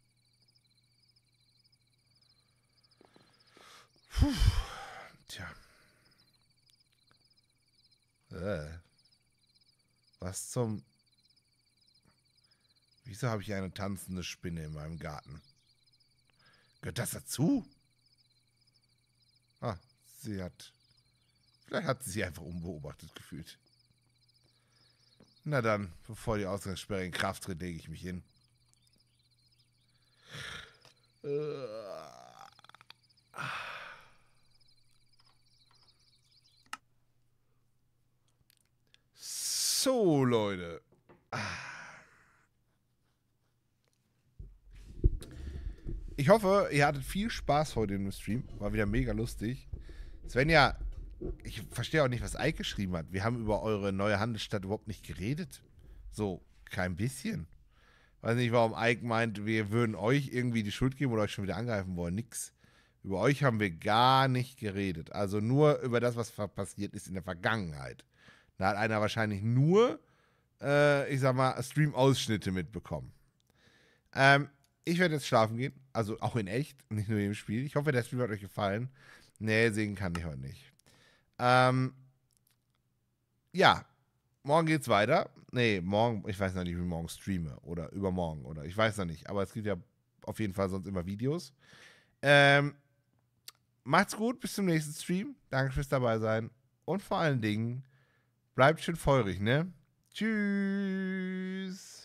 Puh. Tja. Äh. Was zum... Wieso habe ich eine tanzende Spinne in meinem Garten? Gehört das dazu? Ah, sie hat... Vielleicht hat sie sich einfach unbeobachtet gefühlt. Na dann, bevor die Ausgangssperre in Kraft tritt, lege ich mich hin. So, Leute. Ich hoffe, ihr hattet viel Spaß heute im Stream. War wieder mega lustig. Svenja, ich verstehe auch nicht, was Ike geschrieben hat. Wir haben über eure neue Handelsstadt überhaupt nicht geredet. So, kein bisschen. Weiß nicht, warum Ike meint, wir würden euch irgendwie die Schuld geben oder euch schon wieder angreifen wollen. Nix. Über euch haben wir gar nicht geredet. Also nur über das, was passiert ist in der Vergangenheit. Da hat einer wahrscheinlich nur, äh, ich sag mal, Stream-Ausschnitte mitbekommen. Ähm, ich werde jetzt schlafen gehen. Also auch in echt, nicht nur im Spiel. Ich hoffe, der Stream hat euch gefallen. Nee, singen kann ich heute nicht. Ähm, ja, morgen geht's weiter. Nee, morgen, ich weiß noch nicht, wie ich morgen streame. Oder übermorgen. Oder ich weiß noch nicht. Aber es gibt ja auf jeden Fall sonst immer Videos. Ähm, macht's gut, bis zum nächsten Stream. Danke fürs dabei sein. Und vor allen Dingen, bleibt schön feurig, ne? Tschüss.